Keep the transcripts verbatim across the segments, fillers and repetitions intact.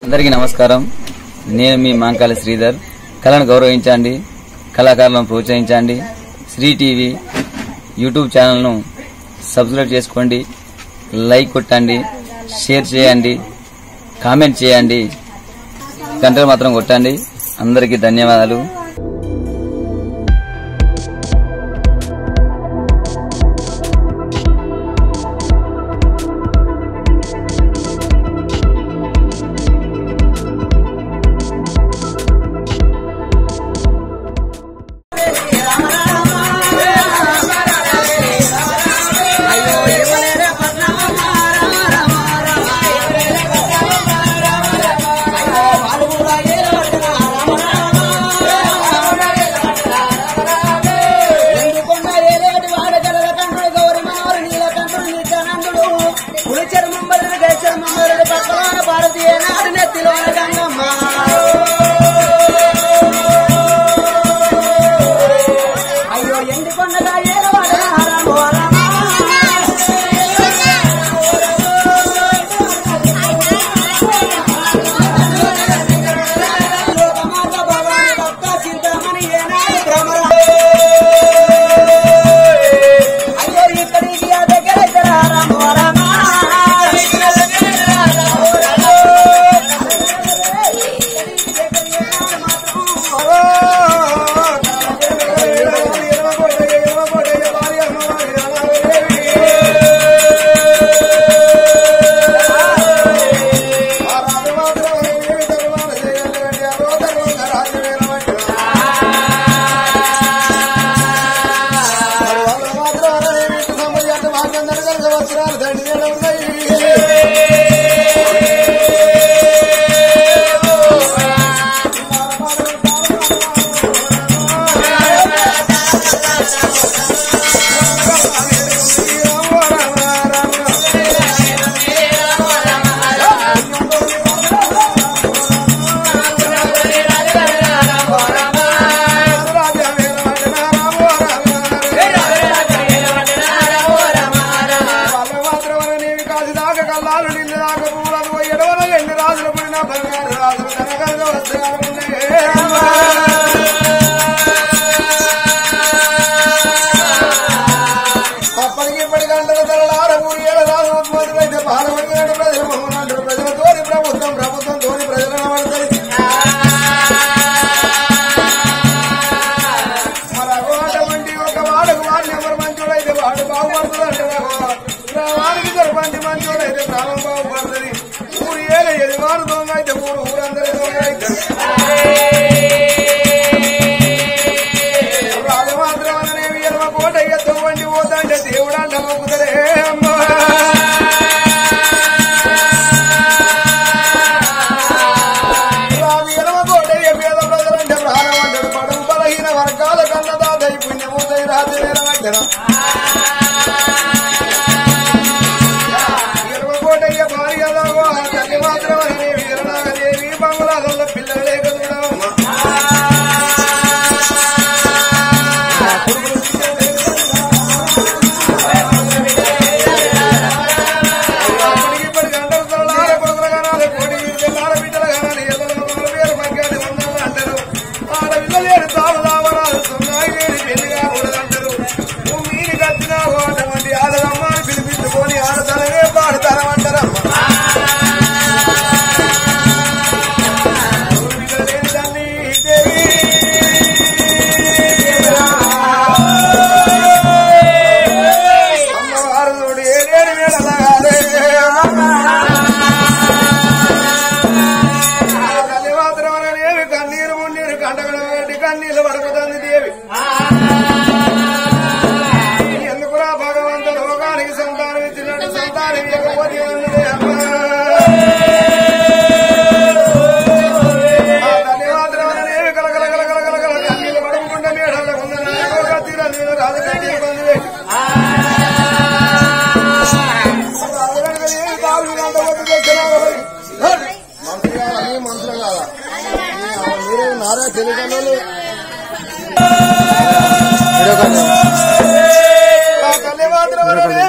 అందరికీ నమస్కారం. నేను మీ మాంకాల శ్రీధర్. కళను గౌరవించండి, కళాకారులను ప్రోత్సహించండి. శ్రీ టీవీ యూట్యూబ్ ఛానల్ను సబ్స్క్రైబ్ చేసుకోండి, లైక్ కొట్టండి, షేర్ చేయండి, కామెంట్ చేయండి, గంటలు మాత్రం కొట్టండి. అందరికీ ధన్యవాదాలు.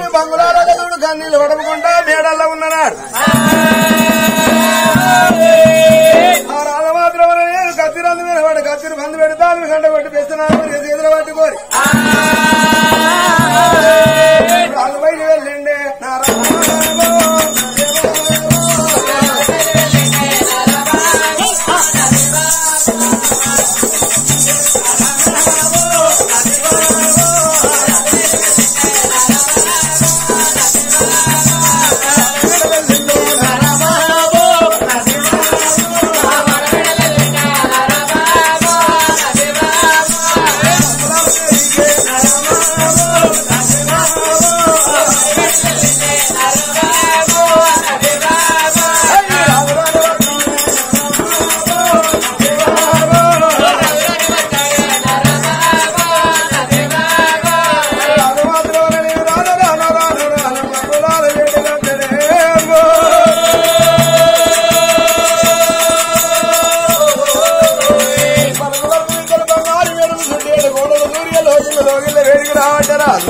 కన్నీళ్ళు పడకుండా మేడల్లో ఉన్నాడు. కాదు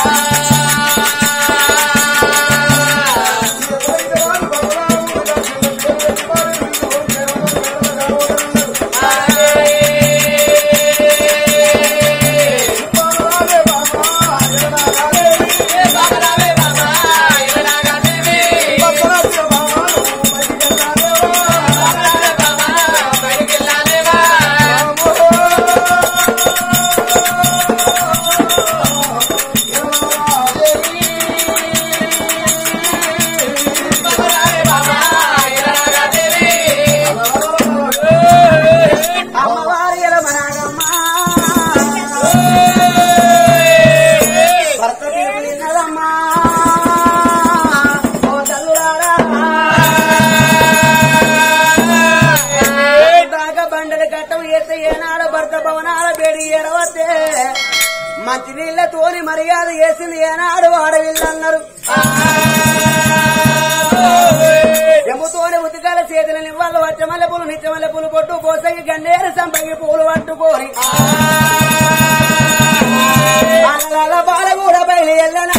మంచి నీళ్లతోని మర్యాద చేసింది ఏనాడు ఆడవిల్లన్నారు ఎముతోని ఉతికాల చేతుల నివ్వాళ్ళు వచ్చమల్ల పూలు నిత్యమల్ల పూలు పొట్టు పోసగి గన్నేరు సంపగి పూలు పట్టుకోని అలా బాల కూడా బయలు ఎల్లనా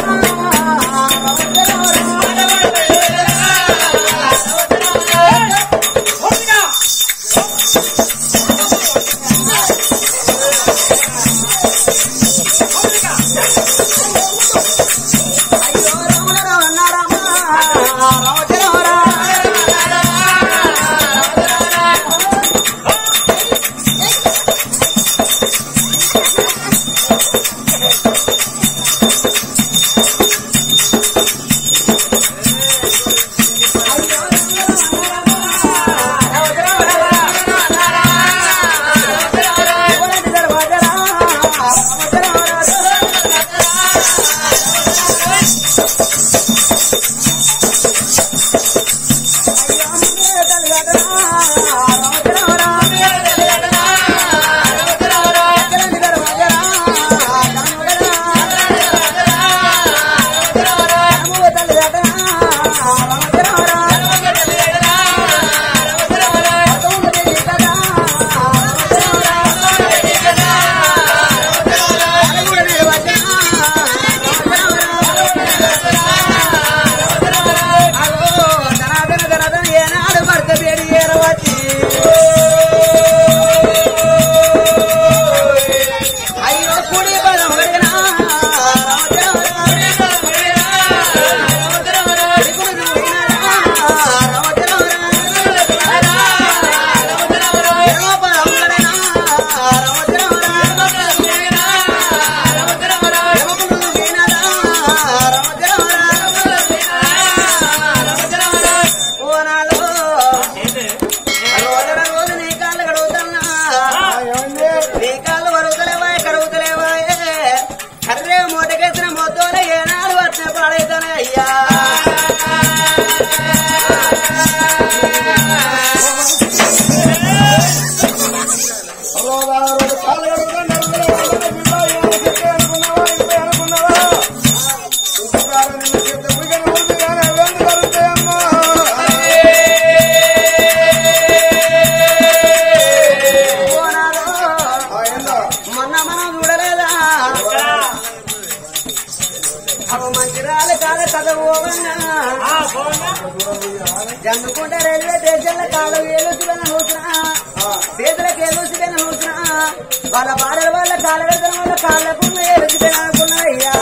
జమ్ముకుంటే రైల్వే స్టేషన్ల కాలు ఏలుసుకొని చూసినా చేతులకు ఏలుసుకొని చూసినా వాళ్ళ భార్యల వాళ్ళ కాళ్ళ వెళ్తాం వాళ్ళ కాళ్ళకున్న ఏలుసుకొని అనుకున్నాయ్యా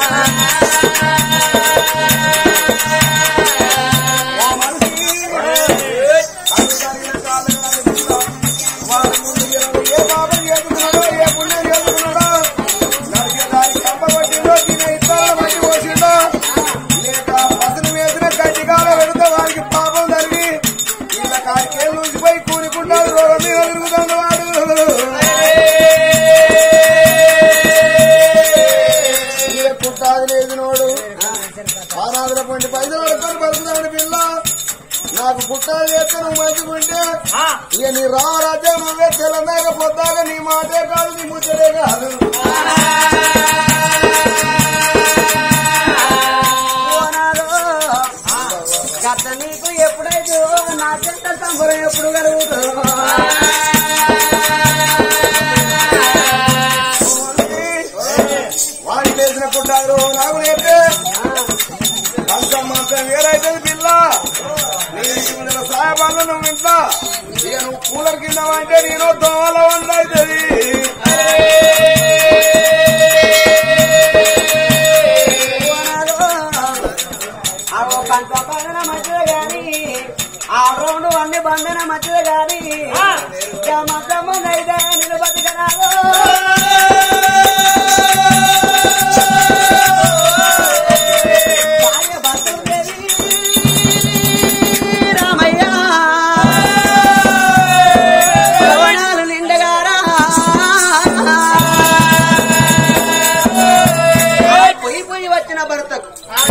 నాకు పుట్టాలు చేస్తే నువ్వు మంచుకుంటే ఇక నీ రారాజ్యం నువ్వే తెలంగాణ పొద్దాక నీ మాటే కాదు నీ ముచ్చటే కాదు గత నీకు ఎప్పుడైతే నా చెంత సంబరం ఎప్పుడు కలుగుతుందో వాడి చేసిన పుట్టారు పనులు నువ్వు ఇంట్లో ఇక నువ్వు కూలర్ కింద అంటే నేను దోమల వంద అవుతుంది. పంచ బంధన మంచిదే గాని ఆ రౌండ్ అన్ని బంధన మంచిదే గాని మొత్తం అయితే నిలబతికరాదు. రామయ్య రవణాలు నిండగారా పొయ్యి పొయ్యి వచ్చిన భర్తకు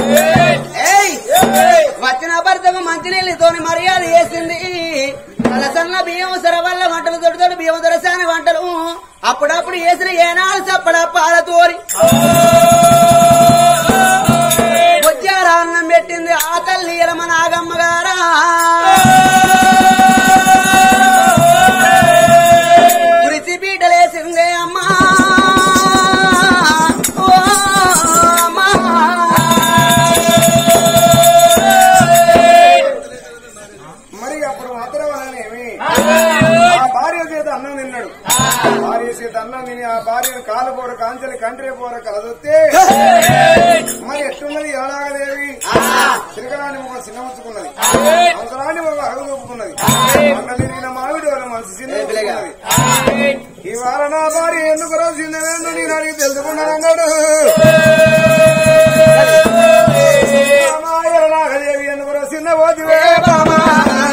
వచ్చిన భర్తకు మంచినీళ్ళతోని మర్యాద చేసింది. తలసన్న బియ్యం సరవల్ల వంటలు తోటి తోటి బియ్యం దొరసాని వంటలు అప్పుడప్పుడు వేసిన ఏనాడు చప్పడ పాలతోరి బొజ్జారాన్నం పెట్టింది ఆ తల్లి ఎలమ నాగమ్మ గారా. కురిసి పీటలేసిందే అమ్మా అన్నం తిన్నాడు. భార్య చేత అన్నం తిని ఆ భార్యను కాలు పోర కాంచెలు కంట్రీ పోర కలదొస్తే మరి ఎట్టున్నది ఏడాగదేవి తిరగరాని ఒక చిన్న ఉంచుకున్నది, అవసరాన్ని ఒక అడుగు చూపుకున్నది. అన్న తిరిగిన మావిడి వాళ్ళ మనసు చిన్న ఇవాళ నా భార్య ఎందుకు రోజుందేందో నేను అడిగి తెలుసుకున్నాను అన్నాడు. నాగదేవి ఎందుకు రోజు చిన్న పోతివే బామా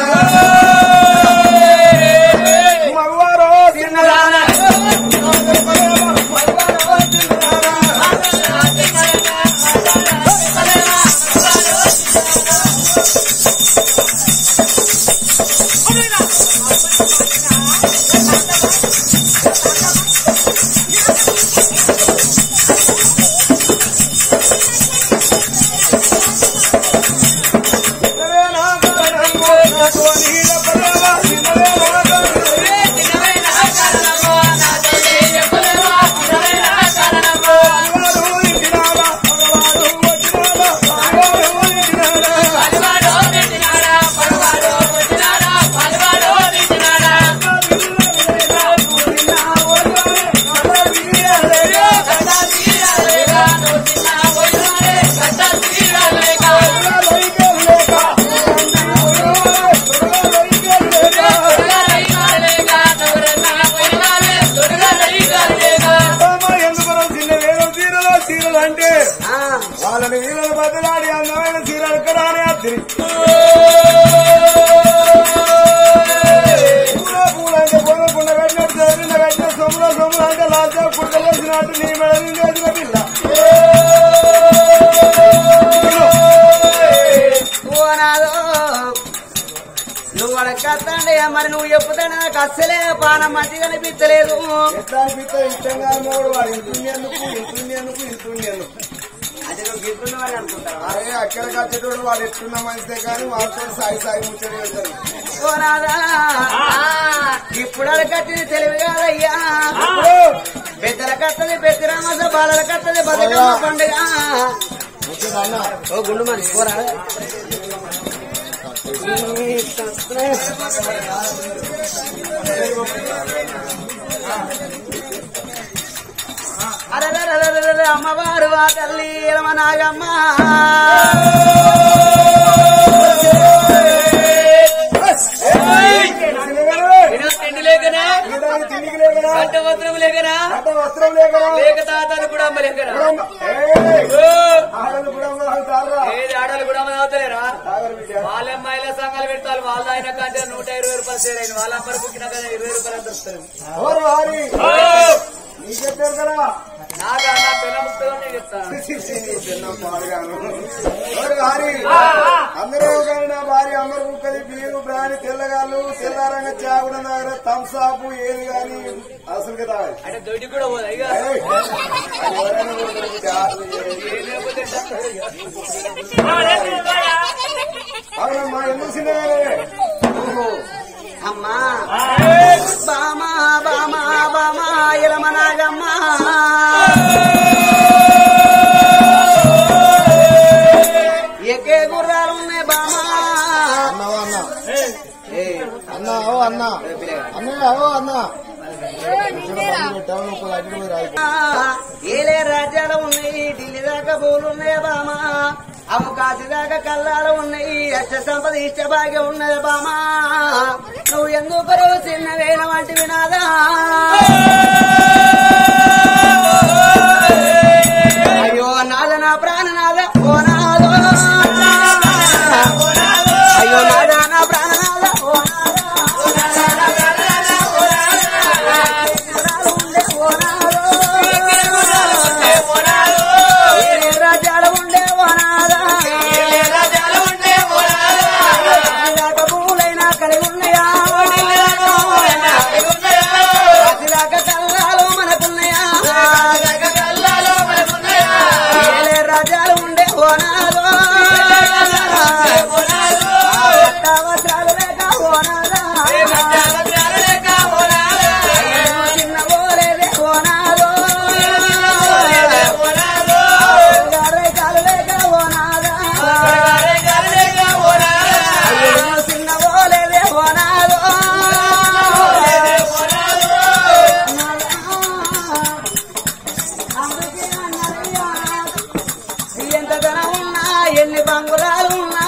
వాళ్ళని వీళ్ళని బదిలాడి అందమైన చీరలు కరానే అద్దరి పూల అంటే పోలకుండా కట్టినట్టు నిన్న కట్టిన సొమ్ముల సొమ్ములు అంటే లాస్ట్ కుట్టలేసినట్టు నీ మెడని వేసిన పిల్ల నువ్వు అడగత్తండి మరి నువ్వు చెప్పుతాడు నాకు అస్సలే పానం మంచిగా అనిపించలేదు. ఎట్లా అనిపిస్తా ఇష్టంగా మూడు వాడు ఇంటుండేందుకు ఇంటుండేందుకు ఇంటుండేందుకు అది నువ్వు గిట్టున్నవని అనుకుంటావు. అరే అక్కడికి వచ్చేటోడు వాడు ఎట్టున్న మంచిదే కానీ వాళ్ళతో సాయి సాయి ముచ్చడి వెళ్తారు. ఇప్పుడు అడగట్టింది తెలివి కాదయ్యా. పెద్దల కట్టది పెద్దరామాస బాలల కట్టది బతుకమ్మ పండుగ. ఓ గుండు మరి పోరా అరే అమ్మవారు ఆ తల్లి ఎలమ నాగమ్మ తిండి లేకనా పంట వస్త్రం లేకనా లేక తాతలు కూడా అమ్మ లేకనా ఏది ఆడలు కూడా అవుతలేరా వాళ్ళ అమ్మాయిల సంఘాలు పెడతారు. వాళ్ళ ఆయన కంటే నూట ఇరవై రూపాయలు సేరైంది. వాళ్ళ అమ్మని పుట్టిన కదా ఇరవై రూపాయలు అంత వస్తారు. చెప్పారు కదా నాగా నా పిల్ల ముక్తగానే చెప్తాను. అందరూ కానీ నా భార్య అమ్మరు ముక్కది బీరు బ్రాని తెల్లగాళ్ళు తెల్లారంగా చాగుడ దగ్గర థమ్సాపు ఏది కానీ అసలు కదా అంటే దొడ్డి కూడా పోదా ఇక అవునమ్మా ఎందుకు చిన్నగానే అమ్మా బామా బామా బామా ఎలమ నాగమ్మ ఎక్కే గుర్రాలు ఉన్నాయి బామా అన్న ఓ అన్న అన్నయ్య ఓ అన్న ఏలే రాజ్యాలు ఉన్నాయి, ఢిల్లీ దాకా పూలు ఉన్నాయి బామా, అమ్ము కాశీ దాకా కల్లాలు ఉన్నాయి, అష్ట సంపద ఇష్ట భాగ్యం ఉన్నది బామా, నువ్వు ఎందుకు చిన్న వేల వంటి వినాదా అయ్యో నాద నా ప్రాణనాద ఓ నాదో అయ్యో నాద నా ప్రాణనాద ఓ రాజ్యాలు ఉండే ఓ నాదా పూలైనా కలిగి ఉన్నాయా అతిరాక కల్లాలు మనకున్నాయా రాజ్యాలు ఉండే ఓ నాదో వస్త్రాలు లేక ఓ నాదా చిన్న పోలేదే ఓ నాదో గారేకాలు లేక ఓ నాదా చిన్న పోలేదే ఓ నాదో ఎంత ధనం ఉన్నా ఎన్ని బంగుళాలు ఉన్నా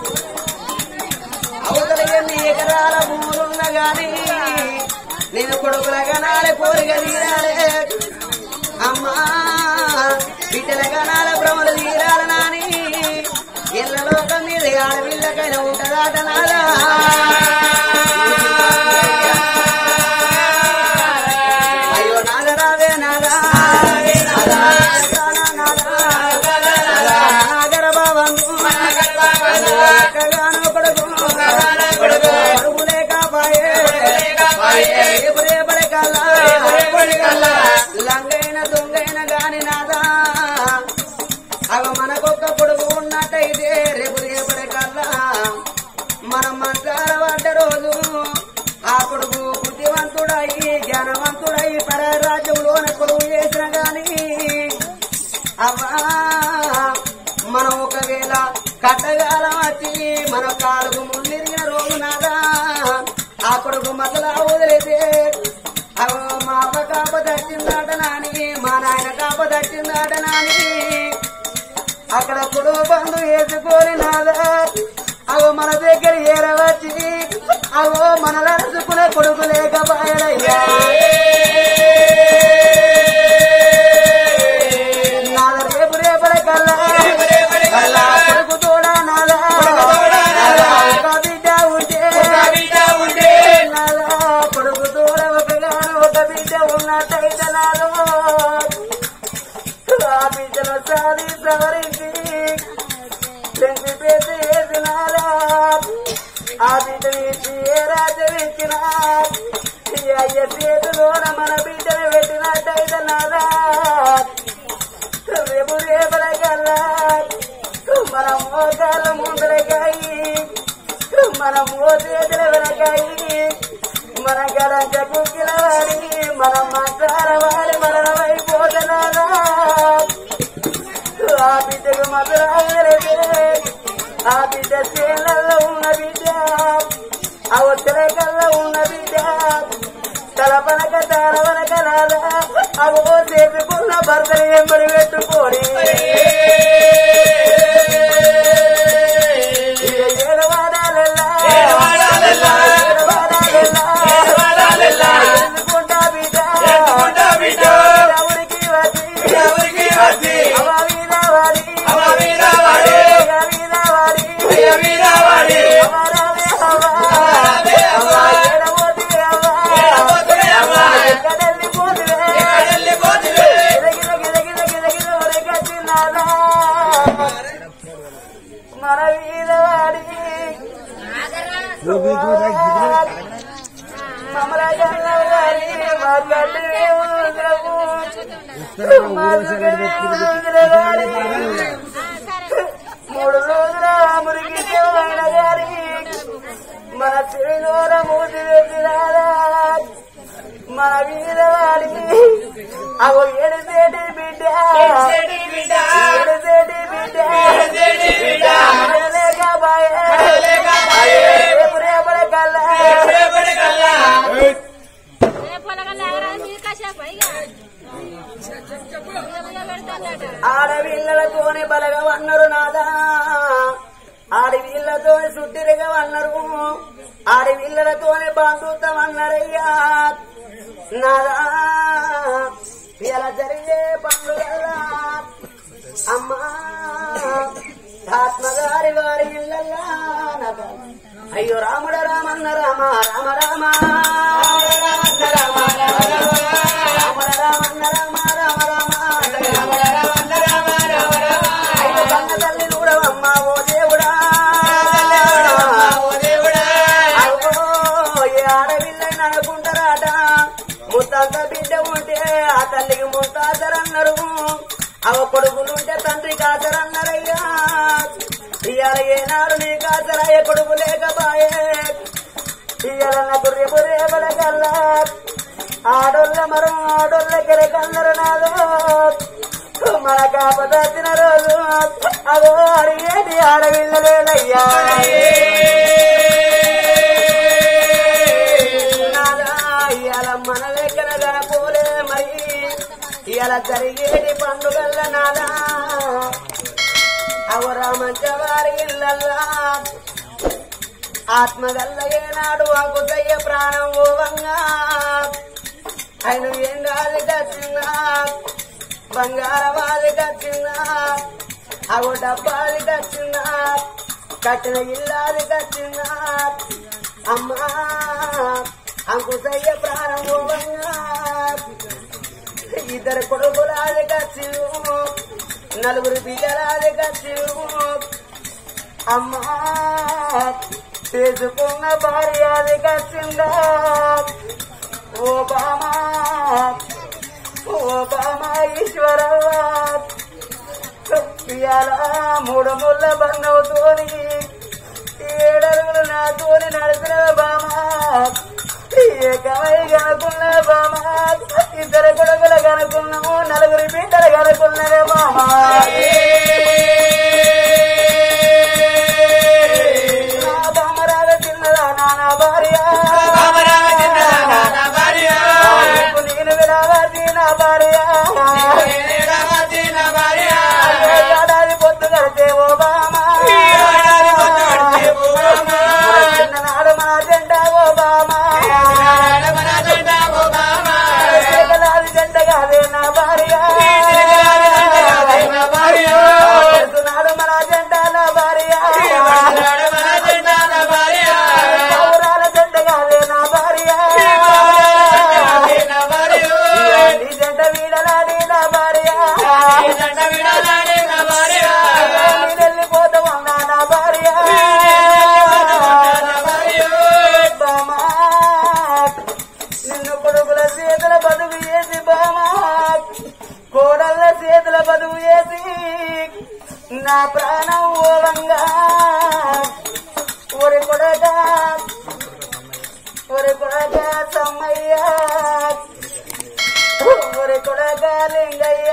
అవతల ఎన్ని ఎకరాల భూములున్నా గాని నేను కొడుకులగా నాడే కోరిక తీరాలే అమ్మా బిడ్డలగా నాల భ్రమలు తీరాల నాని ఎల్ల లోకం మీద ఆడపిల్లకైనా ఉంటదాట నాదా అయ్యో నాద రావే నాదా నాగర బాబందు కొడుకు కొడుకులే కాపాయే రేపడే కల్లా లంగైన దొంగైన గాని నాదా అవ మనకొక్క కొడుకు ఉన్నట్టయితే రేపు రేపడే కల్లా మనం మంచాల పడ్డ రోజు ఆ కొడుకు బుద్ధివంతుడై జ్ఞానవంతుడై పర రాజ్యంలోన కొడుకు చేసిన గాని అవ్వా మనం ఒకవేళ కట్టగాలం వచ్చి మన కాలుకు ముందిరిగిన రోజు నాదా ఆ కొడుకు మగలా వదిలేదే అవో మా అవ్వ కాప దట్టిందాట నాని మా నాయన కాప దట్టిందాట నాని అక్కడ కొడుకు బంధు వేసుకొని నాదా అవో మన దగ్గర ఏరవచ్చి అవో మన నడుచుకునే కొడుకు లేకపోయాడయ్యా నాద రేపు రేపడే కల్లా కల్లా కొడుకు తోడా నాదా ఒక బిడ్డ ఉంటే నాదా కొడుకు తోడ ఒకగాను ఒక బిడ్డ ఉన్నట్టయితే నాదో ఆ బిడ్డను సాది సవరించి పెంచి పెద్ద వేసినారా ఆ బిడ్డని ఇచ్చి ఏ రాజ్యం ఇచ్చినా అయ్య చేతిలోన మన బిడ్డను పెట్టినట్టయితే నాదా రేపు రేపల కల్లా మన మోకాళ్ళ ముందరకాయి మన మోసేతుల వెనకాయి మన గడంక కుక్కిల వాడి మన మంచాల వాడి మరణమైపోతున్నారా ఆ బిడ్డకు మధురాగలేదే ఆ బిడ్డ చేలల్లో ఉన్న బిడ్డ ఆ ఒత్తల కల్లా ఉన్న బిడ్డ తలపనక తారవనక నాదా అవో చేసుకున్న భర్తని ఎంబడి పెట్టుకోని ఏడవాడాలెల్లా ఎందుకుంటా బిడ్డ ఎవరికి వచ్చి అవ వీణ వాడి వీణ వాడి అవరావే అవ్వ ఏడబోతి అవ్వ ఎక్కడెళ్ళి పోతివే గిరగిర గిరగిర గిరగిర వరకచ్చినాదా మన వీణ వాడి మమల గల్లవాడి మా గడ్డి మూడు రోజుల మురిగిన గారి మన తిరునోర మూసి వేసినారా మన వీరవాడి అవు ఎడిసేటి బిడ్డ ఎడిసేటి బిడ్డ లేక బాయే రేపు రేపల కల్లా వీళ్ళతోనే బలగవన్నారు నాదా, ఆడి వీళ్ళతోనే సుట్టిరగవన్నారు, ఆడి వీళ్ళతోనే బంధుత్వం అన్నారయ్యా నాదా. ఇలా జరిగే పండుగల్లా అమ్మా ఆత్మగారి వారి ఇళ్ళల్లా నాదా. అయ్యో రాముడ రామన్న రామ రామ రామ రామన్న రామ రామన్న రామ రామ రామ అయ్యో కన్న తల్లి చూడవమ్మ ఓ దేవుడా, అయ్యో ఏ ఆడవిల్లైన అనుకుంటారాట ముత్తాత బిడ్డ ఉంటే ఆ తల్లికి ముత్తాతరన్నారు, అవ కొడుకులుంటే తండ్రి కాచరన్నారయ్యా. ఇవాళ ఏనాడు నీ కాచరాయ కొడుకు లేకపాయే, ఇవాళ నాకు రేపు రేపల కల్లా ఆడోళ్ళ మరం ఆడోళ్ళ కెరకల్లరు నాదో. మన కాపదచ్చిన రోజు అదో అడిగేది ఆడవిల్లలేదయ్యా నాదా. ఇవాళ మన లెక్కన గనపోలే మరి ఇలా జరిగేది పండుగల్ల నాదా. అవరా మంచవారి ఇళ్ళల్లా ఆత్మగల్ల ఏనాడు అంకుతయ్య ప్రాణం ఓవంగా ఆయన ఏం గాలి కచ్చిందా, బంగారవాది కచ్చిందా, అవు డబ్బాది కచ్చిందా, కట్టిన ఇల్లాది కచ్చిందా అమ్మా అంకుతయ్య ప్రాణం ఓవంగా. ఇద్దరు కొడుకులాది కచ్చివు, నలుగురు బిడ్డలాది కచ్చివు అమ్మా. చేసుకున్న భార్యాది కచ్చిందా ఓ బామా, ఓ బామా ఈశ్వరవ్వ. ఇవాళ మూడు ముళ్ళ బంధవుతోని ఏడరుగులు నాతోని నడిచిన బామా, ఏకమై కనుకున్న బామా, ఇద్దరు కొడుకులు కనుకున్నాము, నలుగురి బిడ్డలు కనుకున్నదే బామా. నా బామరాగ చిన్నదా నానా భార్య, నేను విరావాది నా భార్య, ఏడాది పొత్తు కడితే ఓ బామా, చిన్ననాడు మా జెండ ఓ బామా, జంట కాదే నా భార్య, నాడు మన జంట నా భార్య, పౌరాల జంట కాదే నా భార్య, నీ జంట వీడలాడి నా భార్య, నేను వెళ్ళిపోతామన్నా నా భార్య. బామా నిన్ను కొడుకుల చేతుల బతుకు చేసి బామా, కోడళ్ళ చేతుల బతుకు చేసి నా ప్రాణం ఓవంగా. ఒరి కొడక ఒరి కొడక సమ్మయ్య, ఒరి కొడక లింగయ్య,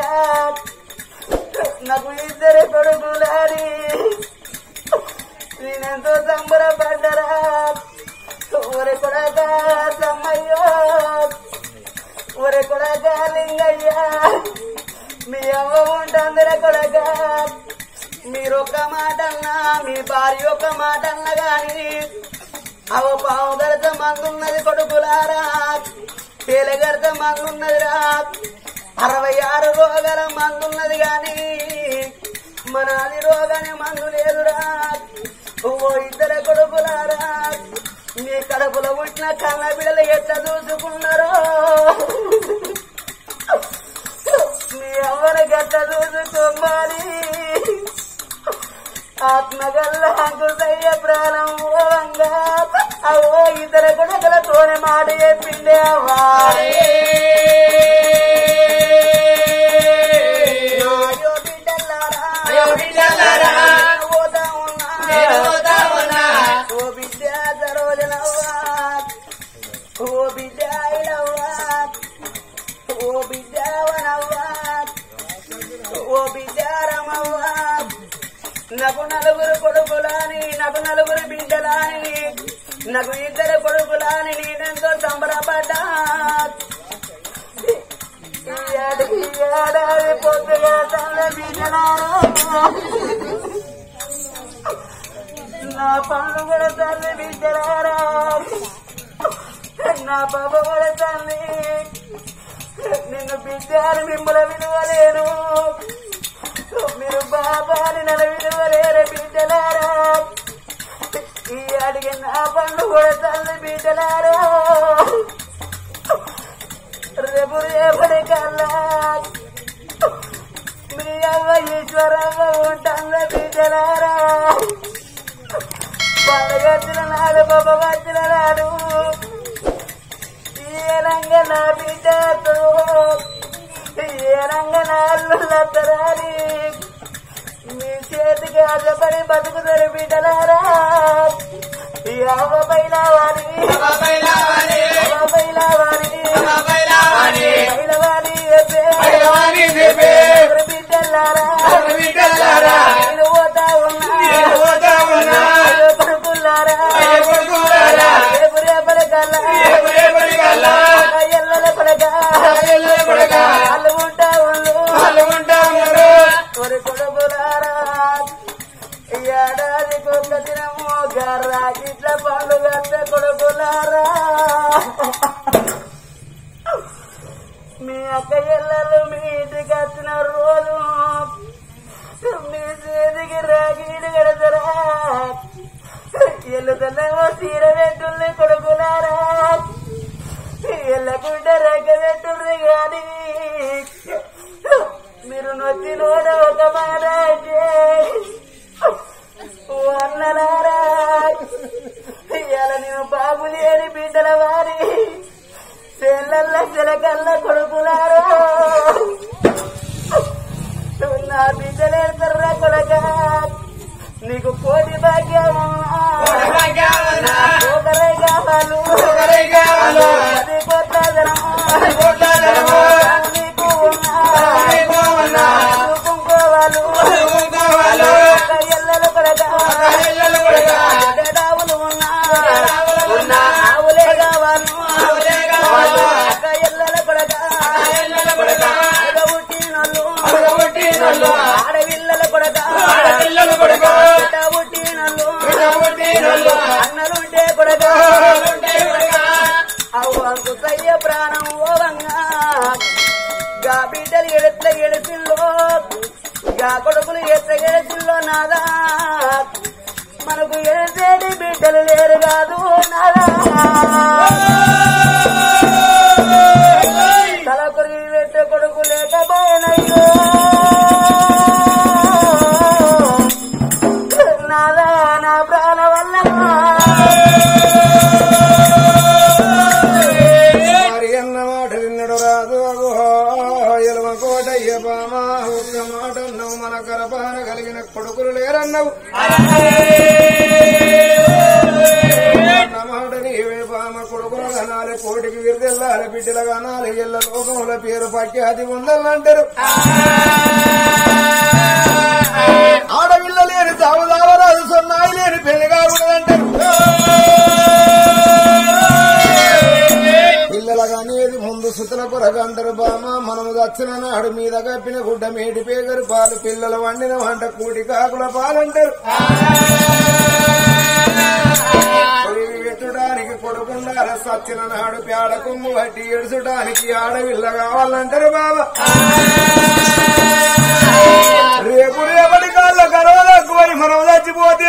నాకు ఇద్దరు కొడుకులారి నేనెంతో సంబరపడ్డరా. ఒరి కొడక సమ్మయ్య, ఒరి కొడక లింగయ్య, మీ అవ్వ ఉంటుందిరా కొడక. మీరు ఒక మాట అన్నా మీ భార్య ఒక మాట అన్నా గాని అవ పావు గడత మందున్నది కొడుకులారా, తేలగడత మందున్నదిరా, అరవై ఆరు రోగాల మందున్నది గాని మన అది రోగానే మందు లేదురా. ఓ ఇద్దరు కొడుకులారా, మీ కడుపులో పుట్టిన కన్న బిడ్డలు ఎట్లా చూసుకున్నారో, మీ ఎవరి గట్ట చూసుకోవాలి. ఆత్మగల్ల అంకుతయ్య ప్రాణం ఓవంగా అవో ఇద్దరు కొడుకులతోనే మాట చెప్పిండే అవ్వా. బిడ్డలారా పోతా ఉన్నా ఓ బిడ్డ సరోజనవ్వా, ఓ బిడ్డ ఇలవ్వా, ఓ బిడ్డ వనవ్వా, ఓ బిడ్డ రమవ్వా. నాకు నలుగురు కొడుకులాని, నాకు నలుగురు బిడ్డలాని, నాకు ఇద్దరు కొడుకులాని నేనెంతో సంబరపడ్డా. ఏడాది పొద్దుగా తన బిడ్డలారా నా పనులు కూడా తల్లి బిడ్డలారా నా బాబ కూడా తల్లి నిన్ను బిడ్డారు మిమ్మల్ని విలువలేను మీరు బాబాని నన్ను విలువలేరు బిడ్డలారా ఈ అడిగి నా పండు కూడా తల్లి బిడ్డలారా రేపు రేపటి కల్లా మీ అవ్వ ఈశ్వరమ్మ ఉంటాను బిడ్డలారా పండుగచ్చిన నాడు బాబా వచ్చిన నాడు ఏ రంగ నా బిడ్డతో ఏ రంగ నా అల్లుళ్ళతరాని మీ చేతికి ఆశపడి బతుకుతారు బిడ్డలారా ఈ అవ్వ పైన వారి బిడ్డలారా పోతా ఉన్నా పడుకున్నారా రేపు రేపటి కల్లా ఎల్లల పడక అల్లు ఉంటా ఉన్నారు ఒరి కొడుకులారా ఏడాది కొత్త దినము గర్రా ఇట్ల పండుగ కొడుకులారా మీ అక్క ఎల్లలు మీ ఇంటికి వచ్చిన రోజు మీ చేతికి రాగీడు కడతారా ఎల్లుతలేమో తీర పెట్టుంది కొడుకులారా ఎల్లకుంటే రెగ్గ పెట్టుంది గాని మీరు నొచ్చి నోడ ఒక మాట అన్నలారా ఇలా నేను బాబు లేని బిడ్డల వారి చెల్లెల్ల చెలకల్ల కొడుకులారా నా బిడ్డలేస్తారా కొడక నీకు కోటి భాగ్యం ఒకరే కావాలి అది కొట్టదనము నీకు కుంకోవాలు ఎల్లలు కొడక డేడావులు ఉన్నా ఆవులే కావాలి ఎల్లల కొడక పుట్టినోళ్ళు ఆడపిల్లల కొడక పుట్టినోళ్ళు అన్నలుంటే కొడక అవు అంకుతయ్య ప్రాణం ఓవంగా గా బిడ్డలు ఎడట్ల ఎడసిల్లో గా కొడుకులు ఎట్ల ఎడసిల్లో నాదా మనకు ఎడసేటి బిడ్డలు లేరు కాదు నాదా తల కొరిగి పెట్టే కొడుకు లేకపోయినయ్యో నాదా నా ప్రాణ వల్ల అన్న మాట విన్నడు రాదు ఎలవ కోటయ్య బామా ఒక్క మాట అన్నావు మన గర్భాన కలిగిన కొడుకులు లేరన్నావు మాట నీవే బామ కొడుకులు కనాలి కోటికి విరిదెల్లాలి బిడ్డలు కనాలి ఎల్ల లోకముల పేరు పక్యాది ఉండాలంటారు ఆడపిల్ల లేని తాము దావరాదు సొన్నాయి లేని పెళ్లిగా ఉండదంటారు పిల్లలగానేది ముందు సుతల కొరగంటారు బామ మనము దచ్చిన నాడు మీద కప్పిన గుడ్డ మేటి పేగరు పాలు పిల్లలు వండిన వంట కూటి కాకుల పాలంటారు పెట్టడానికి కొడుకుండాల సచ్చిన నాడు పేడ కొమ్ము బట్టి ఎడుచడానికి ఆడపిల్ల కావాలంటారు బాబా రేపు రేపటి కాళ్ళ గర్వదక్కువని మనం చచ్చిపోతే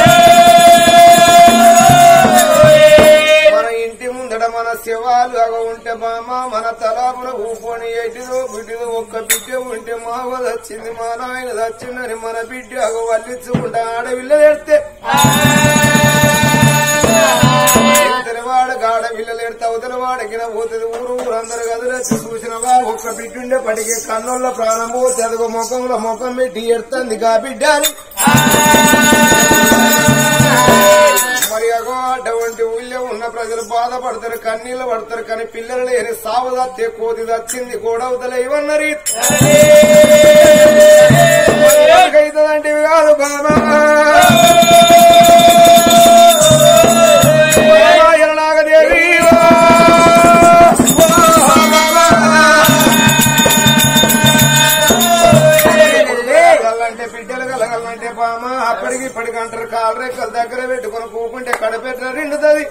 మన ఇంటి ముందట మన శివాలు అగ ఉంటే బామ మన తలాపున ఊకొని ఎటిదో బిడ్డదో ఒక్క బిడ్డ ఉంటే మావ దచ్చింది మా నాయన దచ్చిందని మన బిడ్డ అగ వల్లించుకుంటా ఆడపిల్ల ఎడితే వాడ గాడ పిల్లలు ఎడితే అవతల వాడకిన పోతుంది ఊరు ఊరందరూ కదిలేసి చూసిన వా ఒక్క బిడ్డుండే పడిగే కన్నుల్లో ప్రాణం పోతే అదిగో ముఖంలో ముఖం పెట్టి ఎడుతుంది గా బిడ్డ మరి అగో అటువంటి ఊళ్ళో ఉన్న ప్రజలు బాధపడతారు కన్నీళ్లు పడతారు కానీ పిల్లలు లేని సావు దత్తే కోతి దచ్చింది గోడవతలే ఇవన్నరి అవుతుందంటే కాదు బాబా నాగదేవి కలగలంటే బిడ్డలు కలగలంటే బామ అప్పటి అప్పటికి ఇప్పటికి అంటారు కాలు రెక్కల దగ్గర పెట్టుకుని కూకుంటే కడపెట్టిన నిండుతుంది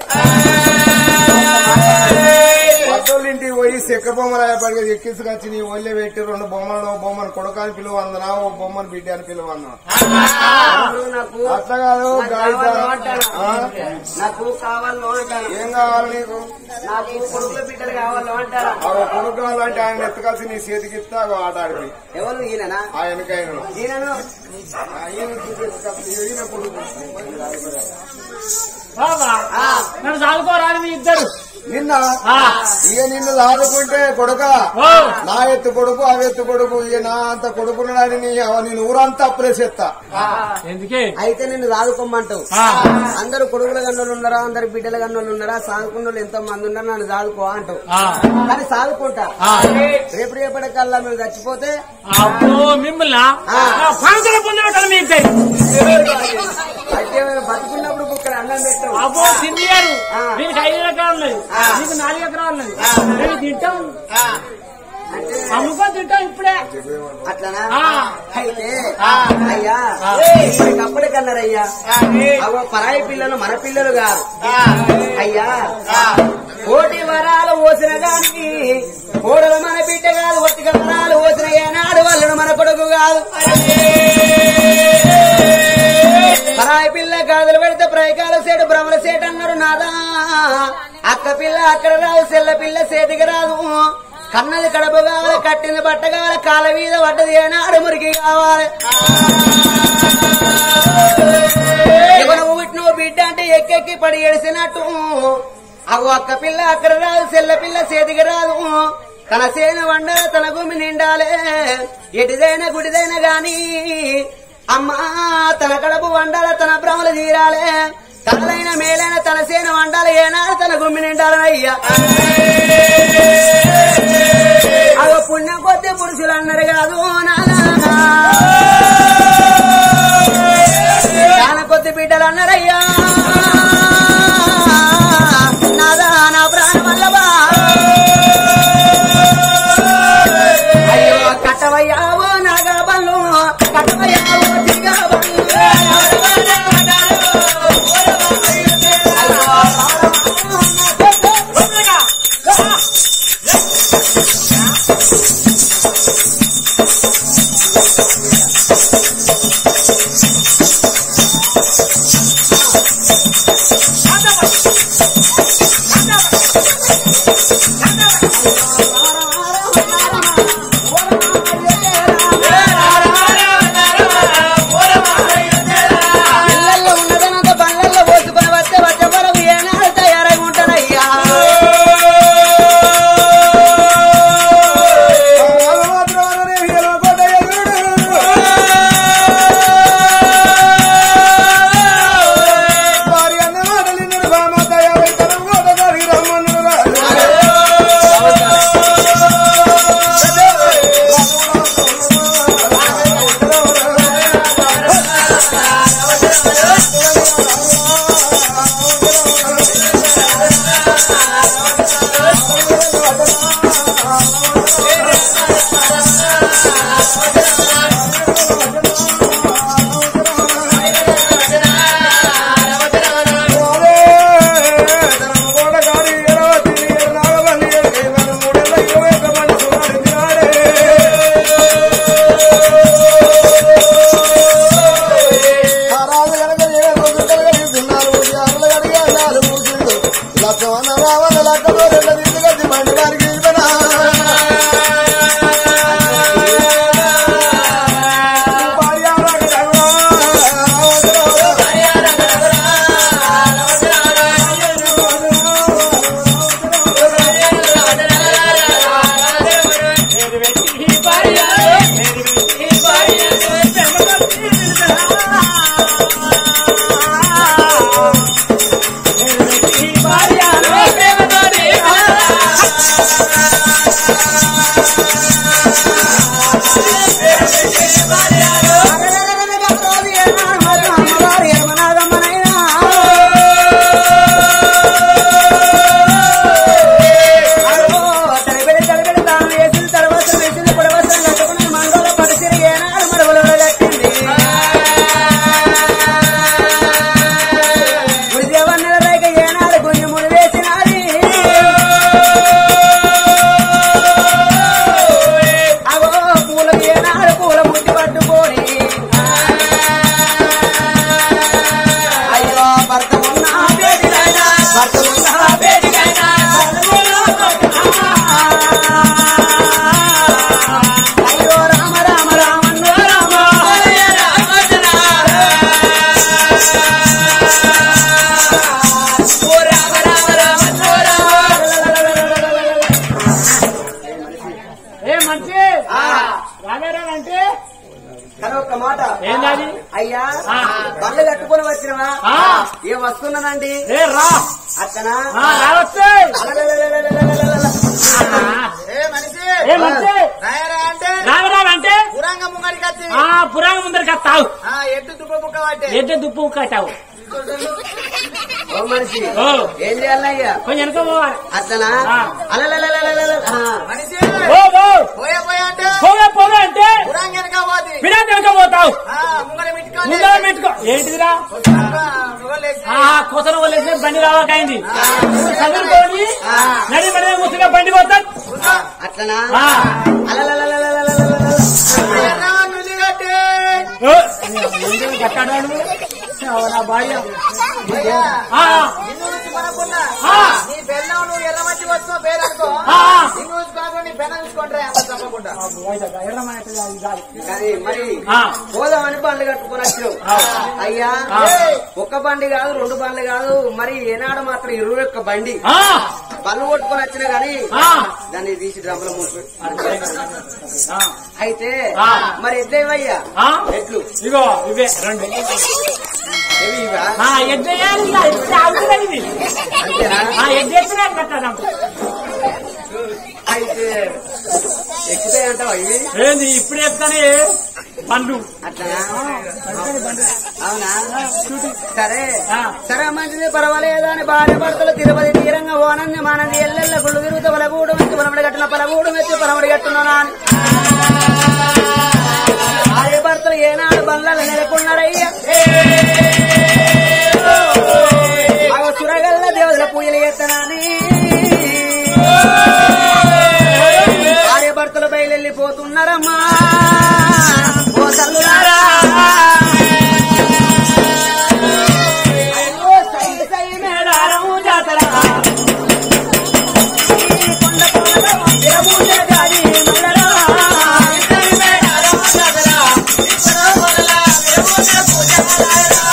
పట్టోళ్ళ ఇంటికి పోయి చెక్క బొమ్మలు అయ్యేపడికి ఎక్కించుకొచ్చి నీ ఒళ్ళే పెట్టి రెండు బొమ్మలు బొమ్మను కొడుకాని పిలువన్నా ఓ బొమ్మను బిడ్డ అని పిలువన్నా అట్లా కాదు నాకు కావాలో అంటారు ఏం కావాలి నీకు నాకు కొడుకుల బిడ్డలు కావాలో అంటారా కొడుకు కావాలంటే ఆయన ఎత్తుకొచ్చి నీ చేతికి ఇస్తా ఆట ఆడిపోయి ఎవరు ఈయననా ఆయనకైనా ఈయనను ఈయన కొడుకు నన్ను చదువుకోరాని మీ ఇద్దరు నిన్న ఇక నిన్ను లాదుకుంటే కొడుక నా ఎత్తు కొడుకు ఆ ఎత్తు కొడుకు ఇక నా అంత కొడుకున్నాడని నేను ఊరంతా అప్పులేసేస్తా ఎందుకే అయితే నిన్ను సాదుకోమంటావు అందరు కొడుకుల గన్నోళ్ళు ఉన్నారా అందరు బిడ్డల గన్నోళ్ళు ఉన్నారా సాదుకున్న వాళ్ళు ఎంతో మంది ఉన్నారు నన్ను సాదుకో అంటావు కానీ సాదుకుంటా రేపు రేపటికల్లా మేము చచ్చిపోతే అబ్బో మిమ్మల్ని పంచల పొందడం మీ ఇద్దరు అయితే మేము బతుకున్నప్పుడు ఇక్కడ అన్నం పెట్టాం అబ్బో తిండియారు దీనికి ఐదు ఎకరాలు ఉన్నది నీకు నాలుగు ఎకరాలు ఉన్నది నేను తింటాం అమ్ముకొని తింటాం ఇప్పుడే అట్లనా అయితే అయ్యా ఇప్పటికప్పటికన్నారయ్యా అవ పరాయి పిల్లలు మన పిల్లలు కాదు అయ్యా కోటి వరాలు పోసిన గాని కోడలు మన బిడ్డ కాదు ఒట్టి వరాలు పోసిన ఏనాడు వాళ్ళను మన కొడుకు కాదు పరాయి పిల్ల గాదులు పెడితే ప్రయకాల సేటు భ్రమల సేటు అన్నారు నాదా అక్క పిల్ల అక్కడ రాదు సెల్ల పిల్ల సేటికి రాదు కన్నది కడప కావాలి కట్టింది బట్ట కావాలి కాల మీద పడ్డది ఏనాడు మురికి కావాలి నువ్వు పుట్టినవు బిడ్డ అంటే ఎక్కెక్కి పడి ఏడిసినట్టు అవు అక్క పిల్ల అక్కడ రాదు సెల్ల పిల్ల సేతికి రాదు తన సేన వండాలి తన భూమి నిండాలే ఎటిదైనా గుడిదైనా గాని అమ్మా తన కడపు వండాల తన భ్రమలు తీరాలే తనలైన మేలైన తన సేన వండాలి ఏనాడు తన గుమ్మి నిండాలని అయ్యా అవ పుణ్యం కొద్ది పురుషులు అన్నారు కాదు నాన్న కొద్ది బిడ్డలు అన్నారయ్యా నాదా నా ప్రాణం వల్లవా అయ్యో కట్టవయ్యావో నాగా బల్లు కట్టవయ్యావో దిగా అగో పూల ఏనాడు పూల ముట్టి పట్టుకొని అయ్యో భర్త ఉన్నా బేటికైనా భర్త ఉన్నా బేటికైనా అయ్యో రామ రామ రామన్నో రామ ఓ రామ రామ రామన్నో రామ ఏ మంచి రాగారానంటే కానీ ఒక్క మాట ఏంటది? అయ్యా ఆ. బళ్ళు కట్టుకొని వచ్చినవా ఆ. ఏం వస్తున్నానండి ఏ రా అట్టనా ఆ, రావచ్చే ఏ మనిషి ఏ మంచి రాయరా అంటే రాగరానంటే పురాంగ ముంగడికి వచ్చి ఆ పురాణ ముందరికి వస్తావు ఆ ఎట్టు తుప్ప ముక్క పట్టే ఎద్దు దుప్పు కట్టావు ఓ మనిషి ఓ ఏం చేయాలయ్యా కొంచెం వెనక పోవాలి అట్లనా ఆ. అలలలలలలల. ఆ. మనిషి ఓ ఓ పోయా పోయా అంటే పోగా పోగా అంటే పురాంగ వెనక పోతి పిడా వెనక పోతావు ఆ ముంగడ మిట్టుకొని ముందర పెట్టుకో ఏంటిదిరా మొగలేసి ఆ కొసరు వదిలేసిన బండి రావకైంది చదువుకొని నడి నడి ముసుగా బండి పోతాడు అట్లనా ఆ. అలలలలలలలలల. ఎర్రా నులి కట్టే ఓ, ముందు కట్టాడు నా భార్య ఆ, నిన్ను నుంచి మనకున్నా ఆ. నీ పెళ్ళం నువ్వు ఎర్రమట్టి వస్తున్న పేరు అనుకో ఆ. నిన్ను నుంచి కాకుండా నీ పెళ్ళం చూసుకుంటారా అంత తప్పకుండా కానీ మరి ఆ. పోదామని బండ్లు కట్టుకుని వచ్చినావు అయ్యా ఆ. ఒక్క బండి కాదు రెండు బండ్లు కాదు మరి ఏనాడు మాత్రం ఇరవై ఒక్క బండి ఆ, బండ్లు కొట్టుకొని వచ్చినా గాని ఆ. దాన్ని తీసి డ్రమ్ముల మూసి ఆ, అయితే ఆ. మరి ఎట్లేవయ్యా ఆ. ఎట్లు ఇగో ఇవే రెండు ఏవి ఇవా? ఆ, ఎద్దు వేయాలి ఇక, ఎద్దు ఆగుతున్నది ఇది. అంతేనా ఆ, ఎద్దు ఎత్తున్నా కట్టాను అయితే ఎక్కుతాయంటావా ఇవి ఏంది ఇప్పుడు ఎత్తానే బండ్లు అట్లనా అవునా సరే ఆ. సరే మంచిది పర్వాలేదు అని భార్య భర్తలు తిరుపతి తీరంగా ఓనంది మానంది ఎల్లెల్ల గుళ్ళు తిరుగుతూ పలగూడు మెచ్చి పలమడి కట్టిన పలగూడు మెచ్చి పలమడి కట్టున్నా అని భార్య భర్తలు ఏనాడు బండ్లలో నెలకొన్నారయ్యా అవ సురగల్ల దేవుల పూజలు ఎత్తనాని భార్య భర్తలు బయలుపోతున్నారమ్మా ఓ తల్లులారా అయ్యో సై సై మేడారం జాతర ఈ కొండ కోనల దేవూజ గారి మల్లరా. సై మేడారం జాతర ఈ కొండ కోనల దేవూజ పూజ మల్లరా.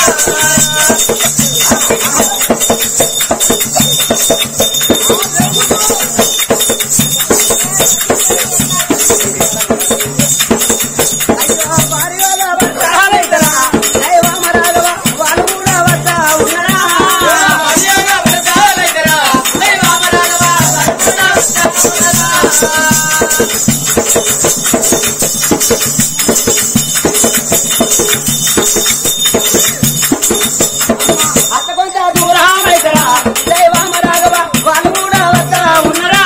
అయ్యో భార్యల భర్తలైతరా దైవమ రాఘవ వాళ్ళు కూడా వస్తా ఉన్నారా. భార్యల భర్తలైతరా దైవమ రాఘవ వాళ్ళు కూడా వస్తా ఉన్నారా. అత్త కొంచెం దూరమైతరా దైవమ రాఘవ వాళ్ళు కూడా వస్తా ఉన్నారా.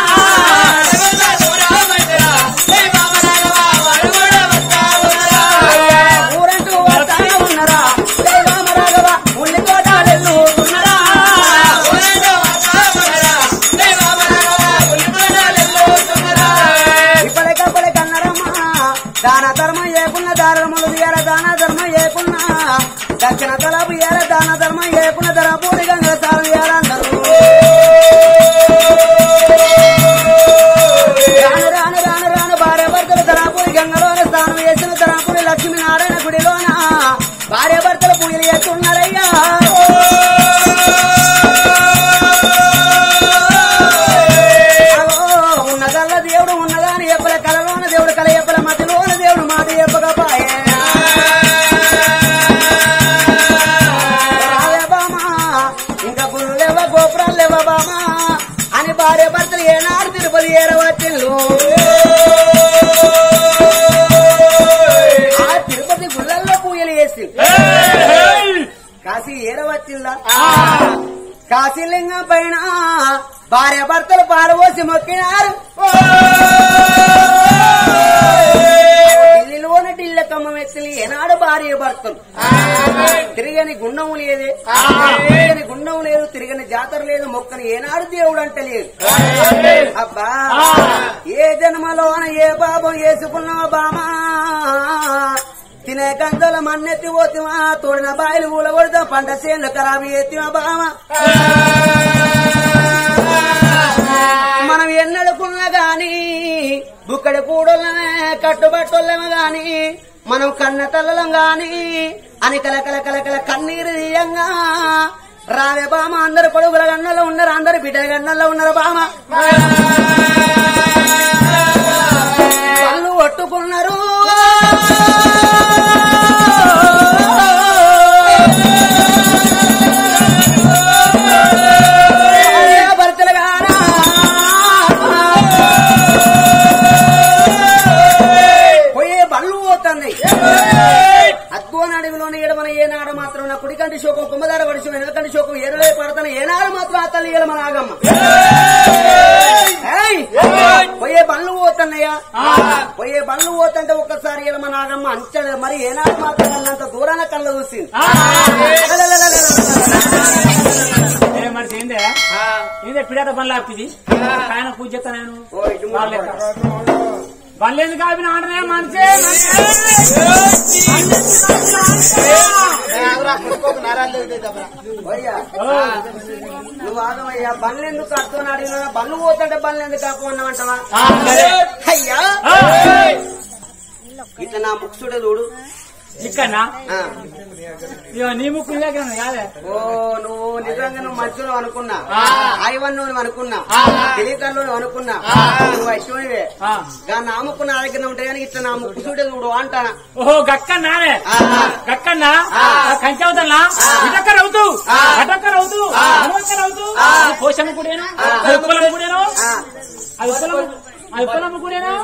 ఊరంటూ వస్తా ఉన్నారా దైవమ రాఘవ ఉల్లి కోటాలెల్లు ఉన్నారా. ఇప్పటికప్పుడే కన్నరమ్మా దాన ధర్మం ఏకున్న దారములు తీయాల దాన ధర్మం ఏకున్నా దక్షిణ తలపు ఇయాల దాన ధర్మం ఏకున్న ధరపూడి గంగ స్థానం ఇయాలందరూ రాను రాను రాను రాను భార్య భర్తలు ధరాపూడి గంగలోన స్థానం వేసిన ధరాపూడి లక్ష్మీనారాయణ గుడిలోన భార్య భర్తలు పూజలు చేస్తున్నారయ్యా. అగో, ఉన్నదల్ల దేవుడు ఉన్నదాని ఎప్పల కలలోన దేవుడు కల ఎప్పల మధ్యలోన దేవుడు మాట ఎప్పగపాయే. రావే బామా ఇంకా గుళ్ళు లేవ గోపురాలు లేవ బామా అని భార్య భర్తలు ఏనాడు తిరుపతి ఏరవచ్చిల్లు. ఆ తిరుపతి గుళ్ళల్లో పూజలు చేసి కాశీ ఏరవచ్చిందా కాశీలింగం పైన భార్య భర్తలు పారబోసి మొక్కినారు. ఢిల్లీలోన ఢిల్లకమ్మ మెత్తలి ఏనాడు భార్య భర్తలు తిరగని గుండం లేదే, తిరగని గుండం లేదు, తిరగని జాతర లేదు, మొక్కని ఏనాడు దేవుడు అంటే లేదు. అబ్బా ఏ జన్మలోన ఏ పాపం వేసుకున్నావా బామా, తినే కందల మన్నెత్తి పోతివా, తోడిన బాయిలు ఊల కొడతాం, పంట చేనులు ఖరాబు ఎత్తివా బామా. మనం ఎన్నడుకున్నా గాని బుక్కడి కూడోళ్ళమే కట్టుబట్టోళ్ళమే గాని మనం కన్న తల్లలం గాని అని కల కల కల కల కన్నీరు తీయంగా రావే బామ. అందరు కొడుకుల గన్నల్లో ఉన్నారు, అందరు బిడ్డల గన్నల్లో ఉన్నారు బామ. వాళ్ళు ఒట్టుకున్నారు అద్భుతనాడిలోని ఏడమన ఏనాడు మాత్రం నా కుడికంటి శోకం కుమ్మదార వడిసి వెనకంటి శోకం ఏరలే పడతాను ఏనాడు మాత్రం ఆ తల్లి మన ఆగమ్మ. పోయే బండ్లు పోతున్నాయా, పోయే బండ్లు పోతుంటే ఒక్కసారి ఇలా మన ఆగమ్మ అంచడు మరి ఏనాడు మాత్రం అన్నంత దూరాన కళ్ళ చూసింది. మనిషి ఏందే ఏందే పిడాట బండ్లు ఆపిది ఆయన పూజ చేస్తా నేను బండ్లేదు కాపిన ఆడనే మనిషి నువ్వు ఆగమయ్యా. బండ్లు ఎందుకు కడుతున్నా అడిగినా, బండ్లు పోతుంటే బండ్లు ఎందుకు కాకున్నామంటావా? అయ్యా ఇట్లా నా ముక్సుడే చూడు ఇక్కడనా నీ ముక్కు కాదే. ఓ నువ్వు నిజంగా నువ్వు మంచిలో అనుకున్నా, ఐవన్ నువ్వు అనుకున్నా, తెలియకల్లో నువ్వు అనుకున్నా, నువ్వు అశ్వనివే కానీ నా ముక్కు నా దగ్గర ఉంటాయి కానీ ఇట్లా నా ముక్కు చూడే చూడు అంటానా. ఓహో గక్కన్నానే గక్కన్నా కంచవుతా ఇటక్కర అవుతూ అటక్కర అవుతూ అనవక్కర అవుతూ పోషమ్మ కూడాను అది ఉప్పలమ్మ కూడాను అది ఉప్పలమ్మ అది ఉప్పలమ్మ కూడాను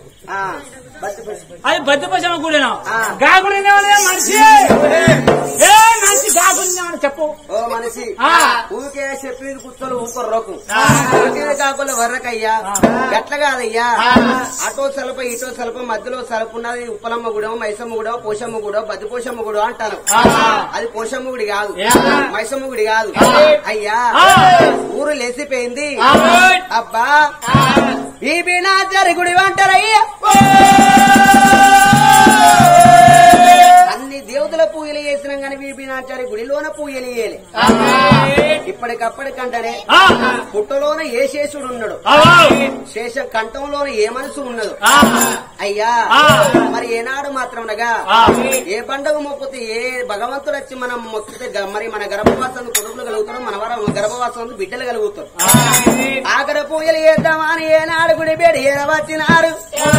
అది బద్ద పోషమ్మ కూడాను గాగుడు మనిషి ఏ మనిషి గాగుడు చెప్పు. ఓ మనిషి ఊరికే చెప్పి కూర్చొని ఊకొర్రకు ఊరికే కాకుండా వర్రకయ్యా గట్ల కాదయ్యా. అటో సలప ఇటో సలప మధ్యలో సలప ఉన్నది ఉప్పలమ్మ గుడో మైసమ్మ గుడో పోషమ్మ గుడో బద్ది పోషమ్మ గుడో అంటారు. అది పోషమ్మ గుడి కాదు, మైసమ్మ గుడి కాదు అయ్యా. ఊరు లేసిపోయింది అబ్బా ఈ బీనాచారి గుడి అంటారయ్యా. అన్ని దేవతల పూజలు చేసినాం కానీ బీబీనాచారి గుడిలోన పూజలు చేయలే. ఇప్పటికప్పటికంటనే పుట్టలోన ఏ శేషుడు ఉన్నాడు, శేష కంఠంలోన ఏ మనసు ఉన్నదు అయ్యా. మరి ఏనాడు మాత్రమనగా ఏ పండుగ మొక్కితే ఏ భగవంతుడు వచ్చి మనం మొక్కితే మరి మన గర్భవాసం కొడుకులు కలుగుతారు, మన వారు గర్భవాసం బిడ్డలు కలుగుతారు. ఆఖరి పూజలు చేద్దామా అని ఏనాడు గుడి బేడి ఏరవచ్చినారు.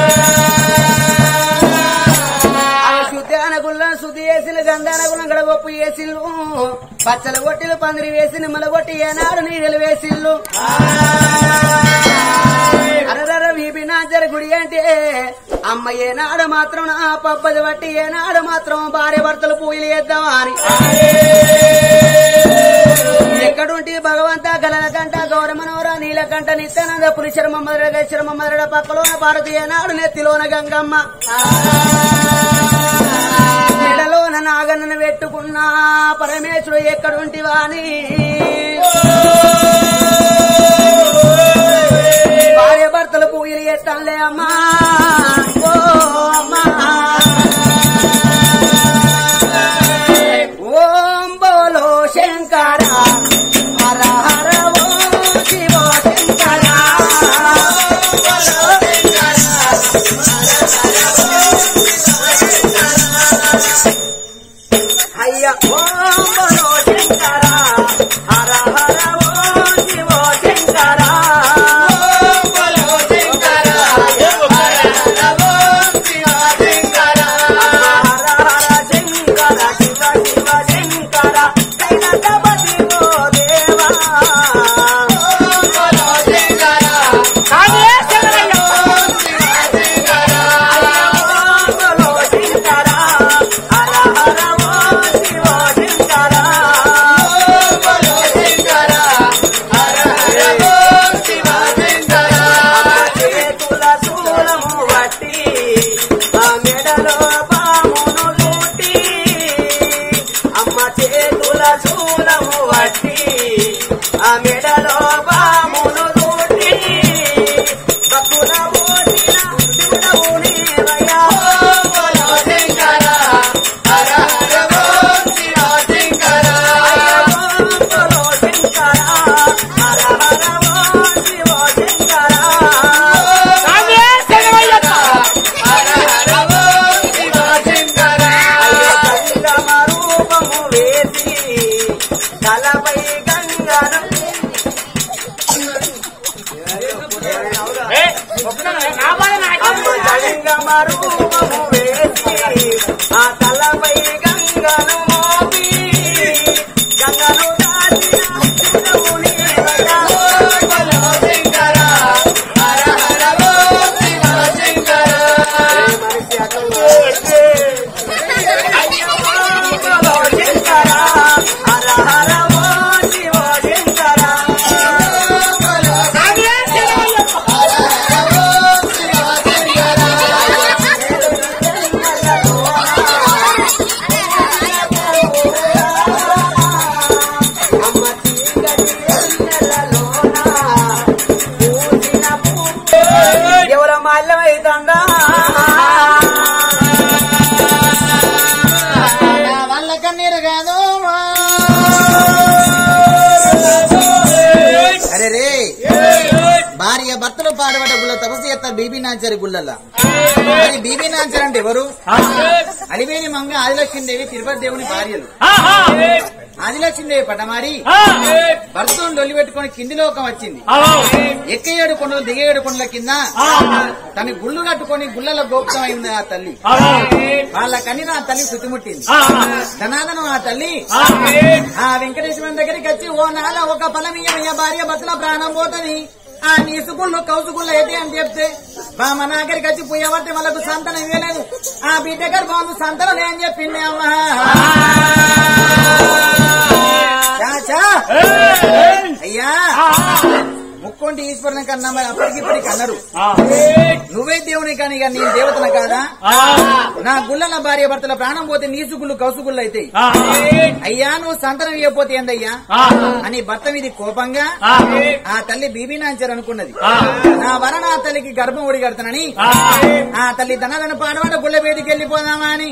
శుద్ధాన గుళ్ళను శుద్ధి చేసిన గంధాన గుళ్ళం గడగొప్పు వేసిల్లు, పచ్చల గొట్టిలు పందిరి వేసి నిమ్మల కొట్టి ఏనాడు నీడలు వేసిల్లు. అరర వీబినాచర గుడి అంటే అమ్మ ఏనాడు మాత్రం నా పబ్బది బట్టి ఏనాడు మాత్రం భార్య భర్తలు పూజలు చేద్దామా అని. ఎక్కడుంటి భగవంత గలల కంట గౌరమనవర నీలకంట నిత్యానంద పులిశర్మ మధుర శర్మ మధుర పక్కలోన భారతి ఏనాడు నెత్తిలోన గంగమ్మ మెడలోన నాగన్నను పెట్టుకున్నా పరమేశ్వరుడు ఎక్కడుంటివా అని భార్య భర్తలు పూజలు చేస్తానులే అమ్మా. ఓ అమ్మా ఓం బోలో శంకర హర హర ఓం శివ శంకర అయ్య ఓం బోలో శంకర హర హర ఓం శివ శంకర నా బాధ నాకే మరుమము వేసి ఆ తలపై గంగను మోపి గంగను దాచిన శివుని శంకర హర హర ఓ శివ శంకర శంకర హర హర ఓ శివ శంకర ఎవర మల్లమైతుందా వాళ్ళ కన్నీరు కాదు అరే రే భార్య భర్తలు పాడబడ్డ గుళ్ళ తపస్సు చేస్తారు బీబీ నాంచారి గుళ్ళల్లా మరి బీబీ నాంచారు అంటే ఎవరు అలివేలి మంగ ఆదిలక్ష్మీదేవి తిరుపతి దేవుని భార్యలు ఆదిలక్ష్మీదేవి పటమారి భర్తను డొల్లి పెట్టుకుని కింది లోకం వచ్చింది ఎక్కయేడు కొండలు దిగేడు కొండల కింద తన గుళ్ళు కట్టుకుని గుళ్ళలో గోప్తం అయింది ఆ తల్లి వాళ్ళ కన్నీ ఆ తల్లి చుట్టుముట్టింది ధనాదనం ఆ తల్లి ఆ వెంకటేశ్వరం దగ్గరికి వచ్చి ఓ నాల ఒక ఫలమీయ భార్య భర్తల ప్రాణం పోతని ఆ నీసుగుళ్ళు కౌసుగుళ్ళు అయితే అని చెప్తే మా నాగరికి వచ్చి పోయేవాటి వాళ్ళకు సంతానం ఇవ్వలేదు ఆ బిడ్డ గారు బాబు సంతానం అని చెప్పింది అమ్మా అయ్యా ముక్కొంటి ఈశ్వరుని కన్నా మరి అప్పటికిప్పటికి అన్నారు నువ్వే దేవుని కానీ ఇక నేను దేవతన కాదా నా గుళ్ళ భార్య భర్తల ప్రాణం పోతే నీసుగుళ్ళు కౌసుగుళ్ళు అయితే అయ్యా నువ్వు సంతానం ఇవ్వకపోతే ఏందయ్యా అని భర్త మీది కోపంగా ఆ తల్లి బీబీ నాంచారు అనుకున్నది నా వలన ఆ తల్లికి గర్భం ఒడి కడతానని ఆ తల్లి ధనాలను పాడవాడ గుళ్ళ వేడికి వెళ్ళిపోదామా అని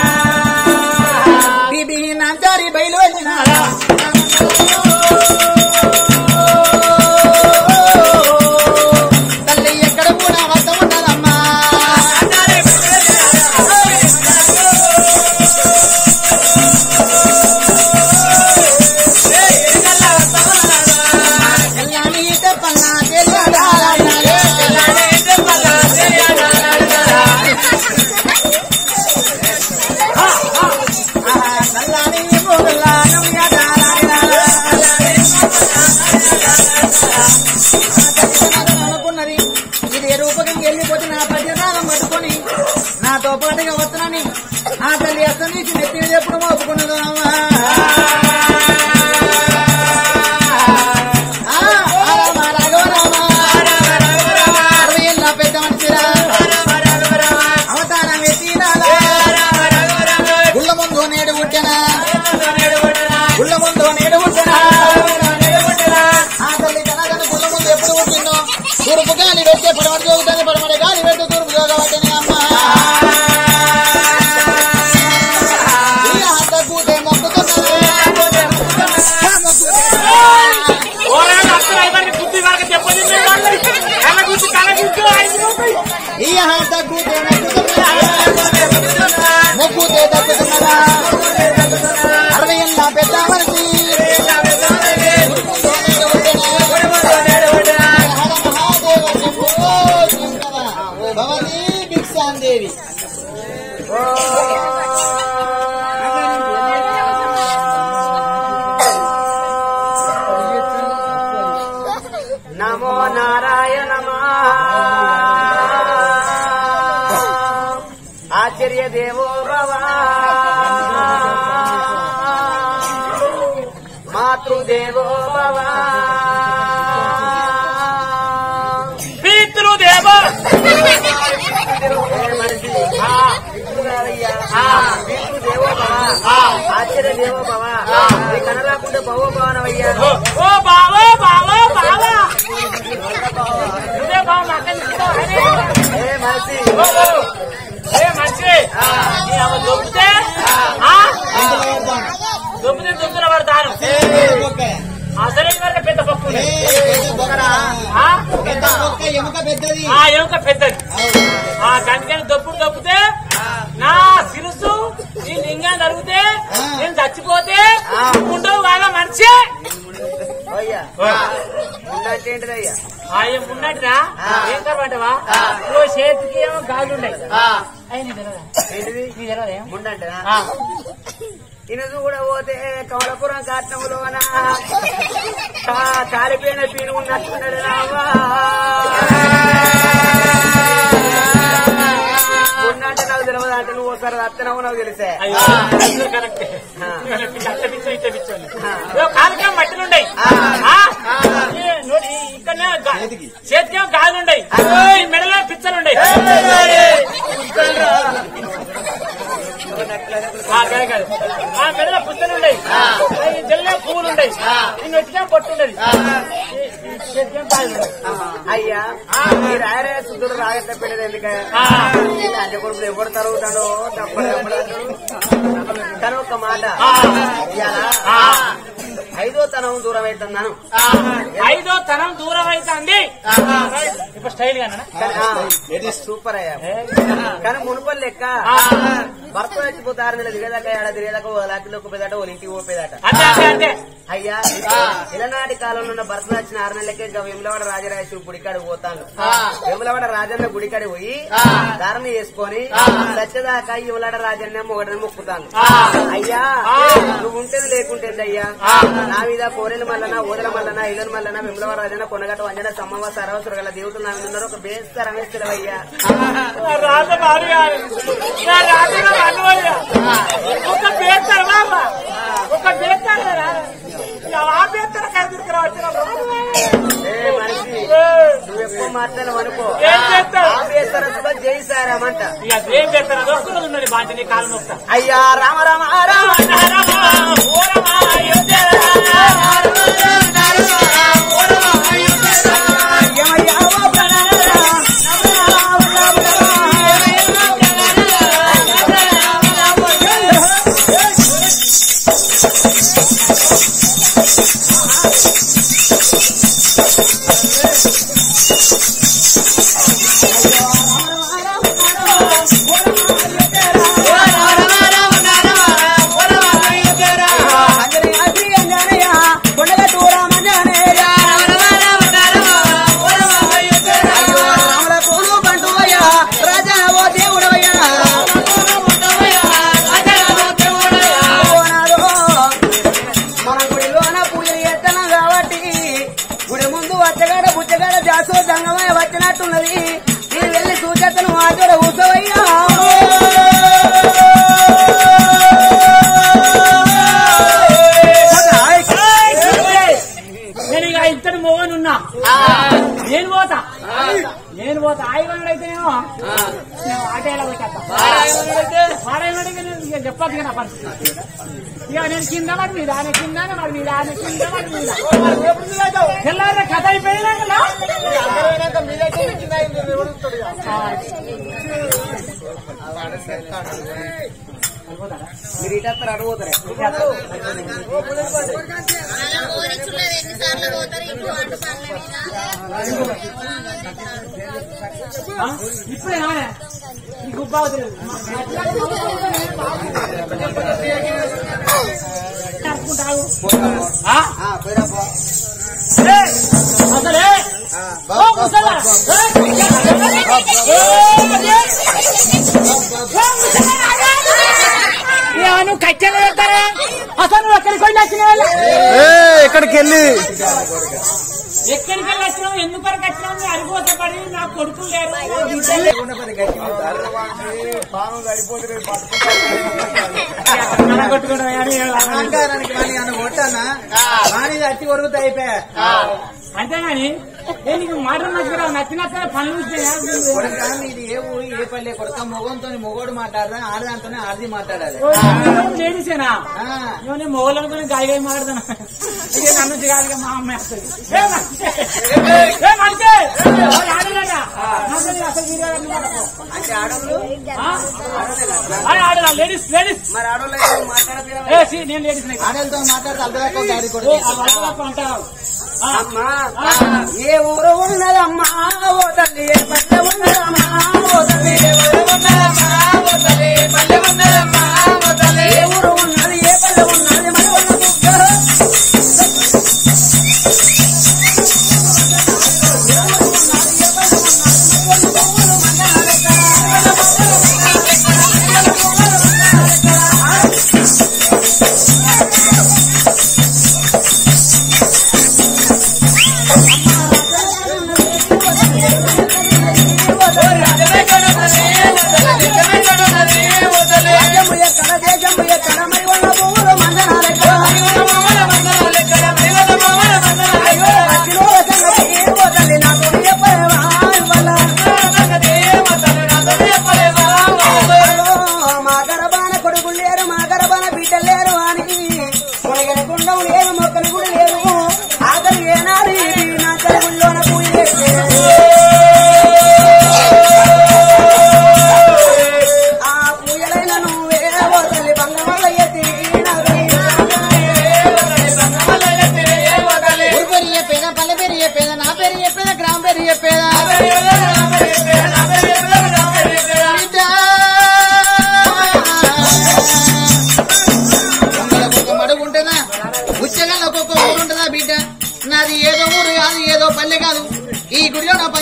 బీబీ నాంచారి బయలు వెళ్ళినా తల్లి ఎక్కడ కూడా వద్ద ఉండదమ్మా నాతో పాటుగా వస్తున్నాని ఆ తల్లి అసలు నుంచి నెత్తి ఎప్పుడు మోపుకున్నదో అమ్మా పెద్ద మనిషిరా అవతారం ఎత్తిరాలా గుళ్ళ ముందు నేడు పుట్టనా గుళ్ళ ముందు నేడు పుట్టనా ఆ తల్లి కనగన గుళ్ళ ముందు ఎప్పుడు పుట్టిందో తూర్పు గాలి పెట్టే పడమడి జోగుతుంది పడమడి గాలి పెట్టు తూర్పు జోగబట్టని అమ్మా ఈ హాత కూతే మొక్కుతే దక్కుతున్నదా అరవై ఏళ్ళ పెద్ద మనిషి భవతి భిక్షాందేవి నమో నారాయణ ఆచార్య దేవో భవ మాతృదేవో భవ పితృదేవ పితృదేవో భవ ఆచార్య దేవో భవ కనరాకుంటే భవో భవనవయ్యా ఓ బావో బావో బావా నువ్వే బావ ఏ మనిషి ఏ మంచి దొబ్బితే దొబ్బితే దొబ్బిన పడతాను అసలు పెద్ద పప్పు ఎముక పెద్దది ఆ ఎముక పెద్దది ఆ గంటని దొప్పుడు దొబ్బితే నా శిరస్సు ఈ లింగాన్ని అడిగితే నేను చచ్చిపోతే ఉండవు బాగా మంచి ఉన్న అంటే ఏంటిదయ్యా ఆయన ఉన్నట్టురా ఏం కరమంటవా ఓ చేతికి ఏమో గాజుండయి ఏంటిది నీ తెలియదే ముండంటనా ఇనుసు కూడా పోతే కమలపురం కాట్నంలోన కాలిపోయిన పీను ఉన్నట్టున్నాడు రావా ఉన్నట్టు నాకు తెలియదు అంటే నువ్వు ఒకసారి అత్తనవు నాకు తెలిసే కాలుకేమో మట్టిలుండయి ఇక్కడ చేతికేమో గాజులుండయి మెడలో పిచ్చలుండయి ఆ మెడలో పుస్తలుండయి జల్లు పువ్వులుండయి నేను వచ్చినా పట్టుండది చేతికేమో గాజులుండయి అయ్యా ఈ రాయరాయ శుద్ధుడు రాగట్ట పెట్టేది ఎందుకంటే అంటే కొడుకులు ఎవరు తరుగుతాడో తను ఒక మాట ఐదో తనం దూరం అవుతున్నాను ఐదో తనం దూరం అవుతుంది ఇప్పుడు స్టైల్ గా సూపర్ అయ్యా కానీ మునుపలు లెక్క భర్త చచ్చిపోతారు నెల దిగేదాకా ఏడా తిరిగేదాకా ఓ లాకిలో పోయేదాట ఓ ఇంటికి పోయేదాట అయ్యా ఇలనాటి కాలంలో ఉన్న భర్త వచ్చిన ఆరు నెలలకే వేములవాడ రాజరాజేశ్వరి గుడికాడికి పోతాను వేములవాడ రాజన్న గుడికాడి పోయి ధారణ చేసుకొని సత్యదాకా ఇవలాడ రాజన్న మొగడని మొక్కుతాను అయ్యా నువ్వు ఉంటేది లేకుంటేది అయ్యా నా మీద కోరెల మల్లన ఓదల మల్లన ఇళ్ళ మల్లన విమలవాడ రాజన్న కొనగట్ట వంజన సమ్మవ సరవసురు గల దేవుడు నా మీద ఉన్నారు ఒక బేస్తారు అనేస్తారయ్యా ఒక బేస్తారు ఒక బేస్తారు ఆ బేస్తారు మనిషి నువ్వు ఎక్కువ మాట్లాడవు అనుకో జయిసారామంట ఏం చేస్తారు దోస్తులు ఉన్నది బాంటి కాలు నొక్తా అయ్యా రామ రామ రామ వచ్చినట్టున్నది నేను వెళ్ళి సూచతను ఆచర ఊసవయ్యా నేను ఇక ఇద్దరు మోగనున్నా నేను పోతా నేను పోతా ఆయనైతేనేమో ఆటేలా పెట్టేస్తా వాడేమడికి చెప్పదు కదా పరిస్థితి ఇక నేను కింద మరి మీద ఆయన కింద మరి మీద ఆయన కింద మరి మీద తెల్లారే కథ అయిపోయినా కదా మీరు ఇటేస్తారు అటు పోతారే ఇప్పుడే నీకు బాగు అసలే నువ్వు కచ్చలు పెడతారా అసలు నువ్వు ఎక్కడికి వెళ్ళి వచ్చిన వాళ్ళు ఎక్కడికి వెళ్ళి ఎక్కడికి వెళ్ళి వచ్చినావు ఎందుకు వరకు వచ్చినావు అరిపోతపడి నా కొడుకులు లేరు అట్టి కొడుకుతా అయిపోయా అంతేగాని నీకు మాట నచ్చురా నచ్చినట్టు పనులు ఇది ఏ ఊరి ఏ పల్లె కొడుక మొగంతో మొగోడు మాట్లాడదా ఆడదాంతోనే ఆడది మాట్లాడాలి లేడీసేనా నేను మొగోళ్ళనుకుని గాయగా మాట్లాడతాను నన్ను కాదుగా మా అమ్మాయి వస్తుంది అంటే ఆడవాళ్ళు ఆడరా లేడీస్ లేడీస్ మరి ఆడవాళ్ళు మాట్లాడదు నేను లేడీస్ ఆడలతో మాట్లాడితే అంటారు అమ్మా ఏ ఊరు ఉన్నదమ్మా ఓ తల్లి ఏ పల్లె ఉన్నదమ్మా ఓ తల్లి ఏ ఊరు ఉన్నదమ్మా ఓ తల్లి ఏ పల్లె ఉన్నదమ్మా ఓ తల్లి ఏ ఊరు ఉన్నది ఏ పల్లె ఉన్నది మన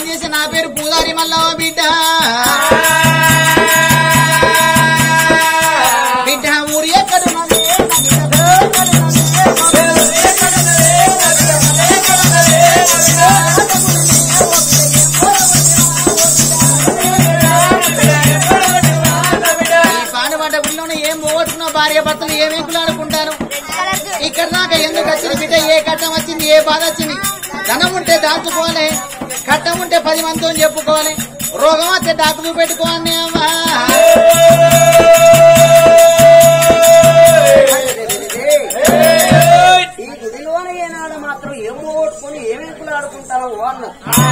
పని చేసి నా పేరు పూదారి మల్లవ బిడ్డ బిడ్డ ఊరి ఎక్కడ పానబడ్డ ఊళ్ళోనే ఏం పోగొట్టుకున్నావు భార్య భర్తలు ఏమేంకులు ఆడుకుంటారు ఇక్కడ దాకా ఎందుకు వచ్చింది బిడ్డ ఏ కట్టం వచ్చింది ఏ బాధ వచ్చింది ధనం ఉంటే దాచుకోవాలి కట్టం ఉంటే పది మందితో చెప్పుకోవాలి రోగం వస్తే డాక్టర్ పెట్టుకోవాలి అమ్మా ఈ గుడిలోనే ఏనాడు మాత్రం ఏం పోగొట్టుకుని ఏమేంకులు ఆడుకుంటారో అన్న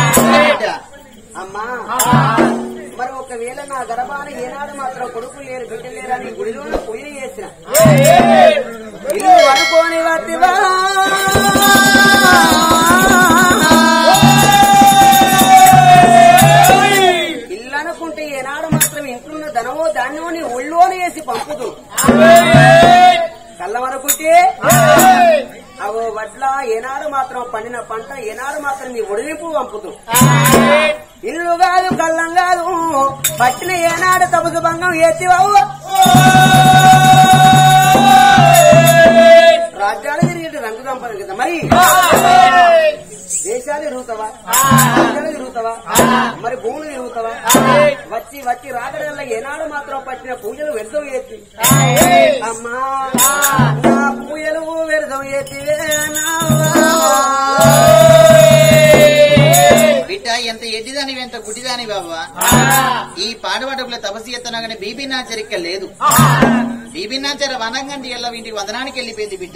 అమ్మా మరి ఒకవేళ నా గర్భాన ఏనాడు మాత్రం కొడుకు లేరు బిడ్డ లేరు అని గుడిలోనే పొయ్యి చేసిన ఇల్లు అనుకోని వద్దివా ఇల్లు అనుకుంటే ఏనాడు మాత్రం ఇంట్లోన్న ధనమో ధాన్యమో నీ ఒళ్ళోనే వేసి పంపుతూ కళ్ళమనుకుంటే అవో వడ్ల ఏనాడు మాత్రం పండిన పంట ఏనాడు మాత్రం నీ ఒడిలింపు పంపుతూ ఇల్లు కాదు కళ్ళం కాదు పట్టిన ఏనాడు తపసు భంగం ఎత్తివావు రాజ్యాలు తిరిగి రంగు సంపద కదా మరి దేశాలు తిరుగుతావా రాజ్యాలు తిరుగుతావా మరి భూములు తిరుగుతావా వచ్చి వచ్చి రాకడల్లా ఏనాడు మాత్రం పట్టిన పూజలు వ్యర్థం ఎత్తి అమ్మా నా పూజలు వ్యర్థం ఎత్తి బిడ్డ ఎంత ఎడ్డిదానివి ఎంత గుడ్డిదాని బాబా ఈ పాడబడుపుల తపస్సు ఎత్తనా గానీ బీబీ నాచరిక లేదు బీబీ నాచర వనంగంటి ఎల్ల ఇంటికి వందనానికి వెళ్ళిపోయింది బిడ్డ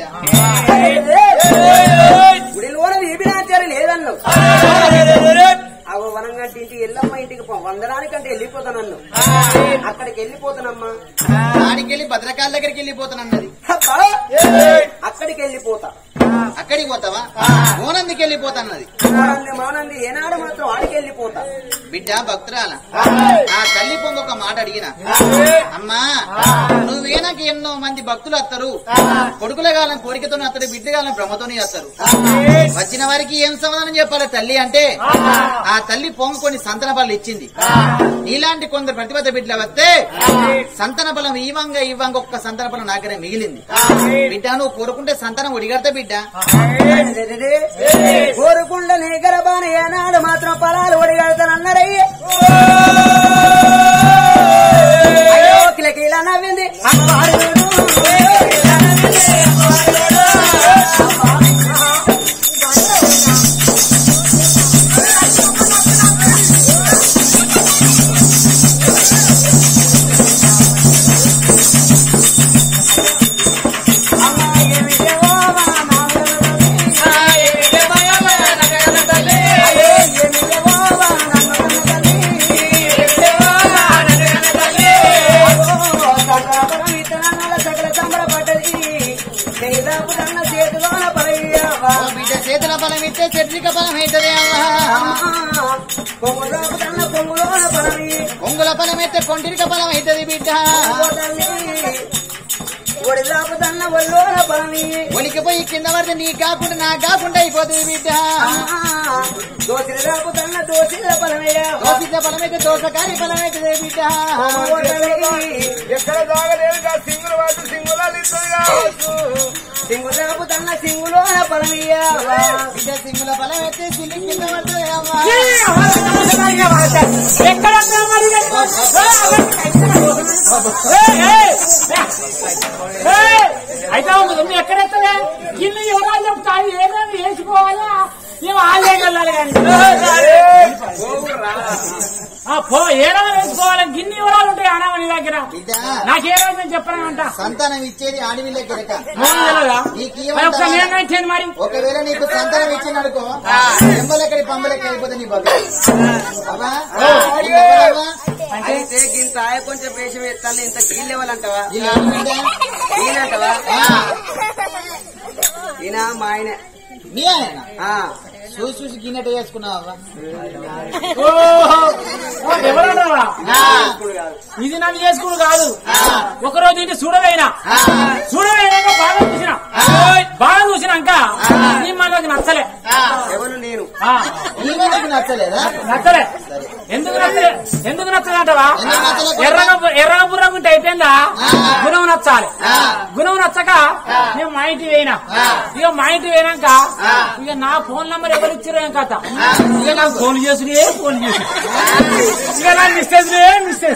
గుడిలోన బీబీనాచారి లేదన్ను అవ వనంగంటి ఇంటికి ఎల్లమ్మ ఇంటికి వందనానికంటే వెళ్ళిపోతానన్ను అక్కడికి వెళ్ళిపోతానమ్మా ఆడికి వెళ్ళి భద్రకాల దగ్గరికి వెళ్ళిపోతానన్నది అక్కడికి వెళ్ళిపోతా అక్కడికి పోతావా మోనందికి వెళ్ళిపోతాన్నది మానంది మానంది ఏనాడు మాత్రం ఆడికి వెళ్ళిపోతా బిడ్డ భక్తురాల ఆ తల్లి పొంగ ఒక మాట అడిగిన అమ్మా నువ్వే నాకు ఎన్నో మంది భక్తులు వస్తారు కొడుకుల కాలం కోరికతో వస్తారు బిడ్డ కాలం బ్రహ్మతోనే వస్తారు వచ్చిన వారికి ఏం సమాధానం చెప్పాలి తల్లి అంటే ఆ తల్లి పొంగ కొన్ని సంతాన బలం ఇచ్చింది నీలాంటి కొందరు ప్రతిభత బిడ్డలు వస్తే సంతాన బలం ఇవ్వంగా ఇవ్వంగా ఒక్క సంతాన బలం నాకనే మిగిలింది బిడ్డ నువ్వు కోరుకుంటే సంతానం ఒడిగడతా బిడ్డ కోరుకుండనే గర్భాన ఏనాడు మాత్రం పొలాలు ఒడిగడతానన్నారయ్యే అయ్యో కిలకిలా నవ్వింది అమ్మవారు చేతుల బలం ఇస్తే చెట్లిక బలం అవుతుంది కొంగుల బలం అయితే కొంటిరిక బలం అవుతుంది బిడ్డ ఒడిదాపుదన్న ఒళ్ళోన బలమి ఒలికిపోయి కింద పడితే నీ కాకుండా నా కాకుండా అయిపోతుంది బిడ్డ దోసిల దాపుదన్న దోసిల బలమయ్యా దోసిల బలమైతే దోసకారి బలం అవుతుంది బిడ్డ ఎక్కడ దాగలేదు సింగులు వాటి సింగులాలు ఇస్తుంది కావచ్చు సింగుదాపుదన్న సింగులోన బలమయ్యా బిడ్డ సింగుల బలం అయితే సిల్లి కింద పడుతుంది అమ్మా ఎక్కడ అయితే నువ్వు ఎక్కడెత్తలే ఇల్లు ఎవరాలు చెప్తాను ఏదైనా వేసుకోవాలా మేము ఆలయం వెళ్ళాలి కానీ పో ఏడాది వేసుకోవాలి గిన్ని వివరాలు ఉంటాయి ఆనామని దగ్గర నాకే రోజు చెప్పానంట సంతానం ఇచ్చేది ఆడవిల్ల గిరక మరి ఒకవేళ నీకు సంతానం ఇచ్చినడుకో ఎంబలెక్కడి పంబలెక్కడి అయిపోతే నీ బాబు అయితే ఇంత ఆయ కొంచెం వేషం ఎత్తాలి ఇంత కీళ్ళు ఇవ్వాలంటావా ఈయనంటవా ఈయన మా ఆయన మీ ఆయన చూసి చూసి గిన్నెట వేసుకున్నావా ఇది నన్ను చేసుకుని కాదు ఒకరోజు ఇంటి చూడవైనా చూడవైనా బాగా చూసిన బాగా చూసినాక నీ మనకి నచ్చలే ఎవరు నేను ఈమె నీకు నచ్చలేదా? నచ్చలే. ఎందుకు నచ్చలే? ఎందుకు నచ్చదంటవా? ఎర్రగా ఎర్రగా బుర్రగా ఉంటే అయిపోయిందా? గుణం నచ్చాలి. గుణం నచ్చక నేను మా ఇంటికి పోయినా. ఇక మా ఇంటికి పోయినాక ఇక నా ఫోన్ నెంబర్ ఎవరు ఇచ్చారో ఏం కథ. ఇక నాకు ఫోన్ చేసుడే ఫోన్ చేసి ఇక నా మిస్టేజ్ మిస్టేజ్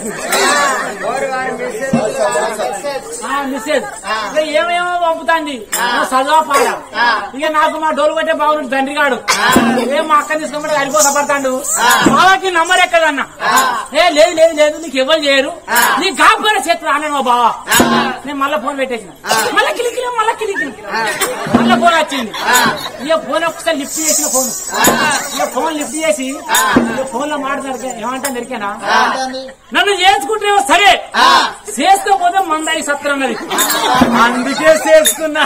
మిస్టేజ్ ఇక ఏమేమో పంపుతాంది చదువు పాడ. ఇక నాకు మా డోలు కొట్టే బాగుంది తండ్రి గాడు. ఏం మా అక్కని తీసుకుంటే అడిపోతా పడతాడు. బావాకి నంబర్ ఎక్కదన్నా. ఏ లేదు లేదు లేదు నీకు ఎవరు చేయరు, నీకు కాకపోయినా చేతులు అన్నాను మా బావ. నేను మళ్ళా ఫోన్ పెట్టేసిన. మళ్ళా కిలికిలో మళ్ళా కిలికిలో మళ్ళా ఫోన్ వచ్చింది. ఇక ఫోన్ ఒకసారి లిఫ్ట్ చేసిన ఫోన్ ఇక ఫోన్ లిఫ్ట్ చేసి ఇక ఫోన్ లో మాట్లాడితే ఏమంటా దొరికేనా నన్ను చేసుకుంటేమో సరే చేసుకోపోతే మందాయి సత్రం అన్నది. అందుకే చేసుకున్నా.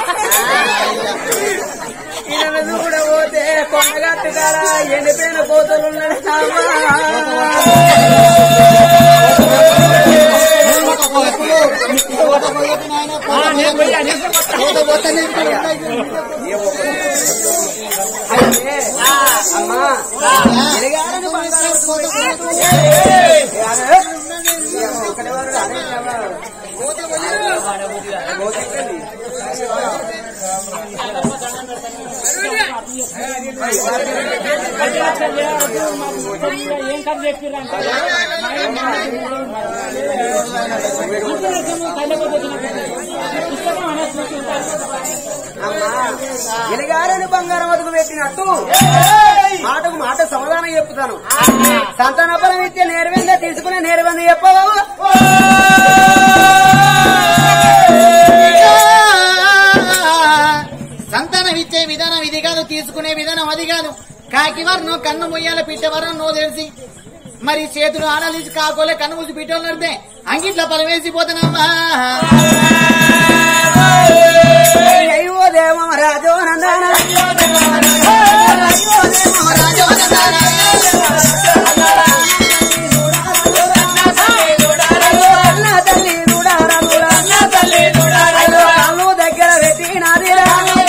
చూడబోతే కొండగట్టు కాడ ఎండిపోయిన కోతలు ఉన్నాడు. అమ్మా ఏం కథ చెప్పిరంటే ఎలిగారని బంగారం అదుగు పెట్టినట్టు మాటకు మాట సమాధానం చెప్తాను. సంతాన బలం ఇచ్చే నేర్వంగా తీసుకునే నేర్వంది చెప్పవు. సంతానం ఇచ్చే విధానం ఇది కాదు, తీసుకునే విధానం అది కాదు. కాకి వర్ణం కన్ను ముయ్యాల పిట్ట వర్ణం నో తెలిసి మరి చేతులు ఆడాలిసి కాకోలే కన్ను మూసి పిట్టలు నడితే అంగిట్ల పని వేసిపోతున్నామా. అయ్యో దేవ రాజో నందన దగ్గర పెట్టి నాదిరా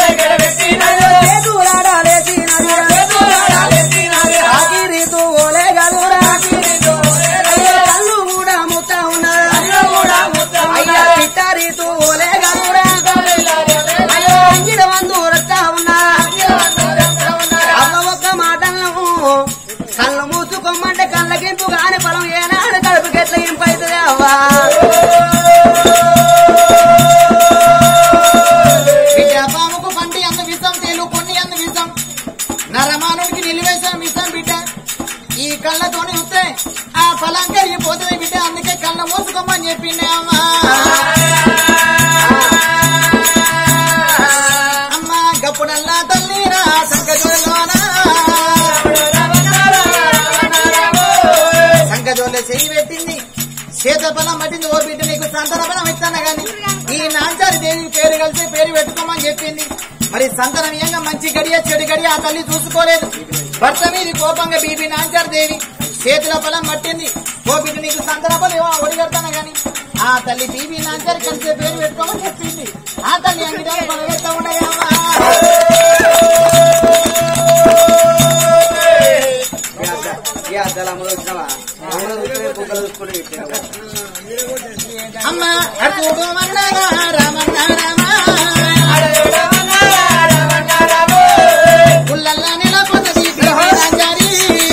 రీతు ఓలే గదురా కళ్ళు కూడా ముత్త ఉన్నారా అయ్యా పిట్ట రీతు ఓలే గదురా అంగిడ వందు రస్తా ఉన్నారా. అమ్మ ఒక్క మాటలను కళ్ళు మూసుకోమంటే కళ్ళకింపు కాని పొలం ఏనాడు కడుపుకెట్ల ఇంపు అవుతుంది అవ్వా. పాముకు పంటి అంత విషం, తేలు కొన్ని అంత విషం, నరమానుడికి నిలివేసిన విషం బిడ్డ. ఈ కళ్ళతోని వస్తే ఆ ఫలం కరిగిపోతుంది బిడ్డ. అందుకే కళ్ళ మోసుకోమని చెప్పిండే అమ్మా. అమ్మా గప్పుడల్లా తల్లిరా సంకజోలోనా సంకజోలే చెయ్యి పెట్టింది, చేత బలం పట్టింది. ఓ బిడ్డ నీకు సంతాన బలం ఇస్తాను గాని ఈ నాంచారి దేవి పేరు కలిసి పేరు పెట్టుకోమని చెప్పింది. మరి సంతానం ఏంగా మంచి గడియ చెడు గడియ ఆ తల్లి చూసుకోలేదు. భర్త మీద కోపంగా బీబీ నాంచారి దేవి చేతుల బలం పట్టింది. ఓ బిడ్డ నీకు సంతాన బలం ఏమో ఒడిగడతాను గాని ఆ తల్లి బీబీ నాంచారి కలిసి పేరు పెట్టుకోమని చెప్పింది. ఆ తల్లి అన్ని దాన్ని బలం పెడతా ఉన్నాయమ్మా. అమ్మ అడుగు మన్నారా రామన్నారామా పుల్లల్లా నెలకొన్నది నాంచారి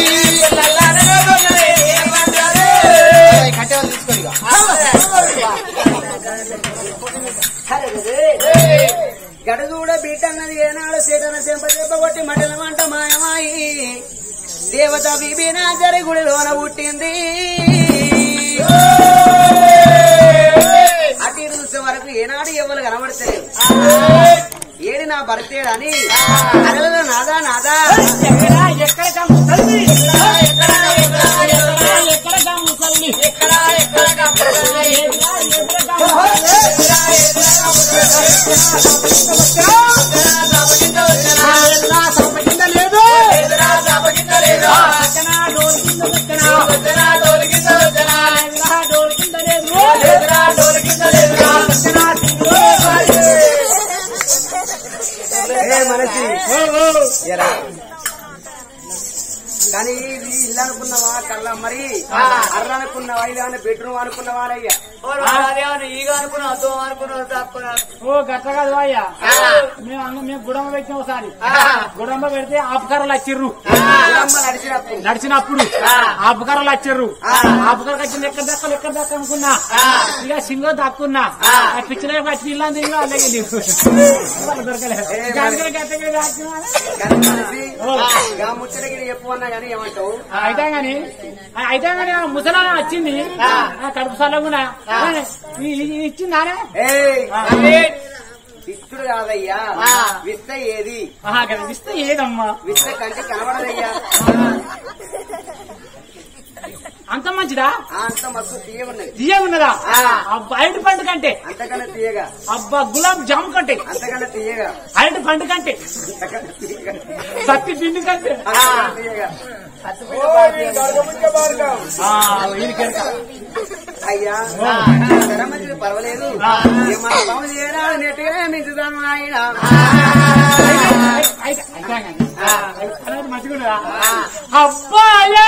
కట్టెలు తీసుకొని గడుగూడ బీట అన్నది ఏనాడు సేటన చెంప చెప్పబట్టి మటల వంట మాయమాయి దేవత బీబీనా జరి గుడిలోన పుట్టింది. అటు ఇటు చూసే వరకు ఏనాడు ఎవరు కనబడతలేదు. ఏడి నా భర్తేడని అనలేదు. నాదా నాదా ఎక్కడ ముసలి ఎక్కడ ముసలి లేదు కానీ ఇది ఇల్లు అనుకున్నావా కళ్ళ మరి అర్ర అనుకున్నావా ఇలా బెడ్రూమ్ అనుకున్నావా అయ్యా ఈగ అనుకున్నా అదో అనుకున్నా తక్కువ ఓ గట్ల కాదు అయ్యా మేము అన్న మేము గుడమ్మ పెట్టిన ఒకసారి గుడమ్మ పెడితే ఆపుకారాలు వచ్చిర్రు నడిచినప్పుడు నడిచినప్పుడు ఆపుకారాలు వచ్చిర్రు ఆపుకారకు వచ్చింది ఎక్కడ దక్కలు ఎక్కడ దక్క అనుకున్నా ఇక సింగో దక్కున్నా ఆ పిచ్చలే వచ్చి ఇల్లంది ఇంకా అలాగే దొరకలేదు ముచ్చటగిరి చెప్పు అన్నా గానీ ఏమంటావు అయితే గాని అయితే గాని ముసలా వచ్చింది కడుపు సల్లగునా ఇచ్చిందానే విస్తుడు కాదయ్యా విస్త ఏది విస్త ఏదమ్మా విస్త కంటే కనబడదయ్యా అంత మంచిదా అంత మస్తు తీయ ఉన్నది తీయ ఉన్నదా అబ్బా అరటి పండు కంటే అంతకన్నా తీయగా అబ్బా గులాబ్ జామ్ కంటే అంతకన్నా తీయగా అరటి పండు కంటే సత్తి పిండి కంటే తీయగా అయ్యా మంచిది పర్వాలేదు నెట్టుగా మించుతాను ఆయన మంచిగా అబ్బాయే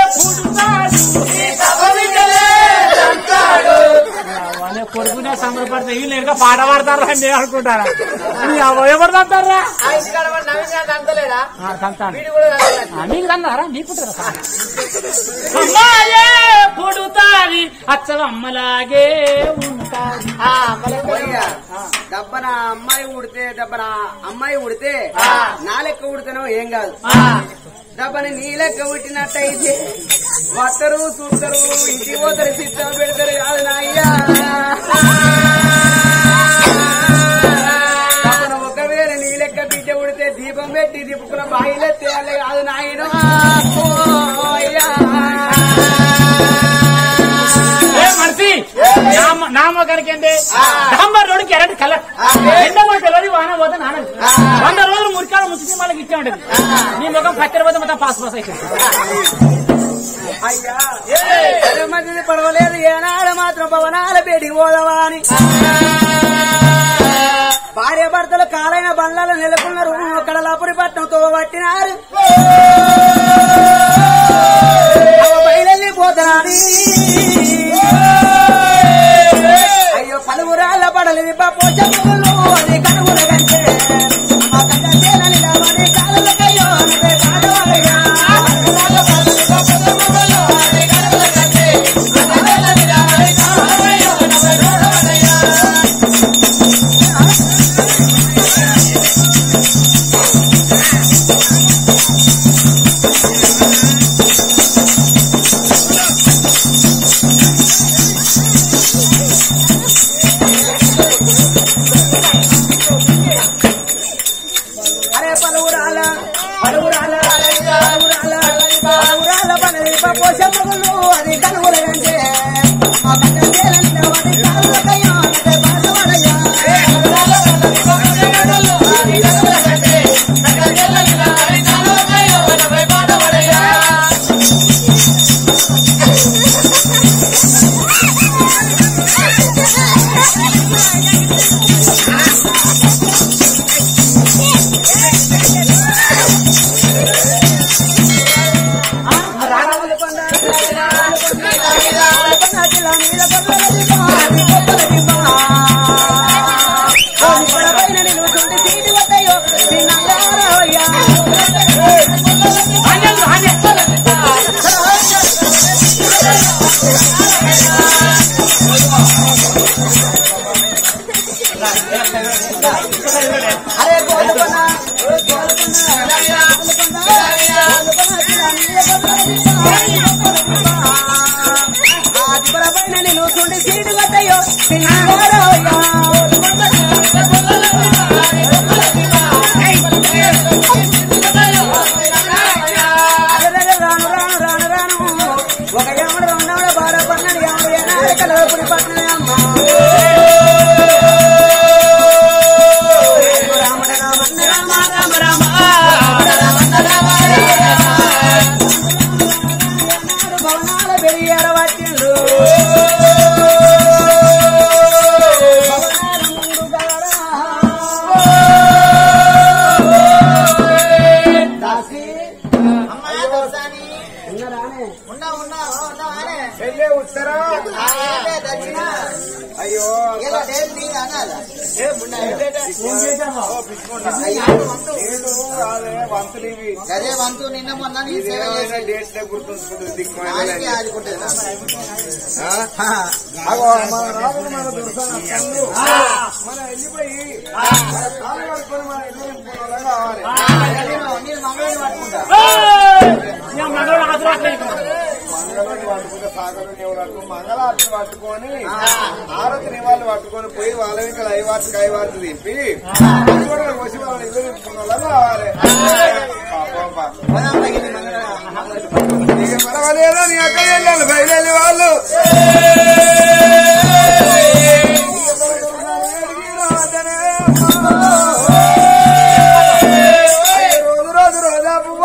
కొడుకునే సంబరపడతా వీళ్ళు ఇంకా పాట పాడతారా అని నేను అనుకుంటారా ఎవరు తంతారా నీకు తన్నారా నీకు అమ్మాయే పుడుతాది అచ్చల అమ్మలాగే ఉంటాది దెబ్బన అమ్మాయి ఉడితే దెబ్బన అమ్మాయి ఉడితే నా లెక్క ఉడితేనో ఏం కాదు దెబ్బని నీ లెక్క ఉట్టినట్టయితే వత్తరు చూస్తారు ఇంటి పోతారు చిత్తం పెడతారు కాదు నాయ్యా దెబ్బన ఒకవేళ నీ లెక్క బిడ్డ ఉడితే దీపం పెట్టి దిప్పుకున్న బాయిలెత్తేయాలి కాదు నాయన మనిషి నామకానికి ఏంటి డాంబర్ రోడ్డు కెరెంట్ కలర్ ఎండమో తెలియదు వాన పోతే నాన్న వంద రోజులు మురికాల ముచ్చి వాళ్ళకి ఇచ్చే ఉంటది నీ ముఖం పక్కన పోతే మొత్తం పాస్ పాస్ అయిపోయింది అయ్యా మంచిది పడవలేదు ఏనాడు మాత్రం భవనాల పేటికి పోదావా అని భార్య భర్తలు కాలైన బండ్లలో నెలకొన్నారు అక్కడ లపురి పట్టణంతో పట్టినారు బయలుపోతున్నాని అయ్యో పలువురాళ్ళ పడలేదు పోషకులు అది కనుగొన కంటే కాళ్ళకయ్యో పాడవాడయ్యా పోషకులు అది కనుగొనంటే అరే గోల్కొండ పైన నేను చూడండి సీటు కట్టయ్యో రాను రాను రాను రాను ఒక ఎవడు రెండవడు బాధ పన్నడు ఎవడు ఏనాడు కలవపుడి పట్టణ అమ్మ భవనాల పెరిగార వచ్చిండు దాసి ఉంటా ఉన్నా ఉంటావానే వెళ్ళే ఉత్తరా దక్షిణ అయ్యో ఇలా డేట్ నీ అనాలా అదే వంతులు ఇవి అదే వంతు నిన్న మొన్న నీ సేవ చేసి డేట్ గుర్తుంచుకుంటుంది దిక్కు దానికి ఆదుకుంటుంది మన రాజు మన దుర్సన మన వెళ్ళిపోయి మన కాలు పట్టుకొని మన ఇల్లు నింపుకోవడం కావాలి నేను మంగళని పట్టుకుంటా మంగళని పట్టుకుంటే సాగరం ఎవరు మంగళార్తి పట్టుకొని ఆరతి నివాళులు పట్టుకొని పోయి వాళ్ళ ఇంకా ఐవార్తి కైవార్తి దింపి కూడా వచ్చి వాళ్ళని ఇల్లు నింపుకున్న వాళ్ళని కావాలి పర్వాలేదో నీ అక్కడ వెళ్ళాలి బయలుదేరి వాళ్ళు రోజు రోజు రోజా పువ్వు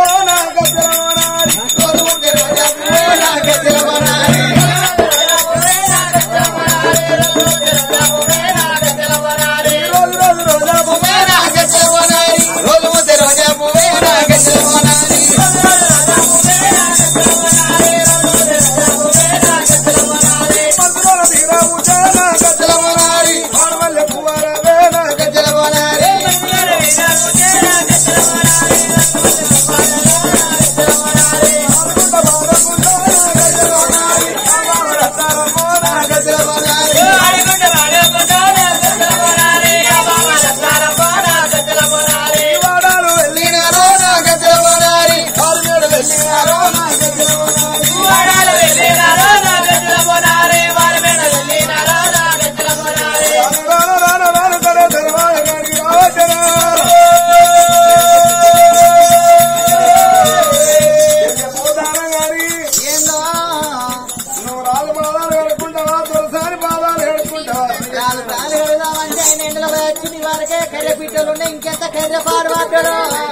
ఇంకెంత కర్రె పాడువాడు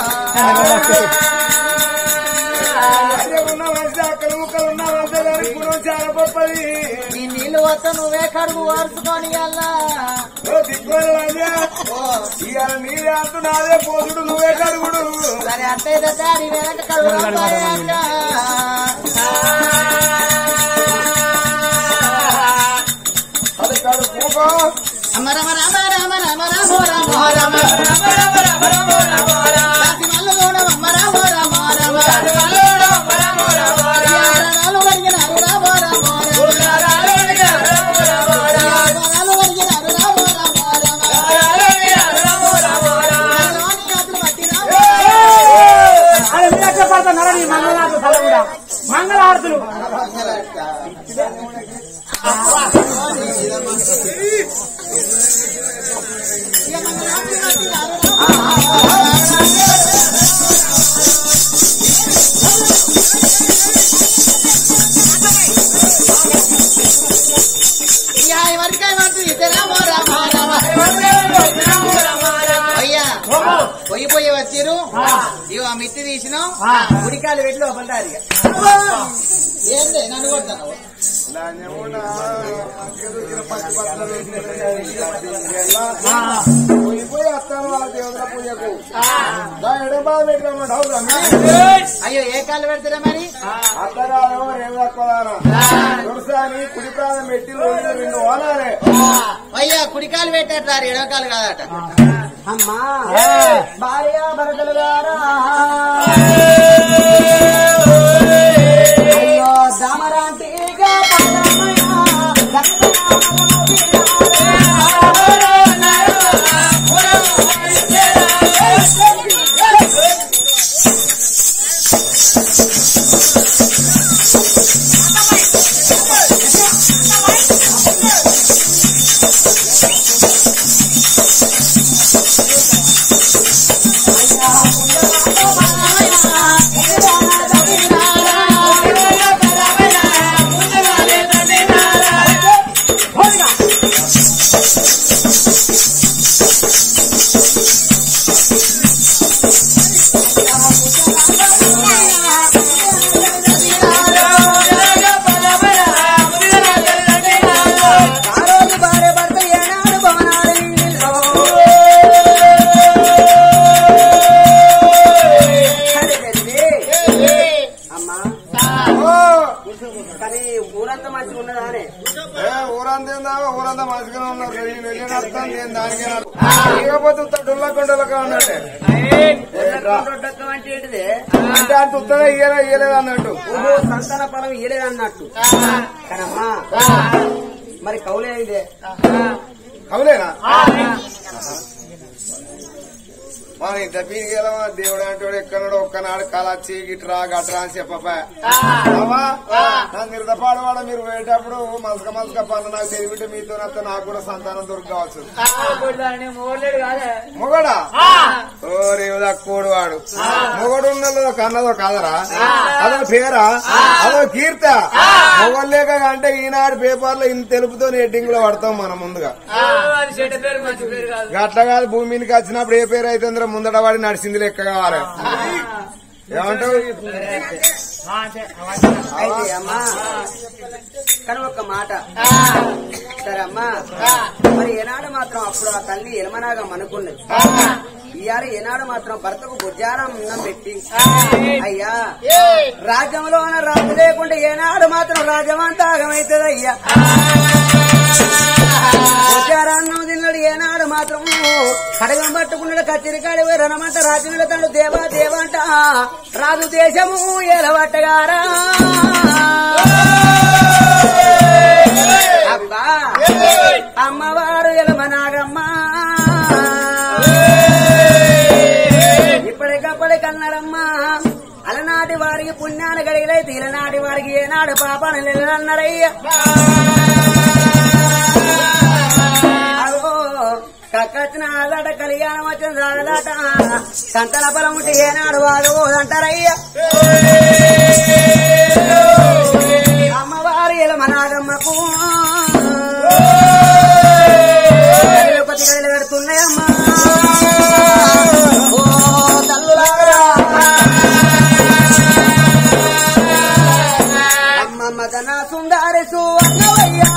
నీ నీళ్లు వస్తా నువ్వే కడుగు వార్చుకొని అల్లా నీరే అంటూ నాదే పోతుడు నువ్వే కడుగుడు సరే అంటే దాడి వెనక కడుగు అది కడుపు అమ్మ రామ రామ రామ రామ రామ రామ రామ మంగళారతులు పొయ్యి పొయ్యి వచ్చిరు ఇవి ఆ మిత్తి తీసినాం ఉడికాలు పెట్టి లోపల ఏంటి నన్ను కొడతాను పోయి వస్తాను వాళ్ళ దేవతల పూజకు ఎడబా పెట్టమంటావు అయ్యో ఏ కాళ్ళు పెడతారా మరి అత్తరాలేమో రేపు తక్కువదానా దుర్సాని కుడి ప్రాణం పెట్టి రోజు రెండు ఓనాలే అయ్యా కుడికాలు పెట్టారు ఎడవకాలు కాదట అమ్మా భార్య భరతలు గారా అయ్యో దామరాంటిగా కానీ ఊరంతా మంచిగా ఉన్నదా అని ఏ ఊరంతా ఏందా ఊరంతా మంచిగానే ఉన్నారు వెళ్ళి నడుస్తాను నేను దానికే లేకపోతే డుల్ల కొండలగా ఉన్నట్టే అంటే ఏంటిది అంటే అంత ఉత్తగా ఇయ్యలే ఇయ్యలేదు అన్నట్టు సంతాన ఫలం ఇయ్యలేదు అన్నట్టు కనమ్మా మరి కౌలే ఇదే అవులేనా మన ఇంత పీరిగల దేవుడు అంటే ఎక్కడో ఒక్కనాడు కలచ్చి గిట్రా గట్రా అని చెప్పపా నాకు నిర్దపాడవాడ మీరు పోయేటప్పుడు మసక మసక పనులు నాకు తెలివింటే మీతో నాకు కూడా సంతానం దొరకవచ్చు మొగడా ఓ రేవుదా కోడు వాడు మొగడు ఉన్నదో కన్నదో కాదరా అదో పేరా అదో కీర్త మొగలేక అంటే ఈనాడు పేపర్లో ఇంత తెలుపుతో హెడ్డింగ్ లో పడతాం మనం ముందుగా గట్ల కాదు భూమికి వచ్చినప్పుడు ఏ పేరు అయితే ముందట వాడి నడిచింది లెక్క కావాలి ఏమంటావు అయితే అమ్మా కానీ ఒక్క మాట సరే అమ్మా మరి ఏనాడు మాత్రం అప్పుడు ఆ తల్లి ఎలమనాగా అనుకున్నది ఇవాళ ఏనాడు మాత్రం భర్తకు గుజ్జారం అన్నం పెట్టి అయ్యా రాజ్యంలో రాజు లేకుండా ఏనాడు మాత్రం రాజ్యమంతా ఆగమవుతుంది అయ్యా గుజ్జారాన్నం తిన్నాడు ఏనాడు మాత్రం కడగం పట్టుకున్నాడు కత్తిరికాడి పోయి రణమంట రాజ్యంలో తను దేవా దేవంట రాజు దేశము ఎలవట్టగారా అబ్బా అమ్మవారు ఎలమనాగమ్మ ఇప్పటికప్పటికన్నారమ్మా అలనాటి వారికి పుణ్యాలు గడిగలైతే ఇలనాటి వారికి ఏనాడు పాపాలు నిలనన్నారయ్యా కక్కచ్చిన ఆదాట కళ్యాణం వచ్చిన సాగదాట సంతల పొలం ఉంటే ఏనాడు వాగబోదంటారయ్యా అమ్మవారి ఎలమనాగమ్మకు పతి గదిలు పెడుతున్నాయమ్మా ఓ తల్లులారా అమ్మమ్మ తన సుందారిసు అన్నవయ్యా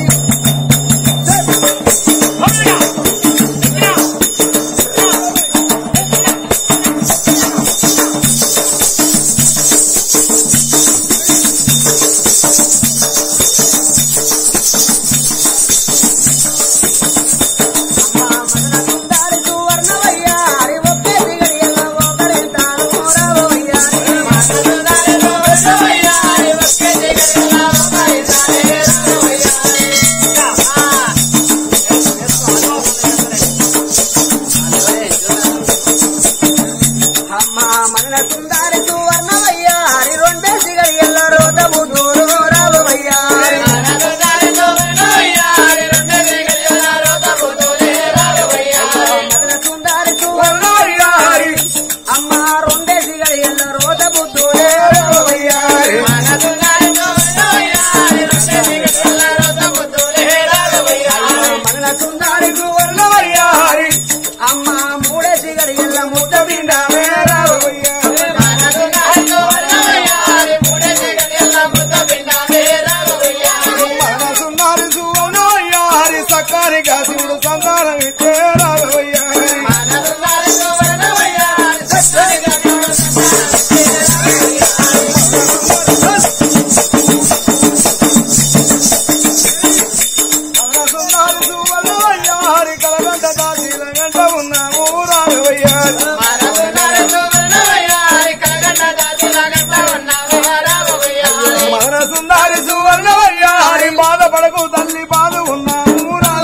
బాధపడకు తల్లి బాధ ఉన్నాము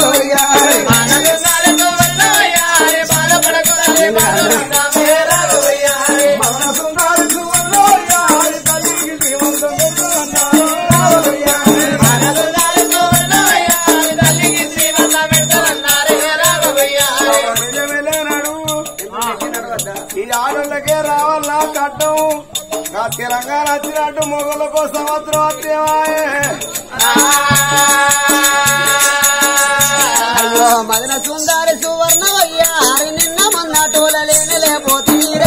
ఈ ఆడళ్ళకే రావాలా కట్టం తెలంగాణ వచ్చినట్టు మొగలకు సంవత్సరం వచ్చేవాయే అయ్యో మదన సుందరి సువర్ణవయ్యా హరి నిన్న మొన్న తోలలేని లేకపోతీరా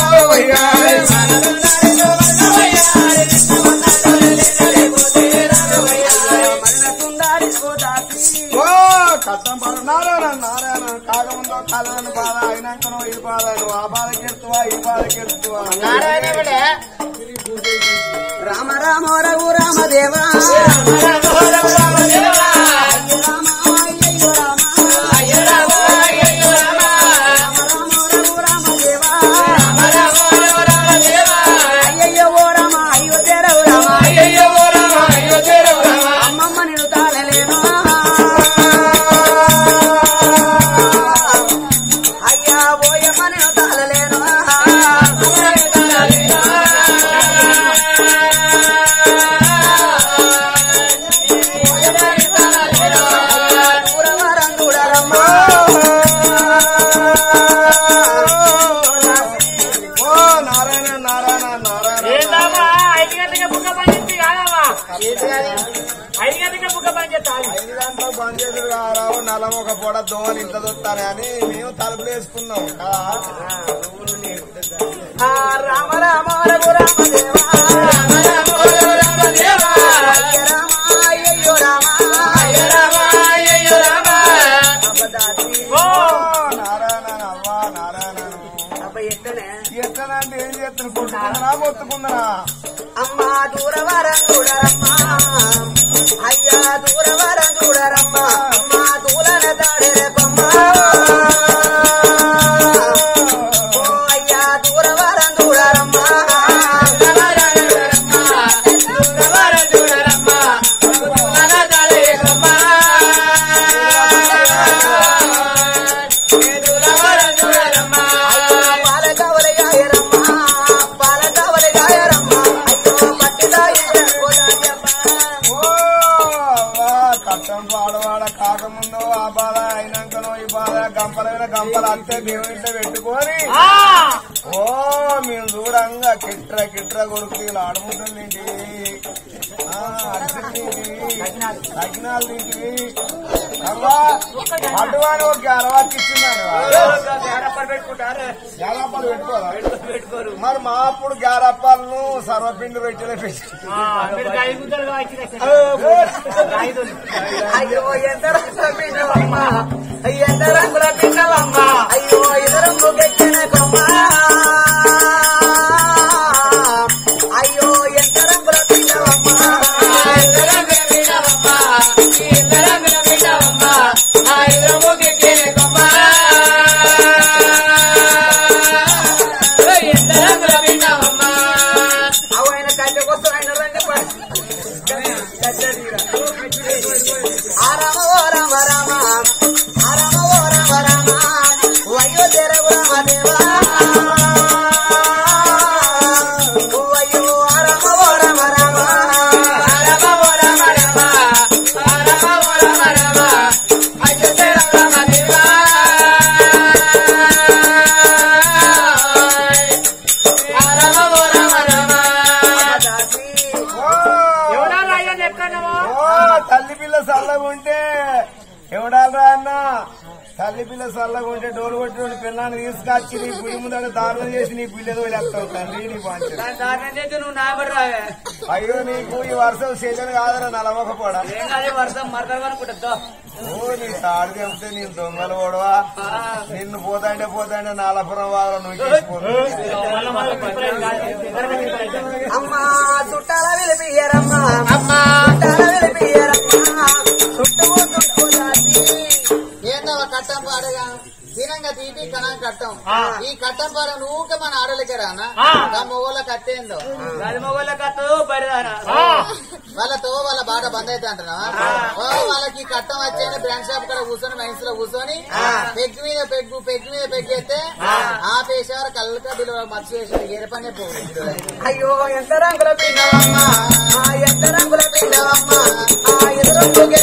మదన సుందరి కట్టం పడు నారాయణ నారాయణ కాకముందో కాలని బాధ అయినాకనో ఈ బాధ నువ్వు ఆ బాధకెడుతువా ఈ బాధకెడుతువా రామ రామ రఘు రామదేవా నల్లమొక పొడ దోమలు ఇంత దొత్తానే అని మేము తలుపులు వేసుకున్నాం రామ రామ రఘు రామదేవా అయ్యో రామ నారాయణ అవ్వా నారాయణ ఎట్టనే ఎట్లనంటే ఏం చేస్తాను కొట్టుకుందనా మొత్తుకుందనా అమ్మా దూరవరం చూడరమ్మా అయ్యా దూరవరం చూడరమ్మా అమ్మా దూలన తాడేరమ్మా ఓ అయ్యా దూరవరం చూడరమ్మా దూరవరం చూడరమ్మా దూలన తాడేరమ్మా దూరవరం చూడరమ్మా పాల కవలయాయరమ్మా పాల కవలయాయరమ్మా కట్టం పాడవాడ కాకముందు ఆ బాధ అయినాకనో ఈ బాధ గంపలైన గంపలు అంతే దేవుని ఇంట్లో పెట్టుకొని ఓ మేము దూరంగా కిట్ర కిట్ర కొడుకు ఇలా ఆడముంటుంది తగినాలు తింటివి అమ్మా అటువాని ఒక అరవాకి ఇచ్చిన్నాను గ్యారప్పాలు పెట్టుకోరా మరి మా అప్పుడు గ్యారప్పాలను సర్వపిండి రొట్టెలే పెట్టి అయ్యో ఎంత రంగుల పిండవమ్మా ఎంత రంగుల పిండవమ్మా అయ్యో ఇది రంగు గెక్కిన కొమ్మ అయ్యో ఎంత రంగుల పిండవమ్మా ఎంత రంగుల పిండవమ్మా ఎంత రంగుల పిండవమ్మా ఇది రంగు గెక్కిన కొమ్మ ఎంత రంగుల పిండవమ్మా ఆయన కట్టె కోసం ఆయన రంగు ఆ రామ ఓ రామ రామ ఆ రామ ఓ రామ రామ అయ్యో తెరవు రామదేవా అయ్యో ఆ రామ ఓ రామ రామ ఆ రామ ఓ రామ రామ ఆ రామ ఓ రామ రామ అయ్యో తెరవు రామదేవా ఆ రామ ఓ రామ రామ తల్లి పిల్ల చల్లగా ఉంటే ఎవడాలరా అన్న తల్లి పిల్ల చల్లగా ఉంటే డోలు కొట్టి పిల్లాన్ని తీసుకొచ్చి నీ పులి ముందు దారుణం చేసి నీ పిల్లలు వెళ్ళేస్తావు తండ్రి నీ బాధ్యత దారుణం చేసి నువ్వు నాబడి రావే అయ్యో నీకు ఈ వర్షం సీజన్ కాదరా నలవకపోడా అదే వర్షం మరదనుకుంటా ఓ నీ తాడు తెంపితే నేను దొంగలు ఓడవా నిన్ను పోతాంటే పోతాంటే నాలపురం వాళ్ళు నువ్వు చేసుకోరు అమ్మా చుట్టాల విలిపియ్యరమ్మా అమ్మా చుట్టాల విలిపియ్యరమ్మా చుట్టూ చుట్టూ ఏందవ కట్టం పాడగా దీనంగా తీపి కణం కట్టం ఈ కట్టం పాడ నువ్వుక మన ఆడలకి రానా మొగోళ్ళ కట్టేందో అది మొగోళ్ళ కట్టదు బరిదానా వాళ్ళతో వాళ్ళ బాట బంద్ అయితే అంటున్నావా వాళ్ళకి కట్టం వచ్చేది బ్రాండ్ షాప్ కూడా కూర్చొని మైన్స్ లో కూర్చొని పెగ్గు మీద పెగ్గు పెగ్గు మీద పెగ్గేస్తే ఆ పేసారు కళ్ళు కడ్డీలు మర్చి వేసారు ఏరే పనే పోదు అయ్యో ఎంత రంగుల పిండవమ్మా ఎంత రంగుల పిండవమ్మా ఎదురు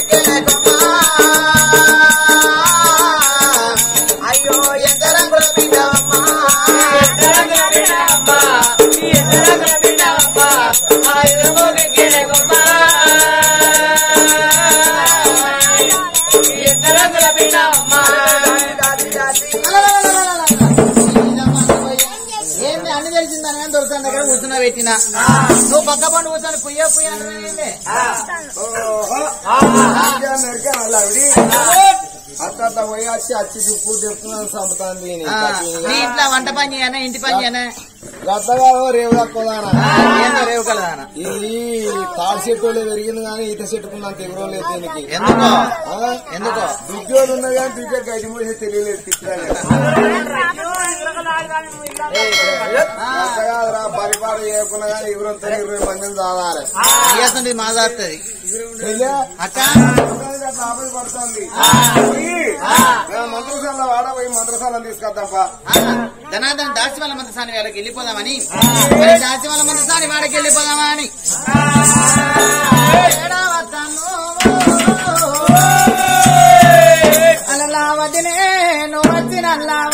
అయ్యో ఎంత రంగుల పిండవమ్మా ఎంత రంగుల పిండవమ్మా ఎంత రంగుల పిండవమ్మా ఎదురు ఎంత రంగుల పిండవమ్మా ఏంది అన్ని తెలిసిందని కానీ దొరుకుతాను దగ్గర కూర్చున్నా పెట్టినా నువ్వు పక్క పండు కూర్చొని పుయ్య పుయ్య అంటే అట్లా పోయి వచ్చి అచ్చి దిప్పు దిప్పుతున్నాను చంపుతాంది నీ ఇంట్లో వంట పని చేయనా ఇంటి పని చేయనా గద్దగా రేవు తక్కువదానా రేవు కలదానా ఇది తాడు చెట్టు పెరిగింది కానీ ఈత చెట్టుకున్నంత ఎగురం లేదు దీనికి ఎందుకో ఎందుకో దిగ్గోలు ఉన్నది కానీ దిగ్గ గడ్డి మూసి తెలియలేదు తిప్పడానికి కాదురా పరిపాటు చేయకుండా కానీ ఎగురంతా ఇరవై మందిని సాధారు మాదాడుతుంది అక్క ఆపది పడుతుంది మంత్రశాల వాడపోయి మంత్రశాలను తీసుకొద్దాంపా ధనాదన్ దాసివాళ్ళ మంత్రసాని వాళ్ళకి వెళ్ళిపోదామని దాసివాళ్ళ మంత్రసాని వాడికి వెళ్ళిపోదామా అని అలా వదిలే నువ్వు వచ్చిన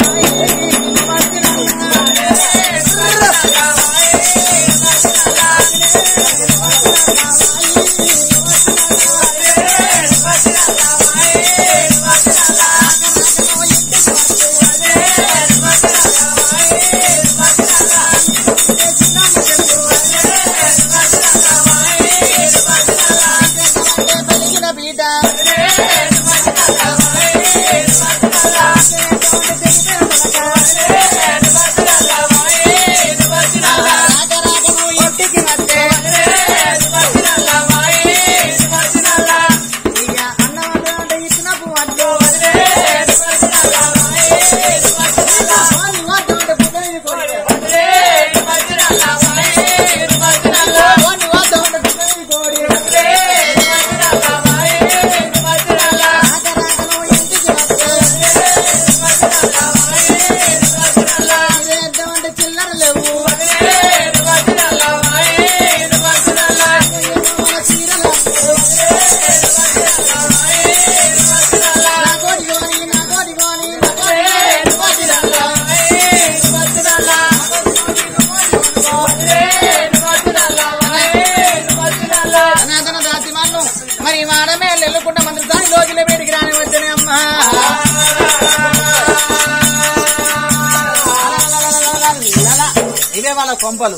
మరి వాడమే వెళ్ళకుండా మంత్రి దాని లోకిలే మీడికి రాని వచ్చానే అమ్మా ఇవే వాళ్ళ కొంపలు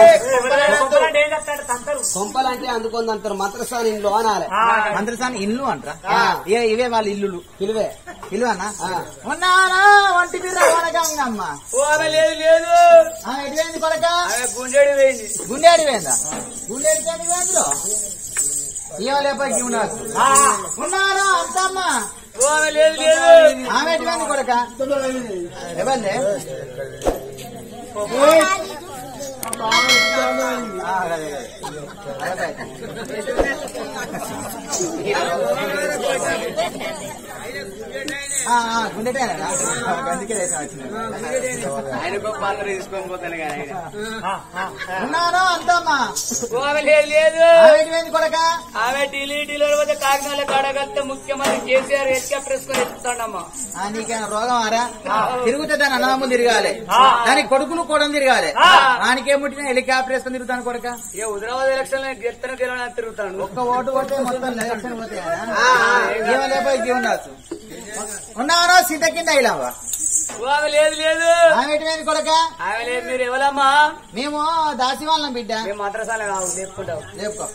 కొంపలు అంటే అందుకొని అంటారు మంత్రస్థానం ఇల్లు అనాలి మంత్రస్థానం ఇల్లు అంటారా ఇవే వాళ్ళ ఇల్లులు పిలువే ఇల్లు అన్నా ఉన్నారా వంటి మీద వనగంగమ్మ లేదు లేదు ఎటువైంది కొడక గుండెడి పోయింది గుండేడి పోయిందా గుండేడి పోయింది ఇవ్వలేపైకి ఉన్నారు ఉన్నారా అంతమ్మా లేదు లేదు ఆమె ఎటువైంది కొడక ఎవరిదే గుండెటేనా అందుకే ఆయనకు పాత్ర తీసుకొని పోతాను కానీ ఉన్నాను అంతమ్మా లేదు లేదు ఆమె కొడక ఆమె ఢిల్లీ ఢిల్లీ పోతే కాకినాడ కాడగలితే ముఖ్యమంత్రి కేసీఆర్ హెలికాప్టర్ వేసుకొని ఎత్తుతాడమ్మా నీకేనా రోగం ఆరా తిరుగుతే దాని అన్నదమ్ములు తిరగాలి దానికి కొడుకులు కూడా తిరగాలి దానికేం ముట్టిన హెలికాప్టర్ వేసుకొని తిరుగుతాను కొడక ఏ హుజరాబాద్ ఎలక్షన్ లో గెలుతన గెలవని తిరుగుతాను ఒక్క ఓటు కొట్టే మొత్తం ఎలక్షన్ పోతాయి ఉండొచ్చు ఉన్నావా సీత కింద ఇలావా లేదు లేదు ఆమె ఎటువైంది కొడక ఆమె లేదు మీరు ఎవరమ్మా మేము దాసి వాళ్ళం బిడ్డ మేము మంత్రసాల కావు చెప్పుకుంటాం చెప్పుకో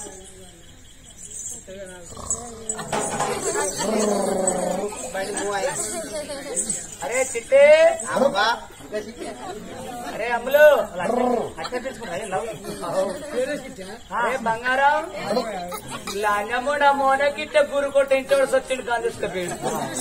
అరే చిట్టే అరే అమ్ములు అరే బంగారం లంగముడ మోనకిట్ట గురు కొట్టించోడు సొచ్చుడు కాందేసుకపోయాడు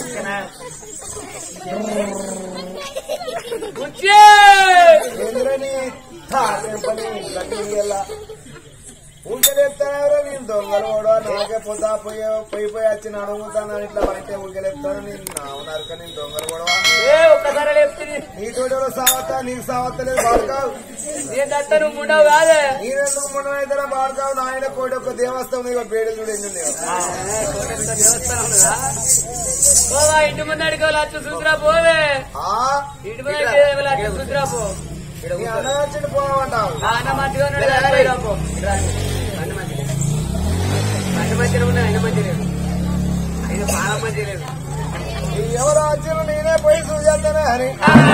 ఊరికెళ్తానో నేను దొంగలోడో నాకే పొద్దా పోయి పోయి పోయి వచ్చి అడుగుతాను ఇట్లా పడితే ఊరికెళ్తాను నేను ఉన్నారు కానీ నేను దొంగలు కూడా ఒక్కసారి లేపుతుంది నీ తోట సావత నీకు సావత్తలేదు బాడుకావు నేను దత్త నువ్వు ఉండవు కాదే నేనెందుకు మనం అయితే బాడుకావు నాయన కోటి ఒక దేవస్థానం ఇక పేడలు కూడా ఎన్ని దేవస్థానం ఉన్నదా పోవా ఇంటి ముందు అడిగో లక్ష సూత్రా పోవే ఇంటి ముందు అడిగే లక్ష సూత్రా పో అన్న వచ్చి పోమంటావు అన్న మంచిగా ఉన్నాడు అన్న మంచిగా అన్న మంచిగా ఉన్నాయి ఆయన మంచి లేదు ఆయన బాగా మంచి లేదు ఎవరు వచ్చారు నేనే పోయి చూసేస్తానే అని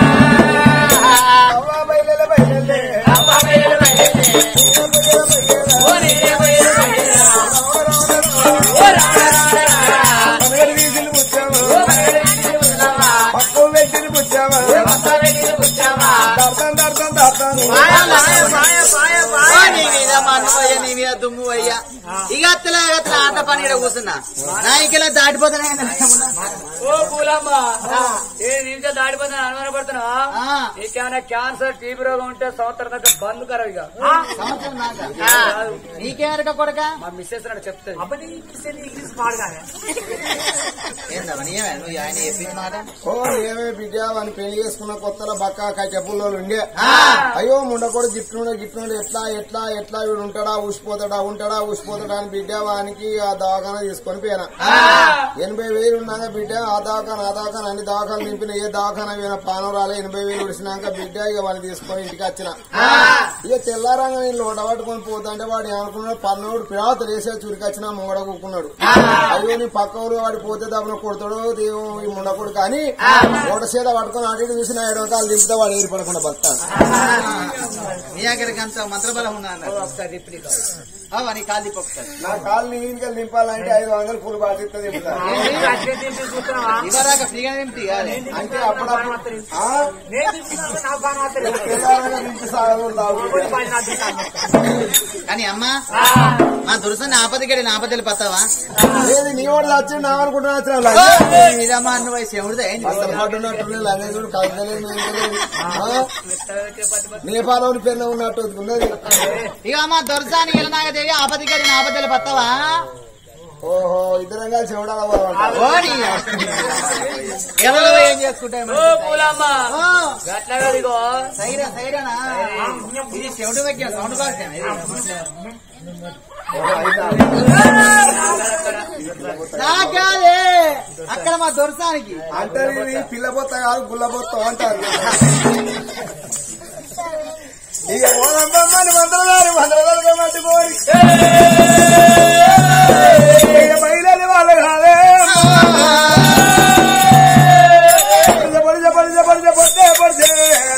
అవ్వా బయలు బయలు వీధులు ముచ్చాము పని ఇక్కడ కూర్చున్నా నాయకులా దాటిపోతానే ఓ పూలమ్మ ఏ నిమిషం దాడిపోతున్నా అనుమానపడుతున్నావా నీకేమైనా క్యాన్సర్ టీబీ రోగం ఉంటే సంవత్సరం దాకా బంద్ కరవు ఇక నీకేమరక కొడక మా మిస్సెస్ నాడు చెప్తాను నువ్వు ఆయన చెప్పిన మాట ఓ ఏమే బిడ్డ అని పెళ్లి చేసుకున్న కొత్తలో బక్క కచ్చపుల్లో ఉండే అయ్యో ముండకోడు గిట్లుండే గిట్లుండే ఎట్లా ఎట్లా ఎట్లా వీడు ఉంటాడా ఊసిపోతాడా ఉంటాడా ఊసిపోతాడా అని బిడ్డ వానికి ఆ దవాఖాన తీసుకొని పోయినా ఎనభై వేలు ఉన్నాక బిడ్డ ఆ దవాఖాన ఆ దవాఖాన అన్ని దవాఖాలు నింపిన ఏ దవాఖాన పోయినా పానం రాలే ఎనభై వేలు ఉడిసినాక బిడ్డ ఇక వాడిని తీసుకొని ఇంటికి వచ్చిన ఇక తెల్లారంగా నేను లోట పట్టుకొని పోతుంటే వాడు ఏమనుకున్నాడు పన్నోడు పిరాత వేసే చురికొచ్చిన ముంగడ కూకున్నాడు అయ్యో నీ పక్క ఊరు వాడు పోతే దబ్బున కొడతాడు దేవు ఈ ముండకుడు కానీ ఓట చేత పట్టుకొని అటు ఇటు చూసిన ఐదు రకాలు దింపితే వాడు ఏరి పడకుండా బతాడు నీ దగ్గరికి అంత మంత్రబలం ఉన్నా నీ కాలు దిప్పొస్తాడు నా కాళ్ళు నీ ఇంటికి నింపాలంటే ఐదు వందలు పూలు బాధ్యత దింపుతాను ఇవరాక ఫ్రీగా నింపి అంటే అప్పుడప్పుడు తెల్లారంగా నింపి సాగదు కానీ అమ్మా మా దురసని ఆపదకి ఆపదలు పత్తావా లేదు నీ వాడు వచ్చిండు నా అనుకుంటున్నా ఇదమ్మా నువ్వు శివుడిదే పట్టున్నట్టు లంగేజుడు కలగలేదు నేపాలోని పెన్న ఉన్నట్టు ఉన్నది ఇక అమ్మా దొరసాని ఇలాగా దేవి ఆపదకి ఆపదలు పత్తావా ఓహో ఇద్దరం కలిసి ఎవడాలి ఎవరో ఏం చేసుకుంటాయి సైరా సైరానా ఇది శివుడు దగ్గర సౌండ్ బాక్స్ నాకాదే అక్కడ మా దొరసానికి అంటే పిల్లబొత్త కాదు గుల్లబొత్త అంటారు ఇక ఓదమ్మని మంత్రగారు మంత్రగారుగా మట్టిపోయి బయలుదేరి వాళ్ళు కాదే చెప్పండి చెప్పండి చెప్పండి చెప్పండి చెప్పండి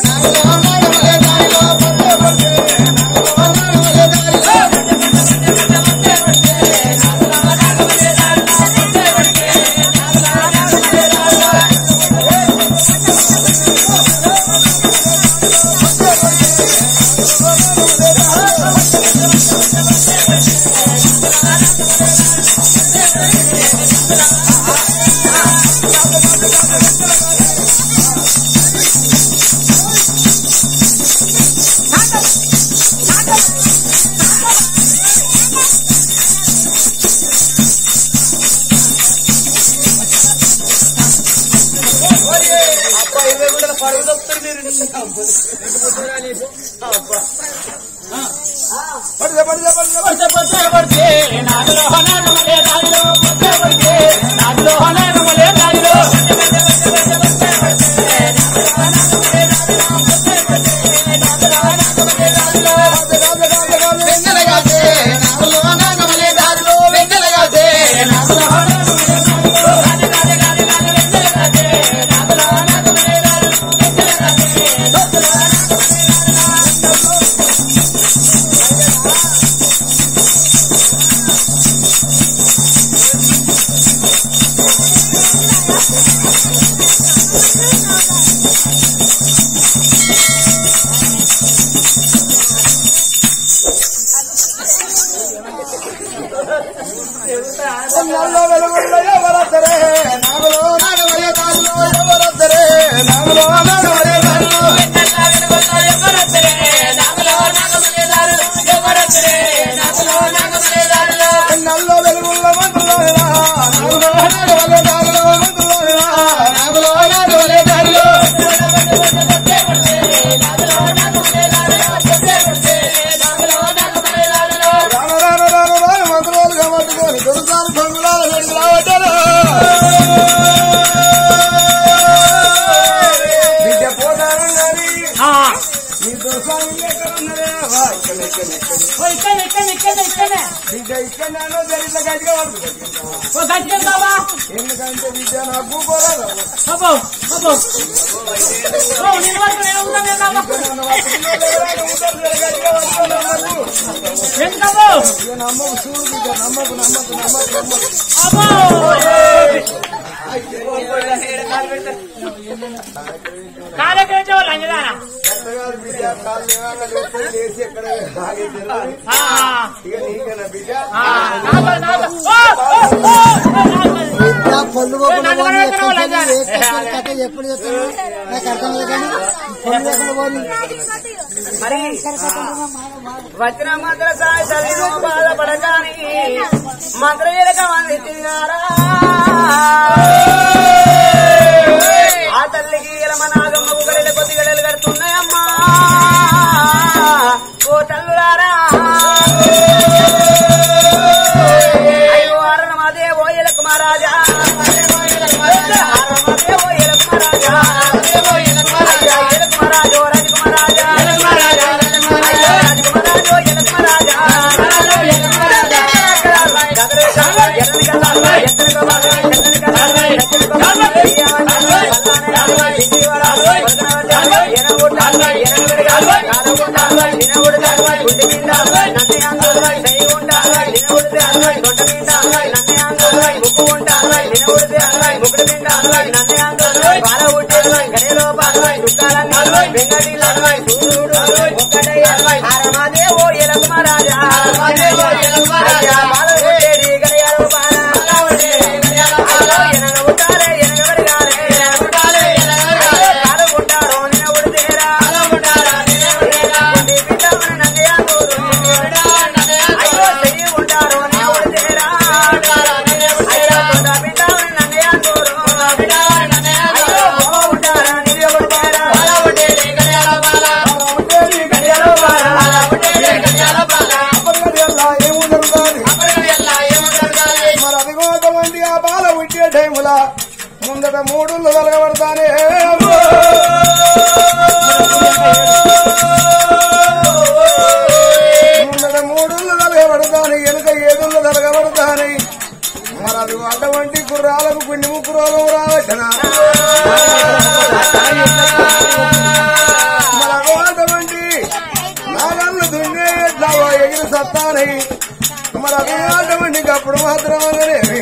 ఎందుకంటే విద్య నాకు పోరాదు నమ్మకు చూడు బిడ్డ నమ్మకు నమ్మకు నమ్మకు లేసి ఎక్కడ ఇక నీకన్నా బిడ్డ ఒళ్ళు పోకుండా ఎప్పుడు చెప్తాను నాకు అర్థం లేదు కానీ ఒళ్ళు లేకుండా పోయి మరి వచ్చిన మంత్ర సాయి చదివి బాధపడగాని మంత్ర ఎరక మంది తిన్నారా ఆ తల్లికి ఎలమ నాగమ్మకు గడెల కొద్ది గడలు కడుతున్నాయమ్మా ఓ తల్లులారా అయ్యో అరణమదే ఓ ఎలకు మహారాజా అరణమదే ఓ ఎలకు మహారాజా ఎలకు మహారాజా రాజకుమారాజా ముందట మూడు కలగబడతానే ముందట మూడు కలగబడతాను వెనుక ఏడుళ్ళు కలగబడతాని మరి అది అటువంటి కుర్రాలకు పిండి ముక్కు రోగం రావచ్చనా మరి అటువంటి నాగళ్ళు దున్నే ఎట్లా ఎగిరి సత్తానై మరి అది అటువంటి అప్పుడు మాత్రం అనేది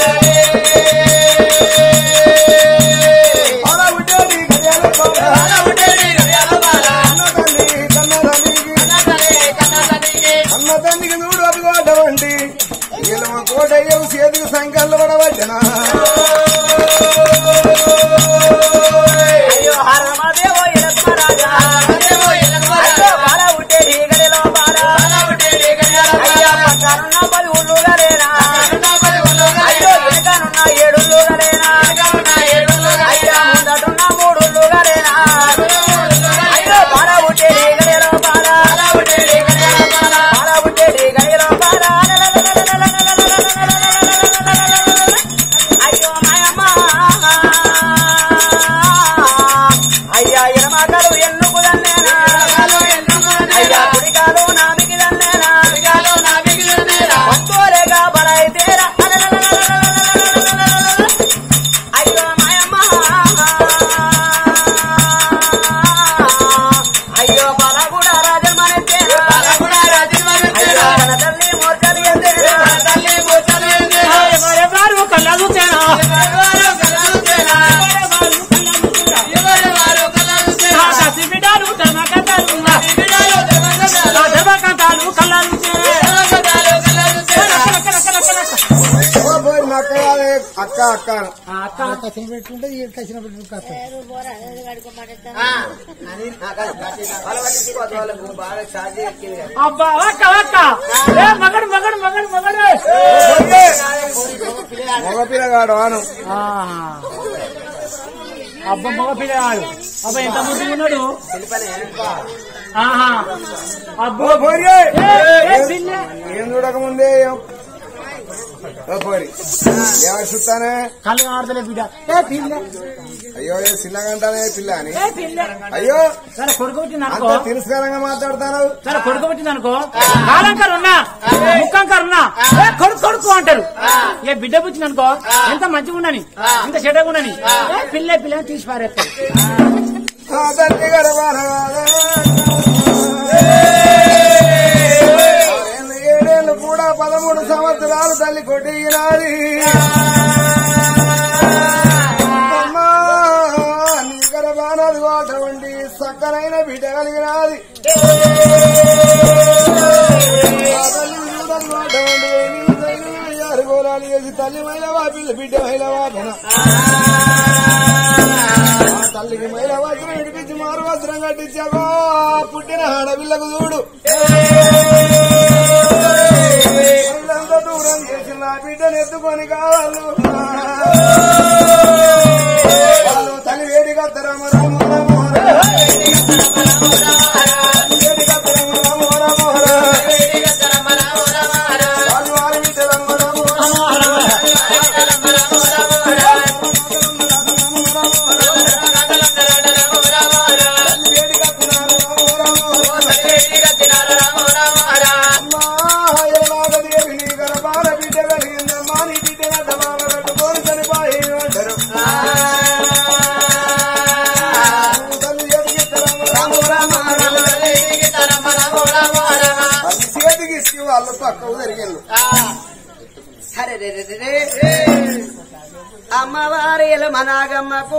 అన్నదానికి నూడు అదుగోటవంటి ఇలమ కోటయ్యవు చేతికి సంఖ్యలు పడవచ్చనా అక్క అక్క అక్క కసిన పెట్టుకుంటే ఈ కసిన పెట్టుకుంటే అబ్బా అక్క అక్క మగడు మగడు మగడు మగడు మగ పిల్లగాడు అను అబ్బా మగ పిల్లగాడు అబ్బా ఎంత ముందు ఉన్నాడు ఆహా అబ్బో ఏం చూడకముందే ఎవరు చూస్తానే కళ్ళు ఆడతలే బిడ్డ అయ్యో ఏ చిన్నగంటానే పిల్ల అని ఏ పిల్ల అయ్యో సరే కొడుకు వచ్చింది అనుకో అంత తిరస్కారంగా మాట్లాడతాను సరే కొడుకు వచ్చింది అనుకో కాలంకర్ ఉన్నా ముక్కంకర్ ఉన్నా ఏ కొడుకు కొడుకు అంటారు ఏ బిడ్డ పుచ్చింది అనుకో ఎంత మంచిగా ఉండని ఎంత చెడ్డగా ఉండని ఏ పిల్ల పిల్ల తీసి పారేస్తారు తల్లి ఏడేళ్ళు కూడా పదమూడు సంవత్సరాలు తల్లి కొట్టినాది నీ గర్భానది అటువంటి సక్కనైన బిడ్డ కలిగినది తల్లి చూడటువంటి అరుగుల యాగాలు చేసి తల్లి మైలవా పిల్ల బిడ్డ మైలవా తల్లికి మైల వస్త్రం విడిపించి మారు వస్త్రం కట్టించావో పుట్టిన ఆడపిల్లకు చూడు అంత దూరం చేసి నా బిడ్డను ఎత్తుకొని కావాలి వాళ్ళు తల్లి వేడి కత్తరమ రామ రామ వాళ్ళు పక్కకు జరిగింది సరే అమ్మవారి మనాగమ్మకు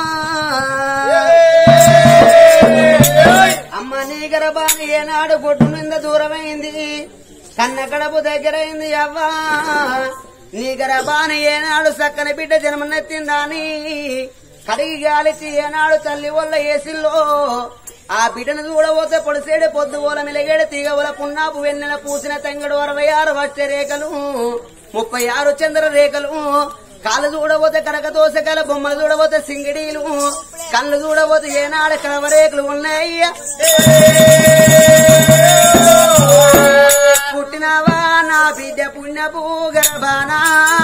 అమ్మ నీ గర్భాన్ని ఏనాడు బొట్టు మీద దూరమైంది కన్న గడపు దగ్గరైంది అవ్వా నీ గర్భాన్ని ఏనాడు సక్కని బిడ్డ జన్మనెత్తిందాని కడిగి గాలిచి ఏనాడు తల్లి వల్ల ఏసిల్లో ఆ బిడ్డను చూడబోతే పొడిసేడు పొద్దు ఓల మిలగేడు తీగవల పున్నాపు వెన్నెల పూసిన తెంగడు అరవై ఆరు వచ్చే రేఖలు ముప్పై ఆరు చంద్ర రేఖలు కాళ్ళు చూడబోతే కనక దోసకాల బొమ్మలు చూడబోతే సింగిడీలు కళ్ళు చూడబోతే ఏనాడు కలవరేకులు ఉన్నాయ్యా పుట్టినవా నా బిడ్డ పుణ్యపు గర్భానా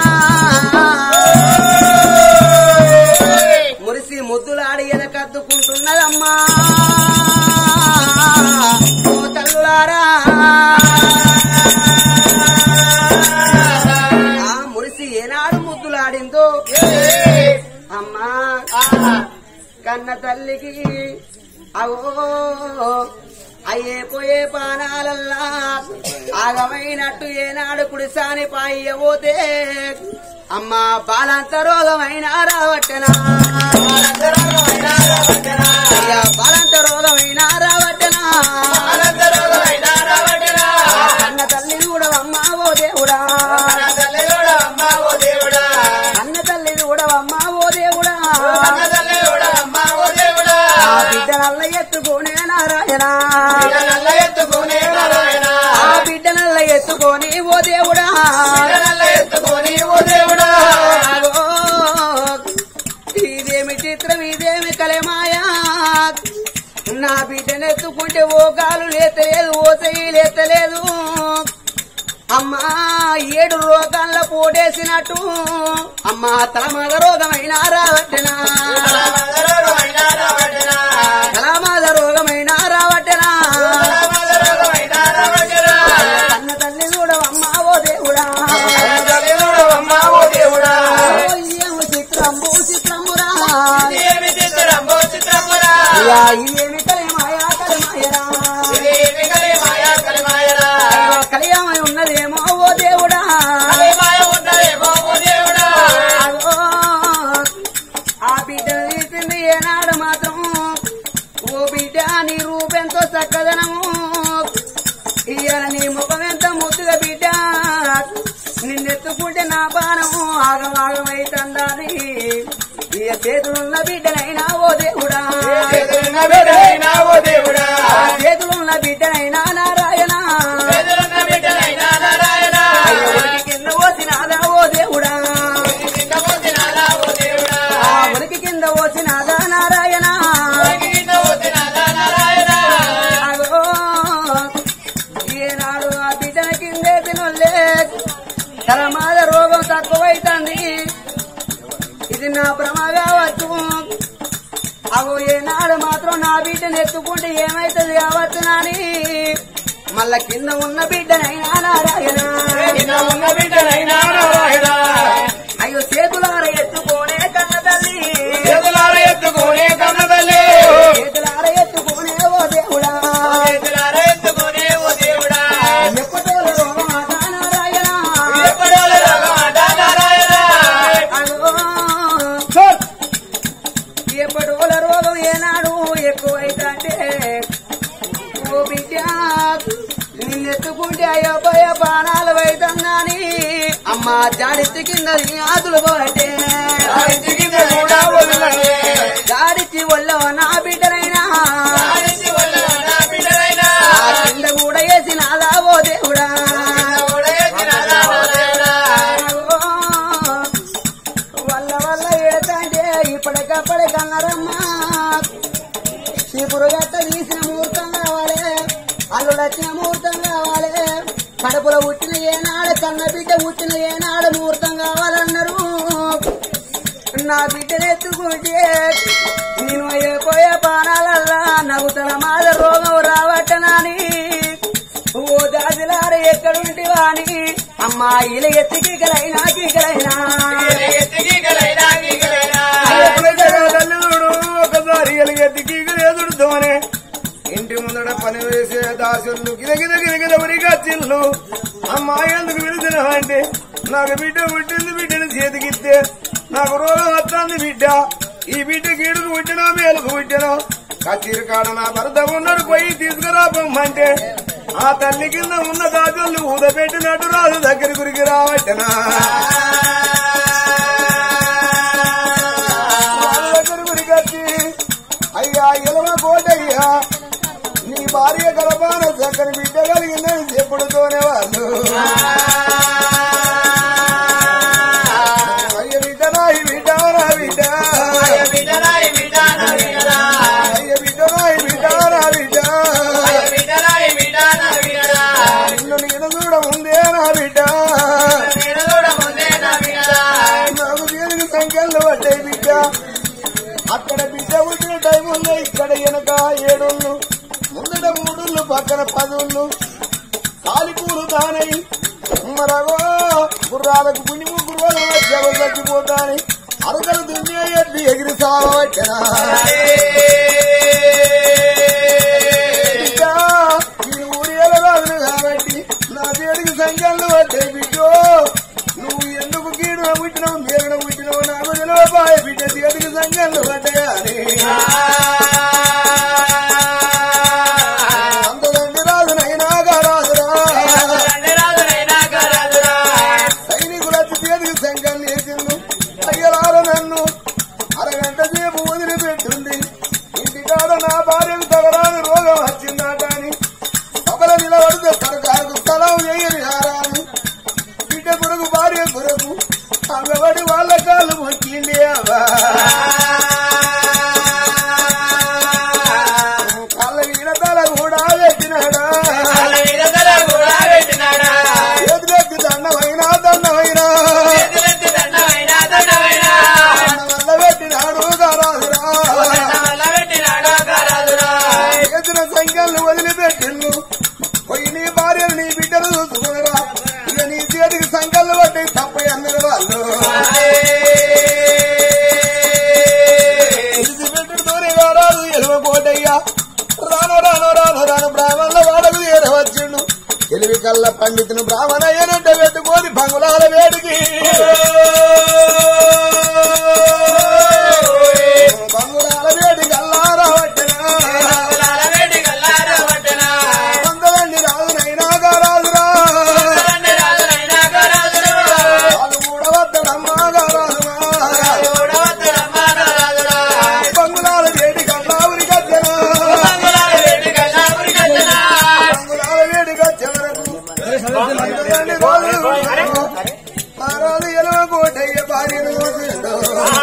మురిసి ముద్దులాడి ఎనకద్దుకుంటున్నదమ్మా ఓ తల్లులారా మురిసి ఏనాడు ముద్దులాడిందో అమ్మా కన్న తల్లికి అవో అయ్యే పోయే పానాలల్లా ఆగమైనట్టు ఏనాడు కుడిసాని పాయ్యబోతే అమ్మా బాలంత రోగమైన రావట్టనా అయ్యా బాలంత రోగమైన రావట్టనా అన్న తల్లి చూడవమ్మా ఓ దేవుడా అన్న తల్లి చూడవమ్మా ఓ దేవుడా బిడ్డనల్ల ఎత్తుకోనే నారాయణ ఆ బిడ్డనల్ల ఎత్తుకొని ఓ దేవుడా ఇదేమి చిత్రం ఇదేమి కలమాయా నా బిడ్డనెత్తుకుంటే ఓ కాలు లేతలేదు ఓ చెయ్యి లేతలేదు అమ్మా ఏడు రోగాల్లో పోటేసినట్టు అమ్మా తలమాద రోగమైన రావట్టెనా తలమాద రోగమైన రావట్టెనా కన్న తల్లి చూడవమ్మా ఓ దేవుడా ఏమి చిత్రంబు చిత్రమురా ఇదేమి కలిమాయా కలిమాయరా కలియామై ఉన్నదేమో ఓ దేవుడా ఆ బిడ్డను తీసింది ఏనాడు మాత్రం ఓ బిడ్డ నీ రూపెంతో చక్కదనము ఇయ్యాల నీ ముఖం ఎంత ముద్దుగా బిడ్డ నిన్నెత్తుకుంటే నా బాణము ఆగమాగమైతందాని ఇక చేతులున్న బిడ్డనైనా ఓ దేవుడా చేతులున్న బిడ్డనైనా నారాయణ కింద పోసినాదా ఓ దేవుడా ఉనికి కింద పోసినాదా నారాయణ ఏనాడు ఆ బిడ్డన కిందే తినొల్లే తలమాద రోగం తక్కువైతుంది ఇది నా భ్రమ కావచ్చు అవు ఏనాడు మాత్రం నా బిడ్డను ఎత్తుకుంటే ఏమైతుంది కావచ్చు నాని మళ్ళా కింద ఉన్న బిడ్డనైనా నారాయణ అయ్యో చేతులార ఎత్తుకోనే కన్న తల్లి చేతులార ఎత్తుకోనే ఓ దేవుడా ఎప్పటోల రోగం ఆట నారాయణ ఎప్పటోల రోగం ఏనాడు ఎక్కువైతే ఓ బిడ్డ నిన్నెత్తుకుంటే అయ్యో భయ బాణాలు వైతుందని అమ్మ అమ్మ జాడిచ్చి కింద ఆతులు పోటే జాడిచ్చి ఒళ్ళో నా బిడ్డలైనా కింద కూడా వేసి నాదావో దేవుడా వల్ల వల్ల ఏడతంటే ఇప్పటికప్పటి కన్నారమ్మా చీపురు గట్ట తీసిన ముహూర్తం కావాలి అల్లుడు వచ్చిన ముహూర్తం కావాలి కడుపులో పుట్టిన ఏనాడు కన్న బిడ్డ పుట్టిన ఏనాడు ముహూర్తం కావాలన్నారు నా బిడ్డను ఎత్తుకుంటే నేను అయిపోయే పానాలల్లా నవ్వుతల మాద రోగం రావట్టనని ఓ దాదిలార ఎక్కడుంటివా అని అమ్మాయిల ఎత్తికీకలైనా కీకలైనా ఒకసారి ఎత్తికీకలేదుడుతోనే ఇంటి ముందడ పని వేసే దాసులు గిరగిర గిరగిర ఉరిగా చిల్లు అమ్మాయి ఎందుకు పిలిచిన అంటే నాకు బిడ్డ పుట్టింది బిడ్డను చేతికిస్తే నాకు రోగం వస్తుంది బిడ్డ ఈ బిడ్డ కీడుకు పుట్టినా మేలుకు పుట్టినా కచ్చీరు కాడ నా భర్త ఉన్నాడు పోయి తీసుకురా పొమ్మంటే ఆ తల్లి కింద ఉన్న దాచులు ఊద పెట్టినట్టు రాజు దగ్గర గురికి రావట్టనా దగ్గర గురికొచ్చి అయ్యా ఎలవ కోటయ్యా నీ భార్య గర్భాన చక్కని బిడ్డ కలిగిందని చెప్పుడుతోనే వాళ్ళు అయ్య బిడ్డ నాయి బిడ్డ నా బిడ్డ అయ్య బిడ్డ నాయి బిడ్డ నా బిడ్డ నిన్ను నేను చూడ ముందే నా బిడ్డ నాకు దేనికి సంఖ్యలు పడ్డాయి బిడ్డ అక్కడ బిడ్డ పుట్టిన టైముల్లో ఇక్కడ వెనక ఏడుళ్ళు ముందట మూడుళ్ళు పక్కన పదుళ్ళు కాలికూరు తానై మరగో గుర్రాలకు పుణ్య ముగ్గురు వచ్చావు చచ్చిపోతాని అరకలు దున్నే ఎత్తి ఎగిరి సావచ్చనా నేను ఊరేళ్ళ రాదును కాబట్టి నా పేరుకి సంఖ్యలు పడ్డాయి బిడ్డో నువ్వు ఎందుకు కీడున పుట్టినావు మేరున పుట్టినావు నాకు తెలియబాయ బిడ్డ చేతికి సంఖ్యలు పడ్డాయా అని అంతదండి రాజునైనా రాజురా సైనికులు వచ్చి చేతికి సంఖ్యలు వేసిండు అయ్యలార నన్ను అరగంట సేపు వదిలిపెట్టింది ఇంటికాడ నా భార్యకు తగరాని రోగం వచ్చిందట అని సభల నిలబడితే సర్కారుకు స్థలం వేయని ఆరాను బిడ్డ కొరకు భార్య కొరకు అంగబడి వాళ్ళ కాళ్ళు మొక్కిండి కాళ్ళ మీద తల కూడా పెట్టినాడా చేతులెత్తి దండమైనా దండమైనా వల్ల పెట్టినాడు గారాదురా చేసిన సంఖ్యలను వదిలిపెట్టిండు పోయి నీ భార్యను నీ బిడ్డలు చూసుకునరా ఇక నీ చేతికి సంఖ్యలు పట్టి తప్పై అందరు వాళ్ళు విడిచిపెట్టుతూనే రారాదు ఎలువ కోటయ్యా రాను రాను రాను రాను బ్రాహ్మణుల వాడకు చేరవచ్చిండు ఎలివి కల్ల పండితును బ్రాహ్మణయ్యనంట పెట్టుకోని బంగుళాల వేడికి బంగుళాల వేడి కల్లారా పట్టనా వందలండి రాజునైనా గారాజురా వాళ్ళు కూడా వద్దడమ్మా గారాజురా బంగుళాల వేడి కల్లా ఉరికొచ్చనా బంగుళాల వేడి కచ్చవరకు రాజు ఎలవ కోటయ్య భార్యను చూసిండు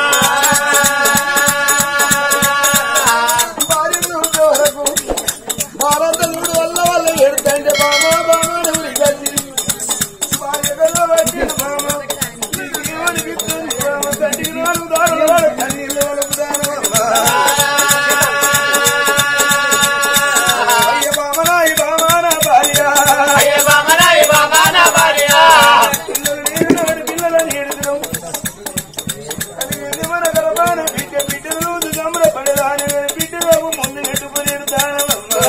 భార్యను చూసే వరకు భారతలుడు వల్ల వల్ల ఎడుతంటే బామా బామాని ఉరికొచ్చి భార్య వెళ్ళ పట్టిన బామ నీకేమనిపిస్తుంది బామ తండ్రికి నాలుగు దారులు వాడు కన్నీళ్ళు వలుపుతానమ్మా అయ్య బామనాయి బామానా భార్య పిల్లలు నేను నాడు పిల్లలని ఎడుతున్నాం అది వెళ్ళి మన గర్భాన బిడ్డ బిడ్డలు రోజు గమన పడేదాని బిడ్డలకు ముందు నెట్టుకుని ఎడుతానమ్మా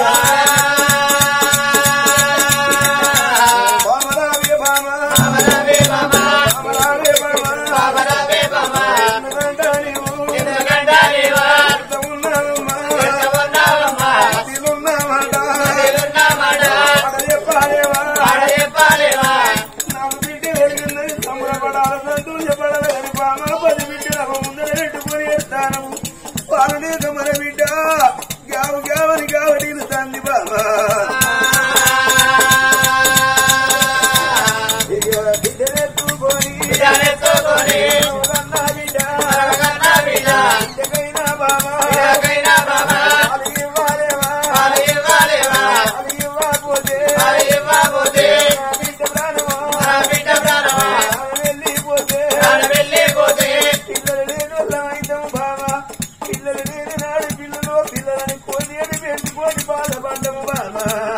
బామరావే బామ బామరావే బామ ఎందుకంటే చెప్పడాలి కానీ బామ పది బిడ్డ ముందర పెట్టుకుని ఎత్తాను పాలు లేక మన బిడ్డ గావు గావని గావని తంది బామ బిడ్డనెత్తుకొని బిడ్డనెత్తుకొని బిడ్డకైనా బామ బిడ్డకైనా బామ అది ఇవ్వాలేవా అది ఇవ్వాలేవా అది ఇవ్వకపోతే అది ఇవ్వకపోతే బిడ్డ ప్రాణమా బిడ్డ ప్రాణమా వెళ్ళిపోతే వెళ్ళిపోతే పిల్లలు లేని వాళ్ళమైతాం బామ పిల్లలు లేని నాడు పిల్లలు పిల్లలని కొని అని పెట్టుకొని బాధపడ్డము బామ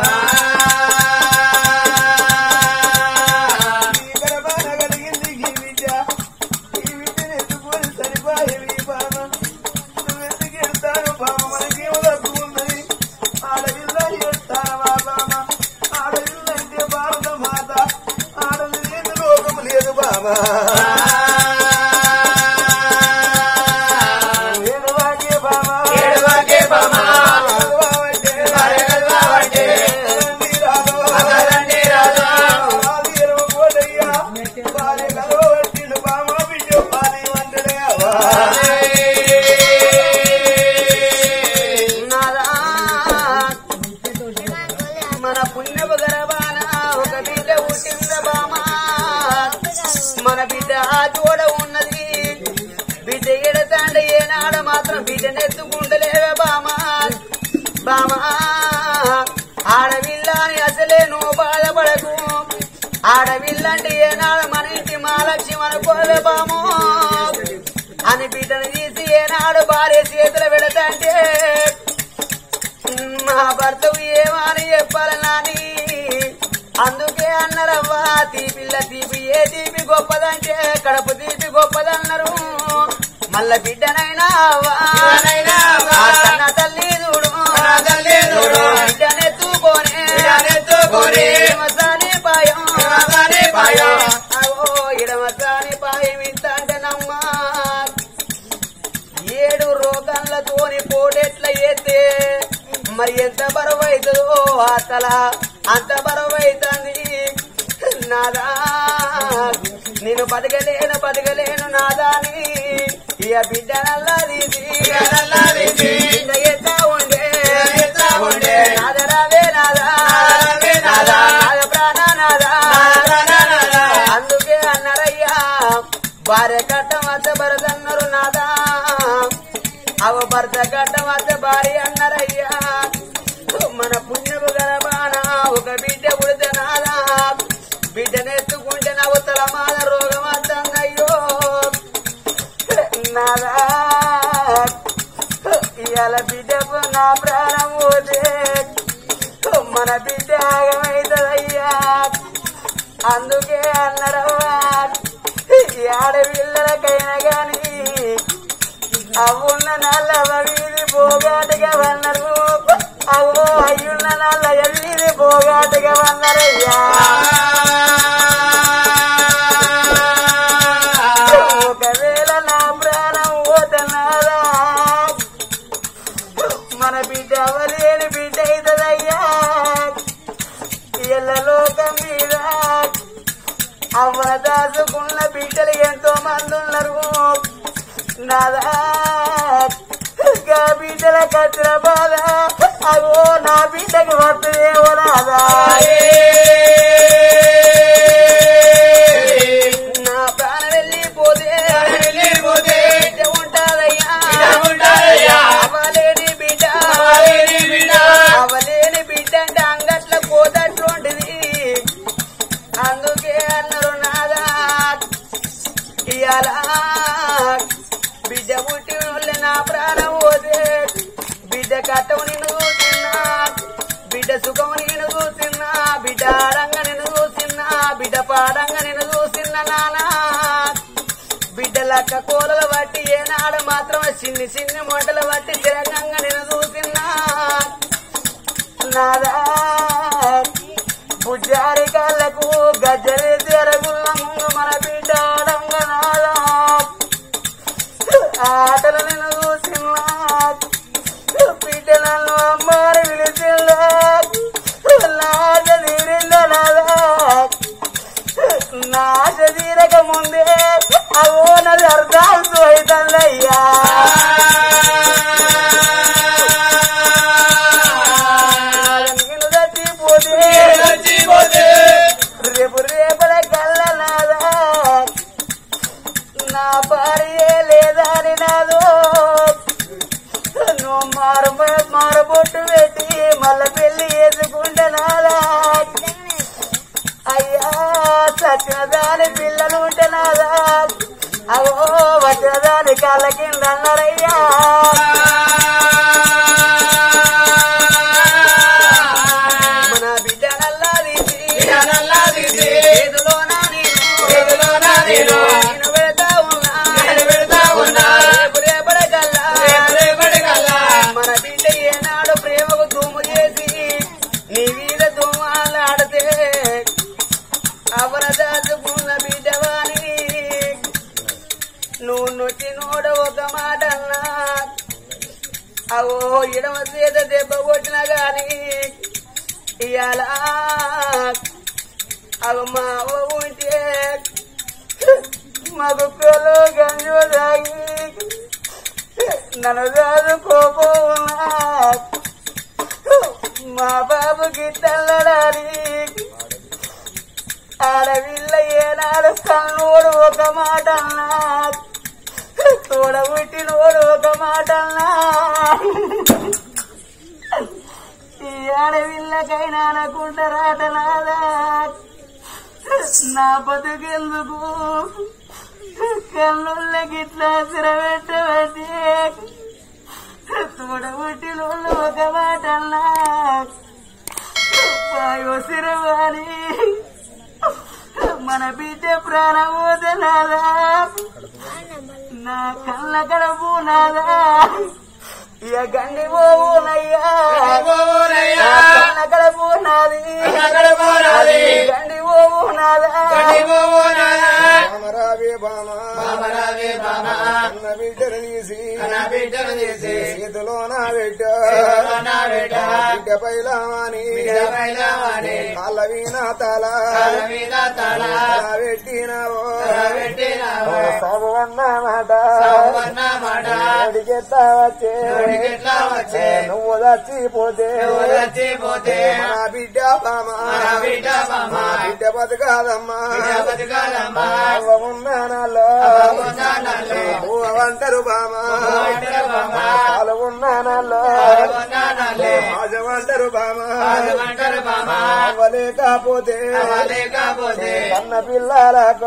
ఇక్కడ బాధ కలిగింది ఈ విద్య ఈ విద్యను ఎత్తుకొని సరిపోయేవి బామ నువ్వెందుకు వెళ్తాను బామ మనకేమో డబ్బు ఉన్నది ఆడవిల్ల ఎత్తానవా బామ ఆడవిల్ల అంటే భారత మాత ఆడది లేని లోకం లేదు బామ ఏడువాకే బామ ఏడువాకే బామ రండి రాజా అది ఎరువు కోటయ్యా భార్య కలవట్టిండు బామ బిడ్డ భార్య వంటలేవా మన పుణ్యపు గర్భాన ఒక బిడ్డ పుట్టింద బామ మన బిడ్డ తోడ ఉన్నది బిడ్డ ఎడతాండ ఏనాడ మాత్రం బిడ్డనెత్తుకుంటలేవే బామ బామ ఆడవిల్లని అసలే నువ్వు బాధపడకు ఆడవిల్లంటే ఏనాడు మన ఇంటి మహాలక్ష్మి అనుకోవే బాము అని బిడ్డను తీసి ఏనాడు భార్య చేతులు పెడతాంటే మా భర్తవు ఏమని చెప్పాలి నాని అందుకే అన్నారవ్వా తీపిల్ల తీపి ఏ తీపి గొప్పదంటే కడపు తీపి గొప్పదన్నారు మళ్ళా బిడ్డనైనా అవ్వా కన్న తల్లి చూడు బిడ్డనెత్తుకోనే ఇడమసాని పాయం అవో ఇడమసాని పాయం ఇంత అంటే నమ్మా ఏడు రోగాలతోని పోటెట్ల ఎత్తే మరి ఎంత బరువు అవుతుందో ఆ తల అంత బరువు అవుతుంది నాదా నేను బతకలేను బతకలేను నాదాని ఇక బిడ్డ నల్లా తీసి బిడ్డ ఎత్తా ఉండే నాదరావే నాదా నాద ప్రాణ నాదా అందుకే అన్నారయ్యా భార్య కట్టం వద్ద భరతన్నారు నాదా అవ భర్త కట్టం వద్ద భార్య అన్నారయ్యా మన పుణ్యపు గర్భాన ఒక బిడ్డ పుడితే నాదా బిడ్డనెత్తుకుంటే నవ్వుతల మాద రోగం వద్దన్నయ్యో నాదా ఇవాళ బిడ్డకు నా ప్రాణం పోతే మన బిడ్డ ఆగమైతదయ్యా అందుకే అన్నారవ్వా ఈ ఆడపిల్లలకైనా గాని అవున్న నల్లవ వీధి పోగాటగా వన్నారు అవో అయ్యున్న నల్లయ వీధి పోగాటగా వన్నారయ్యా ఒకవేళ నా ప్రాణం పోతున్నారా మన బిడ్డ అవలేని బిడ్డ అవుతుందయ్యా ఎల్ల లోకం మీద అవ్వ దాచుకున్న బిడ్డలు ఎంతో మంది ఉన్నారు నాదా బిడ్డల కత్తిర బాధ అవో నా బిడ్డకు వస్తుందేమో నాదా నా ప్రాణం వెళ్ళిపోతే వెళ్ళిపోతే బిడ్డ ఉంటాదయ్యా అవలేని బిడ్డ అవలేని బిడ్డ అంటే అంగట్ల పోతట్లుంటిది అందుకే అన్నారు నాదా ఇయాల బిడ్డ పుట్టి నా ప్రాణం పోతే బిడ్డ కట్టం నిన్ను చూసిన్నా బిడ్డ సుఖం నేను చూసిన్నా బిడ్డ ఆడంగా నేను చూసిన్నా బిడ్డ పాడంగా నేను చూసిన్నా నానా బిడ్డ లక్క కూరలు బట్టి ఏనాడు మాత్రం చిన్ని చిన్ని మొంటలు బట్టి తిరగంగా నేను చూసిన్నా నాదా బుజ్జారి కాళ్ళకు గజ్జరి తెరగుల్ల ముందు మన బిడ్డ ఆడంగా నాదా ఆటలు నేను చూసిన్నా బిడ్డ నన్ను అమ్మారి పిలిచిందా నాట తీరిందా నాదా నాట తీరక ముందే అవో నది అర్థాలు అవుతుందయ్యా నేను చచ్చిపోతే రేపు రేపల కళ్ళనాదా నా భార్య లేదా అని నాదో నువ్వు మారు మారబొట్టు పెట్టి మళ్ళా పెళ్లి చేసుకుంటే నాదా అయ్యా సచిన దాని పిల్లలు ఉంటే నాదా అవో వచ్చిన దాని కాళ్ళ కింద అన్నారయ్యా మన బిడ్డ నల్లా తీసి ఏదులోనా నేను పెడతా ఉన్నా రేపడకల్లా మన బిడ్డ ఏనాడు ప్రేమకు ధూము చేసి నీ మీద ధూమాలాడితే అవరదాచుకున్న బిడ్డవాని నువ్వు నొచ్చి నోడ ఒక మాట అన్నా అవో ఇడమ చేత దెబ్బ కొట్టినా గాని ఇయాల అవి మా అవ్వ ఉంటే మా కుక్కలు గంజు తాగి నన్ను చదువుకోపోనా మా బాబుకి తెల్లడానికి ఆడవిల్ల ఏనాడు కన్నోడు ఒక మాట అన్నా తోడబుట్టినోడు ఒక మాట అన్నా ఈ ఆడవిల్లకైనా అనకుండా రాటనాదా నా బతుకెందుకు కన్నుళ్ళకిట్లా సిరబెట్టబట్టి తోడబుట్టినోళ్ళు ఒక మాట అన్నా బాయో సిరవాణి మన బిడ్డ ప్రాణమోదనాదా నా కళ్ళ కడపు నాదా ఇక గండి పోవునయ్యా కళ్ళ కడపు నాది గండి పోవునాదా బిడ్డను తీసి చేతిలో నా బిడ్డ బిడ్డ పైలామని కాళ్ళ వీణ తల పెట్టినావో సవన్నమాట అడిగెత్తా వచ్చే నువ్వు చచ్చిపోతే నా బిడ్డ బామా బిడ్డ బతకాదమ్మా ఉన్నానాలో అవంటారు బామా పాల్గొన్నానాలో ఆజమంటారు బామా అవ్వలేకపోతే కన్న పిల్లలకు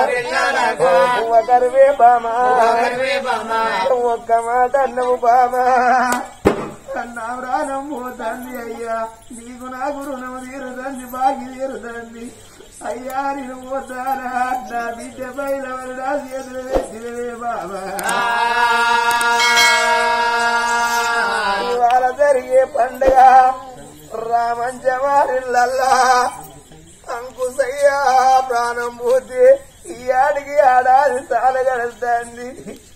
ఒకరివే బామా ఒక్క మాట నువ్వు బామా నా ప్రాణం పోతాంది అయ్యా నీకు నాకు రుణము తీరుదండి బాగి తీరుదండి అయ్యా నేను పోతానా నా బిడ్డ పైన నా చేతులు పెట్టినవే బాబా ఇవాళ జరిగే పండుగ రామంజవారిల్లల్లా అంకుశయ్యా ప్రాణం పోతే ఈ ఆడికి ఆడాది చాలా గడుస్తుంది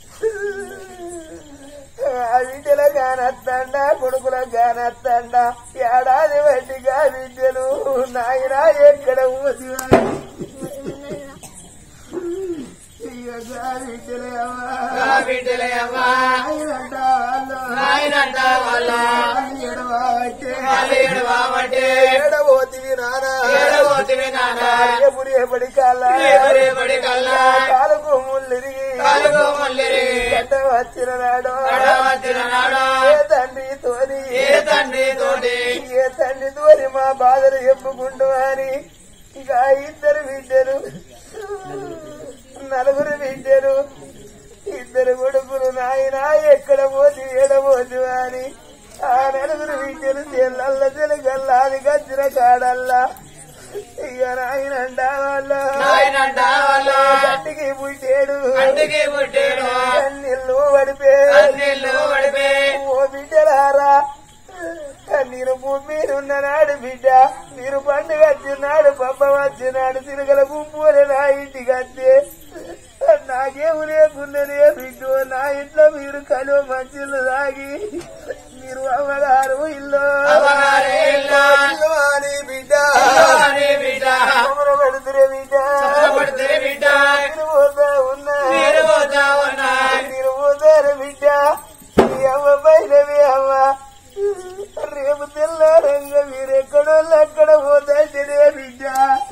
ఆ బిడ్డల కానత్తండా కొడుకుల కానత్తండా ఏడాది బట్టిగా బిడ్డలు నాయన ఎక్కడ పోతి ఏడబోతివి నానా ఎప్పుడు ఎప్పటి కల్లా కాలుకు ముల్లిరిగి గడ్డ వచ్చిన నాడు ఏ తండ్రి తోని ఏ తండ్రి తోని మా బాధలు చెప్పుకుంటూ అని ఇక ఇద్దరు బిడ్డలు నలుగురు బిడ్డలు ఇద్దరు కొడుకులు నాయన ఎక్కడ పోతి ఏడబోతు అని ఆ నలుగురు బిడ్డలు చెల్లల్ల తెలుగల్లా అది గచ్చిన కాడల్లా ఇక నాయనంటా వాళ్ళు కంటికి పుట్టాడు కన్నీళ్ళు పడిపే ఓ బిడ్డలారా మీరు మీరున్న నాడు బిడ్డ మీరు పండుగ వచ్చినాడు పబ్బ వచ్చినాడు తిరగల గుంపులే నా ఇంటికి వస్తే నాకేము లేకున్నదే బిడ్డు నా ఇంట్లో మీరు కలువ మంచిలు తాగి మీరు అమ్మగారు ఇల్లు ఇల్లు అని బిడ్డ పెడుతురే బిడ్డ కొడితే బిడ్డ మీరు పోతా ఉన్నా మీరు పోతా ఉన్నా మీరు పోతారు బిడ్డ మీ అమ్మ బయటవి అమ్మ రేపు తెల్లారంగా మీరెక్కడో అక్కడ పోతాంటేనే బిడ్డ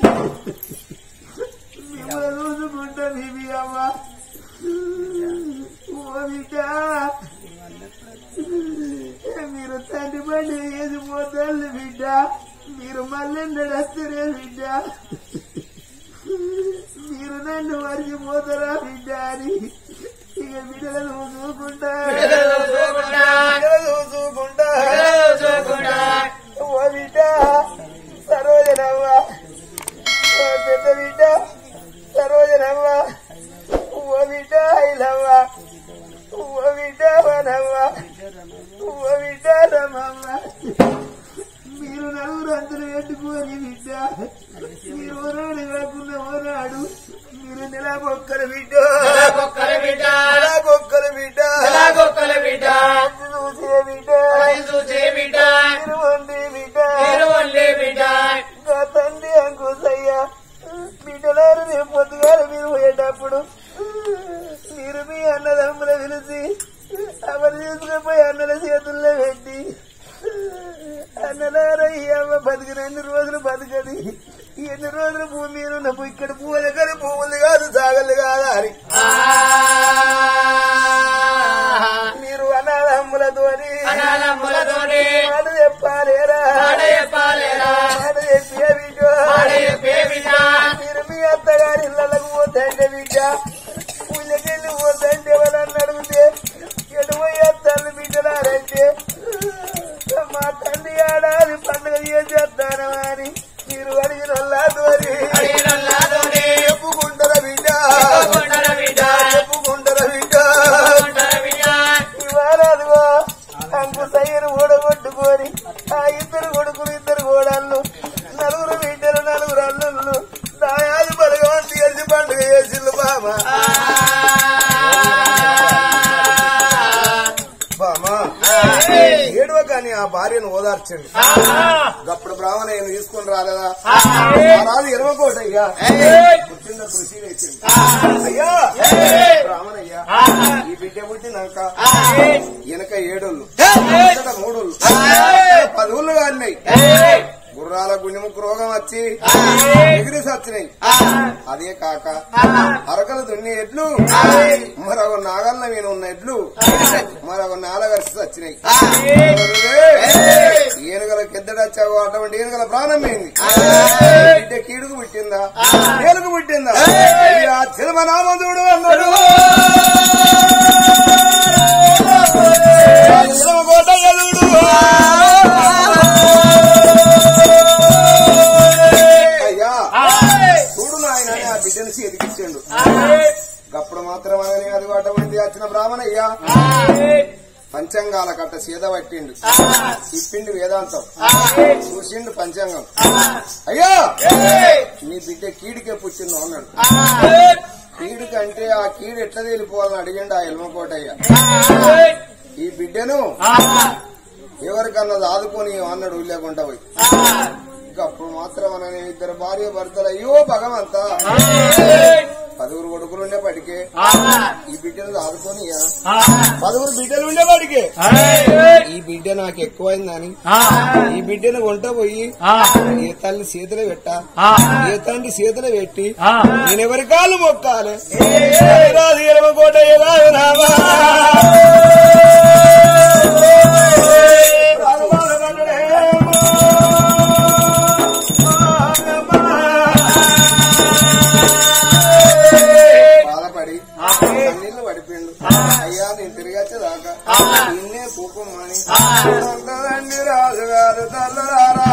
మిమ్మల్ని చూసుకుంటా మీ అమ్మ ఓ బిడ్డ మీరు తండ్రి బండి వేసిపోతారు బిడ్డ మీరు మళ్ళీ నడుస్తారే బిడ్డ మీరు నన్ను మరిచిపోతారా బిడ్డ అని ఇక బిడ్డలు చూసుకుంటా చూసుకుంటా ఓ బిడ్డ సరోజనవ్వ ఓ పెద్ద బిడ్డ సరోజనవ్వ ఓ బిడ్డ ఐలవ్వ ఓ బిడ్డ వనవ్వ ఓ బిడ్డ రమవ్వ మీరు నలుగురు అంతలు పెట్టుకోని బిడ్డ మీరు ఓనాడు కాకుండా ఓనాడు మీరు నెలకొక్కల బిడ్డ కుక్కల బిడ్డ నెలకొక్కల బిడ్డ కుక్కల బిడ్డ చూసే బిడ్డ చూసే బిడ్డ మీరు వండి బిడ్డ మీరు వండే బిడ్డ నా తండ్రి అంకుశయ్య బిడ్డలారు రేపు పొద్దుగాల మీరు పోయేటప్పుడు మీరు మీ అన్నదమ్ముల పిలిచి అవరు తీసుకుపోయి అన్నల చేతుల్లో పెట్టి అన్నలారయ్యమ్మ బతికిన ఎన్ని రోజులు బతకది ఎన్ని రోజులు భూమి మీద ఉన్న ఇక్కడ పువ్వులు కానీ పువ్వులు కాదు సాగలు కాదా అని మీరు అన్నదమ్ములతోని అనాలమ్ములతోని మాట చెప్పాలేరా ఆడ చెప్పాలేరా మాట చెప్పే బిడ్డ ఆడ చెప్పే బిడ్డ మీరు మీ అత్తగారి ఇళ్ళకు పోతంటే బిడ్డ పూజకెళ్ళి పోతంటే ఎవరన్నా అడిగితే ఎటుపోయి అత్తాను బిడ్డలారంటే మా తండ్రి ఆడాలి పండుగ చేస్తాను అని మీరు అడిగిన వాళ్ళతోని అడిగినల్లాతోని చెప్పుకుంటారా బిడ్డ చెప్పుకుంటారా బిడ్డ చెప్పుకుంటారా బిడ్డ చెప్పుకుంటారా బిడ్డ ఇవాళ అదిగో అంకు సయ్యను ఓడగొట్టుకొని ఆ ఇద్దరు కొడుకులు ఇద్దరు కోడళ్ళు నలుగురు బిడ్డలు నలుగురు అల్లుళ్ళు దాయాది బలగవంతి కలిసి పండుగ చేసిండు బామ బామా ఏడవ కానీ ఆ భార్యను ఓదార్చండి అప్పుడు బ్రాహ్మణ తీసుకొని రాలేదా రాదు ఎరవకోట అయ్యా పుట్టిన కృషి వేసింది అయ్యా బ్రాహ్మణ అయ్యా ఈ బిడ్డ పుట్టినాక వెనక ఏడోళ్ళు మూడోళ్ళు పదవులు కాడినాయి గుర్రాల గుణిముకు రోగం వచ్చి ఎగిరి సచ్చినాయి అదే కాక అరకలు దున్ని ఎడ్లు మరొక నాగల్ల మీద ఉన్న ఎడ్లు మరొక నాలగరిసి సచ్చినాయి ఏనుగల కెద్దడచ్చావు అటువంటి ఏనుగల ప్రారంభమైంది బిడ్డ కీడుకు పుట్టిందా ఏనుగు పుట్టిందా చిలమనామధుడు అన్నాడు కోటగలుడు అయ్యా చూడు నాయన ఆ బిడ్డను ఎదిగించాడు గప్పుడు మాత్రం అని అది అటువంటి వచ్చిన బ్రాహ్మణయ్యా పంచాంగాల కట్ట సీద పట్టిండు ఇప్పిండు వేదాంతం చూసిండు పంచాంగం అయ్యా నీ బిడ్డ కీడికే పుట్టిండు అన్నాడు కీడు కంటే ఆ కీడు ఎట్లా తేలిపోవాలని అడిగిండు ఆ ఎల్మకోటయ్య ఈ బిడ్డను ఎవరికన్నా ఆదుకొని అన్నాడు లేకుండా పోయి అప్పుడు మాత్రం అనని ఇద్దరు భార్య భర్తలు అయ్యో భగవంతా పదుగురు కొడుకులు ఉండేపటికే ఈ బిడ్డను ఆదుకొని పదుగురు బిడ్డలు ఉండేవాడికే ఈ బిడ్డ నాకు ఎక్కువైందని ఈ బిడ్డను వంట పోయి ఏ తల్లి చేతులు పెట్టా ఏ తండ్రి చేతులు పెట్టి నేను ఎవరి కాళ్ళు మొక్కాలి రాదు ఎలమకోట రామా బాధపడి నీళ్లు పడిపోయిండు అయ్యా నేను తిరిగచ్చేదాకా నిన్నే పూపమని ఉంటదండి రాజుగారు తల్లరారా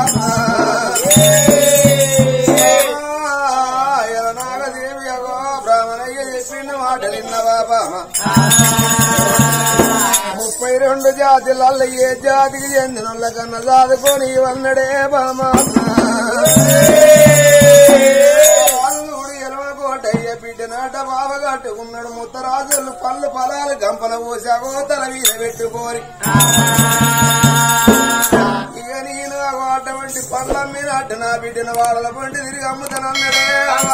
నాగదేవి అగో బ్రాహ్మణయ్య చెప్పిండు మాటలిన్నవా బామ ముప్పై రెండు జాతులలో ఏ జాతికి చెందిన వాళ్ళ కన్నా చదువుకొని వన్నడే బామ కోటయ్య బిడ్డ నాట బావ కట్టుకున్నాడు ముత్తరాజులు పళ్ళు పొలాలు గంపల పోసాగో తల వీర పెట్టుకోరి ఇక నేను అటువంటి వల్ల మీరు అడ్డు నా బిడ్డను వాళ్ళ పండి తిరిగి అమ్ముతానన్నాడే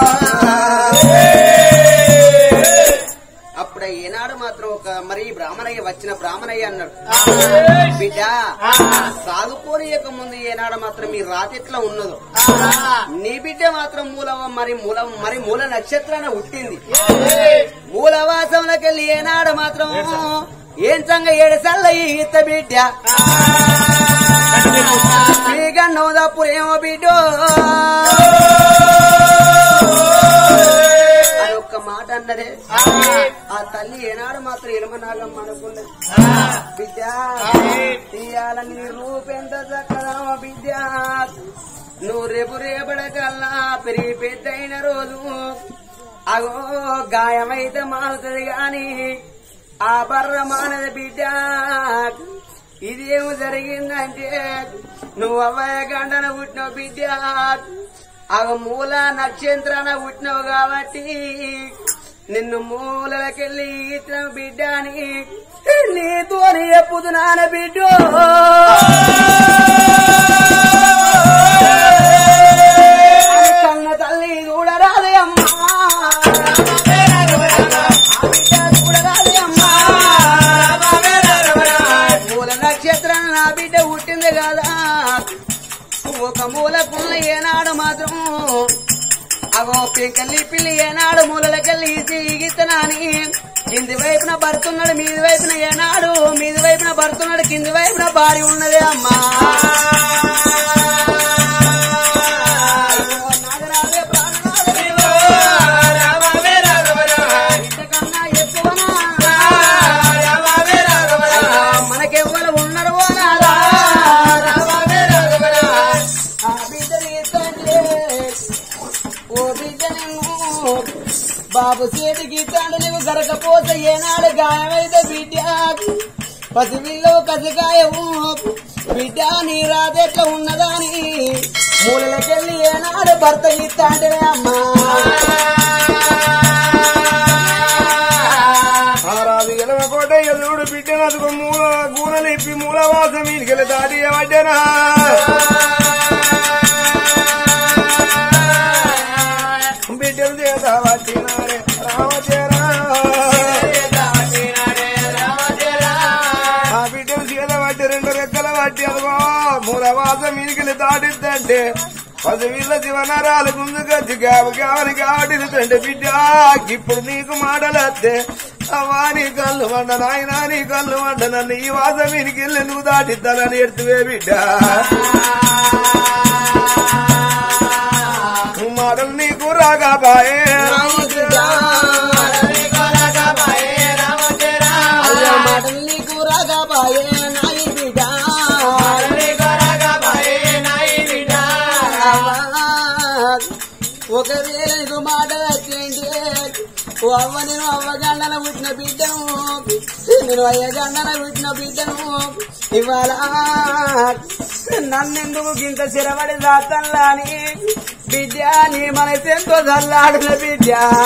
అప్పుడు ఏనాడు మాత్రం ఒక మరి బ్రాహ్మణయ్య వచ్చిన బ్రాహ్మణయ్య అన్నాడు బిడ్డ సాగుకోనియక ముందు ఏనాడు మాత్రం మీ రాతి ఎట్లా ఉన్నదో నీ బిడ్డ మాత్రం మూల మరి మూల మరి మూల నక్షత్రాన పుట్టింది మూలవాసంలోకి వెళ్ళి ఏనాడు మాత్రం ఏం సంగ ఏడు సల్ల ఈత బిడ్డ గన్నో దప్పుడేమో బిడ్డో అని ఒక్క మాట అన్నదే ఆ తల్లి ఏనాడు మాత్రం ఇరమనాగం అనుకున్నది బిడ్డ తీయాల నీ రూపెంత చక్కదామో బిడ్డ నువ్వు రేపు రేపడకల్లా పెరిగి పెద్దయిన రోజు అగో గాయమైతే మారుతుంది గాని ఆ బర్ర మానది బిడ్డ ఇదేమో జరిగిందంటే నువ్వు అవ్వయ్య గండన పుట్టినావు బిడ్డ అగ మూల నక్షత్రాన పుట్టినావు కాబట్టి నిన్ను మూలకెళ్ళి ఇచ్చిన బిడ్డ అని నీతో ఎప్పుడు నాన్న బిడ్డ కన్న తల్లి చూడరాదే అమ్మా చూడరాదే అమ్మా మూల నక్షత్రాన నా బిడ్డ పుట్టింది కదా ఒక మూలకున్న ఏనాడు మాత్రం అవో పెంకల్లి పిల్లి ఏనాడు మూలలకెళ్ళి ఈగితనాని కింది వైపున భర్తున్నాడు మీది వైపున ఏనాడు మీది వైపున భర్తున్నాడు కింది వైపున భార్య ఉన్నదే అమ్మా నాగరాజే ప్రాణనాథకన్నా ఎక్కువనా మనకెవ్వరు ఉన్నారు నాదా ఓ బిడ్డ నువ్వు బాబు చేతికి తాడు నువ్వు గరకపోతే ఏనాడు గాయమైతే బిడ్డ పసిపిల్లవు కసికాయవు బిడ్డ నీ రాదెట్లా ఉన్నదాని మూలకెళ్ళి ఏనాడు భర్త ఇస్తాంటే అమ్మా ఆరాది ఎలవ కోట ఎదుడు బిడ్డనదుకు మూల గూనలిప్పి మూలవాసం ఇంటికెళ్ళి దాటి వడ్డనా బిడ్డలు చేత పట్టినారే రామచేరా ఆ బిడ్డలు చేత పట్టి రెండు రెక్కల పట్టి అదిగో మూలవాసం ఇంటికెళ్ళి దాటిద్దంటే పదవీళ్ళ జీవనరాలు ముందుకొచ్చి గావ గావని కావటింటే బిడ్డ ఇప్పుడు నీకు మాటలత్తే అమ్మా నీ కళ్ళు వండ నాయనా నీ కళ్ళు వండ నన్ను ఈ వాసం ఇంటికెళ్ళి నువ్వు దాటిద్దానని ఎడుతువే బిడ్డ మాటలు నీకు రాగాబాయే మాటలు నీకు రాగాబాయే నాయి బిడ్డ ఒకవేళ నీకు మాట వచ్చేంటి ఓ అవ్వ నేను అవ్వ గండన పుట్టిన బిడ్డను నేను అయ్య గండన పుట్టిన బిడ్డను ఇవాళ నన్నెందుకు గింత చిరబడి దాతల్లా అని బిడ్డ నీ మనసెంతో చల్లాడిన బిడ్డ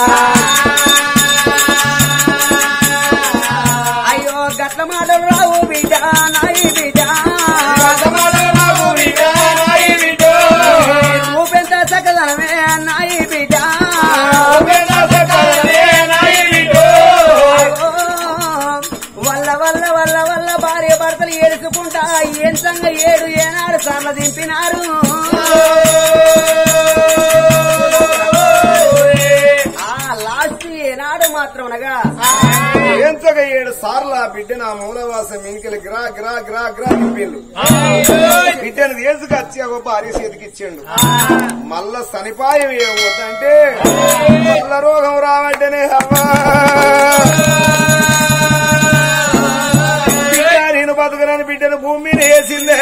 అయ్యో గట్ల మాటలు రావు బిడ్డ నాయి బిడ్డ నువ్వెంత చక్కదనమే నాయి బిడ్డ వల్ల వల్ల వల్ల వల్ల భార్య భర్తలు ఏడుచుకుంటా ఏం సంగ ఏడు ఏనాడు సార్లు దింపినారు ఆ లాస్ట్ ఏనాడు మాత్రం అనగా ఎంతగా ఏడు సార్లు ఆ బిడ్డ నా మూలవాసం ఇంకెళ్ళి గ్రా గ్రా గ్రా గ్రా నింపిండు బిడ్డను తీసుకొచ్చి ఒక భార్య చేతికి ఇచ్చిండు మళ్ళా సనిపాయం ఏమవుతుందంటే మళ్ళ రోగం రావడ్డనే అమ్మా బిడ్డ నేను బతుకురాని బిడ్డను భూమి మీద వేసిందే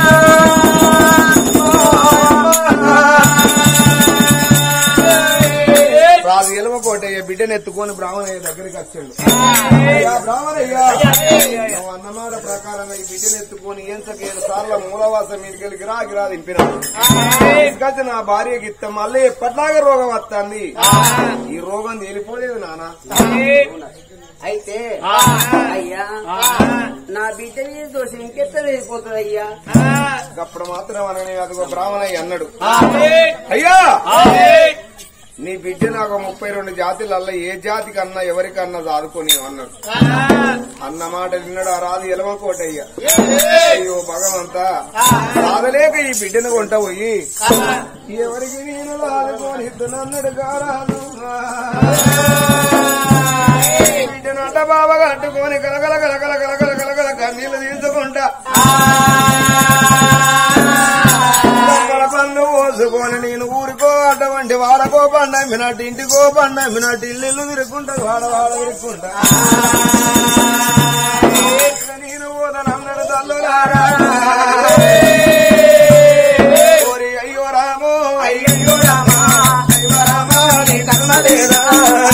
రాజు ఎలమకోటయ్య బిడ్డను ఎత్తుకొని బ్రాహ్మణయ్య దగ్గరికి వచ్చాడు బ్రాహ్మణయ్య నువ్వు అన్నమాట ప్రకారంగా ఈ బిడ్డను ఎత్తుకొని ఎంతకు ఏడు సార్లు మూలవాసం మీదకెళ్ళి గిరా గిరా దింపినాడు తీసుకొచ్చి నా భార్యకి ఇస్తే మళ్ళీ ఎప్పటిలాగా రోగం వస్తుంది ఈ రోగం తేలిపోలేదు నాన్న అయితే అయ్యా నా బిడ్డ మీద దోషం ఇంకెత్త వెళ్ళిపోతుంది అయ్యా. అప్పుడు మాత్రం అనని అదిగో బ్రాహ్మణయ్య అన్నాడు, అయ్యా నీ బిడ్డ నాకు ముప్పై రెండు జాతులల్లో ఏ జాతికి అన్నా ఎవరికన్నా సాదుకొని అన్నాడు. అన్న మాట విన్నాడు ఆ రాజు ఎలమకోటయ్య. అయ్యో భగవంతా సాధలేక ఈ బిడ్డను కొంట పోయి ఎవరికి నేను సాదుకొని అన్నాడు కారాదు. బిడ్డను అంట బాబా కట్టుకొని కలకల కలకల కలకల కలకల కన్నీళ్లు తీసుకుంటా పండు పోసుకొని నేను ఊరికో అటువంటి వాడకో పండమినట్టు ఇంటికో పండమినట్టు ఇల్లు తిరుక్కుంటా వాడ వాడ తిరుక్కుంటా నేను పోదనన్నాడు తల్లులారా. అయ్యో రామో అయ్యో రామా అయ్యో రామా నీ కర్మ లేదా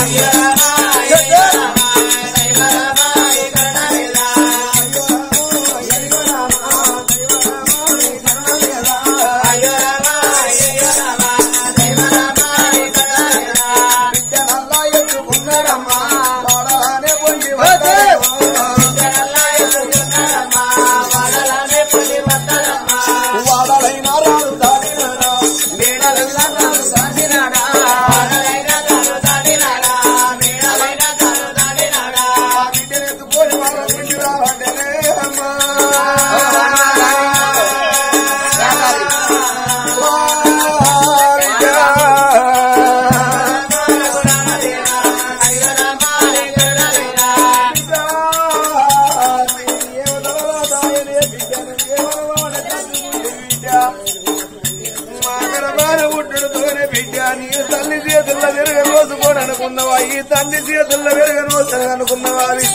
అనుకున్నవా ఈ తండ్రి చేతుల్లో వెరగను వస్తాను అనుకున్నవా బిడ్డ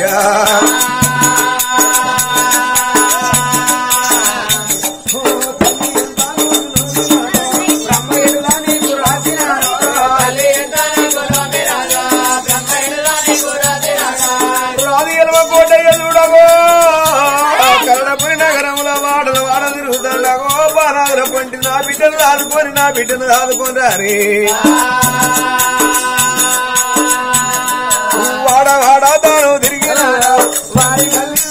రాది ఎలవ కోటయ్య చూడగో కన్నడపై నగరంలో వాడలు వాడ తిరుగుతాడగో బారాదుల పంటి నా బిడ్డను రాదుకొని నా బిడ్డను రాదుకొని రాని వాడ వాడ తాను తిరిగినా వారి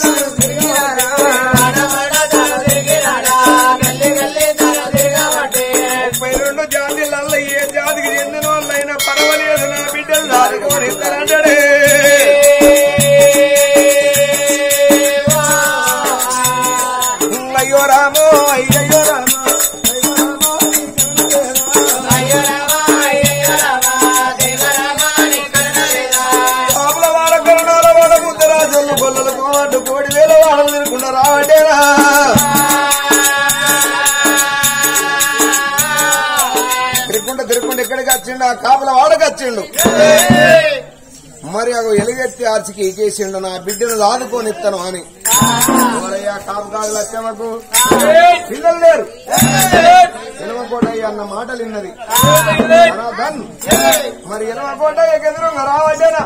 ముప్పై రెండు జాతిలల్ల ఏ జాతికి చెందిన వాళ్ళైనా పర్వాలేదు నా బిడ్డలు రాదుకొని ఇస్తారంటే అయ్యో రామో అయ్యో రామో గొల్లలకు అటు కోడి వేల వాడలు తిరుగుకుండా రావటేనా తిరుగుకుంటా తిరుగుకుంటా ఎక్కడికి వచ్చిండు ఆ కాపుల వాడకి వచ్చిండు. మరి అగో ఎలుగెత్తి ఆర్చికి ఎక్కేసిండు నా బిడ్డను దాదుకొని ఇస్తాను అని. ఎవరయ్యా కాపు కాదు లక్ష్మకు పిల్లలు లేరు ఎలవకోటయ్య అన్న మాటలు విన్నది ధన్. మరి ఎలవకోటయ్యకి ఎదురుగా రావటేనా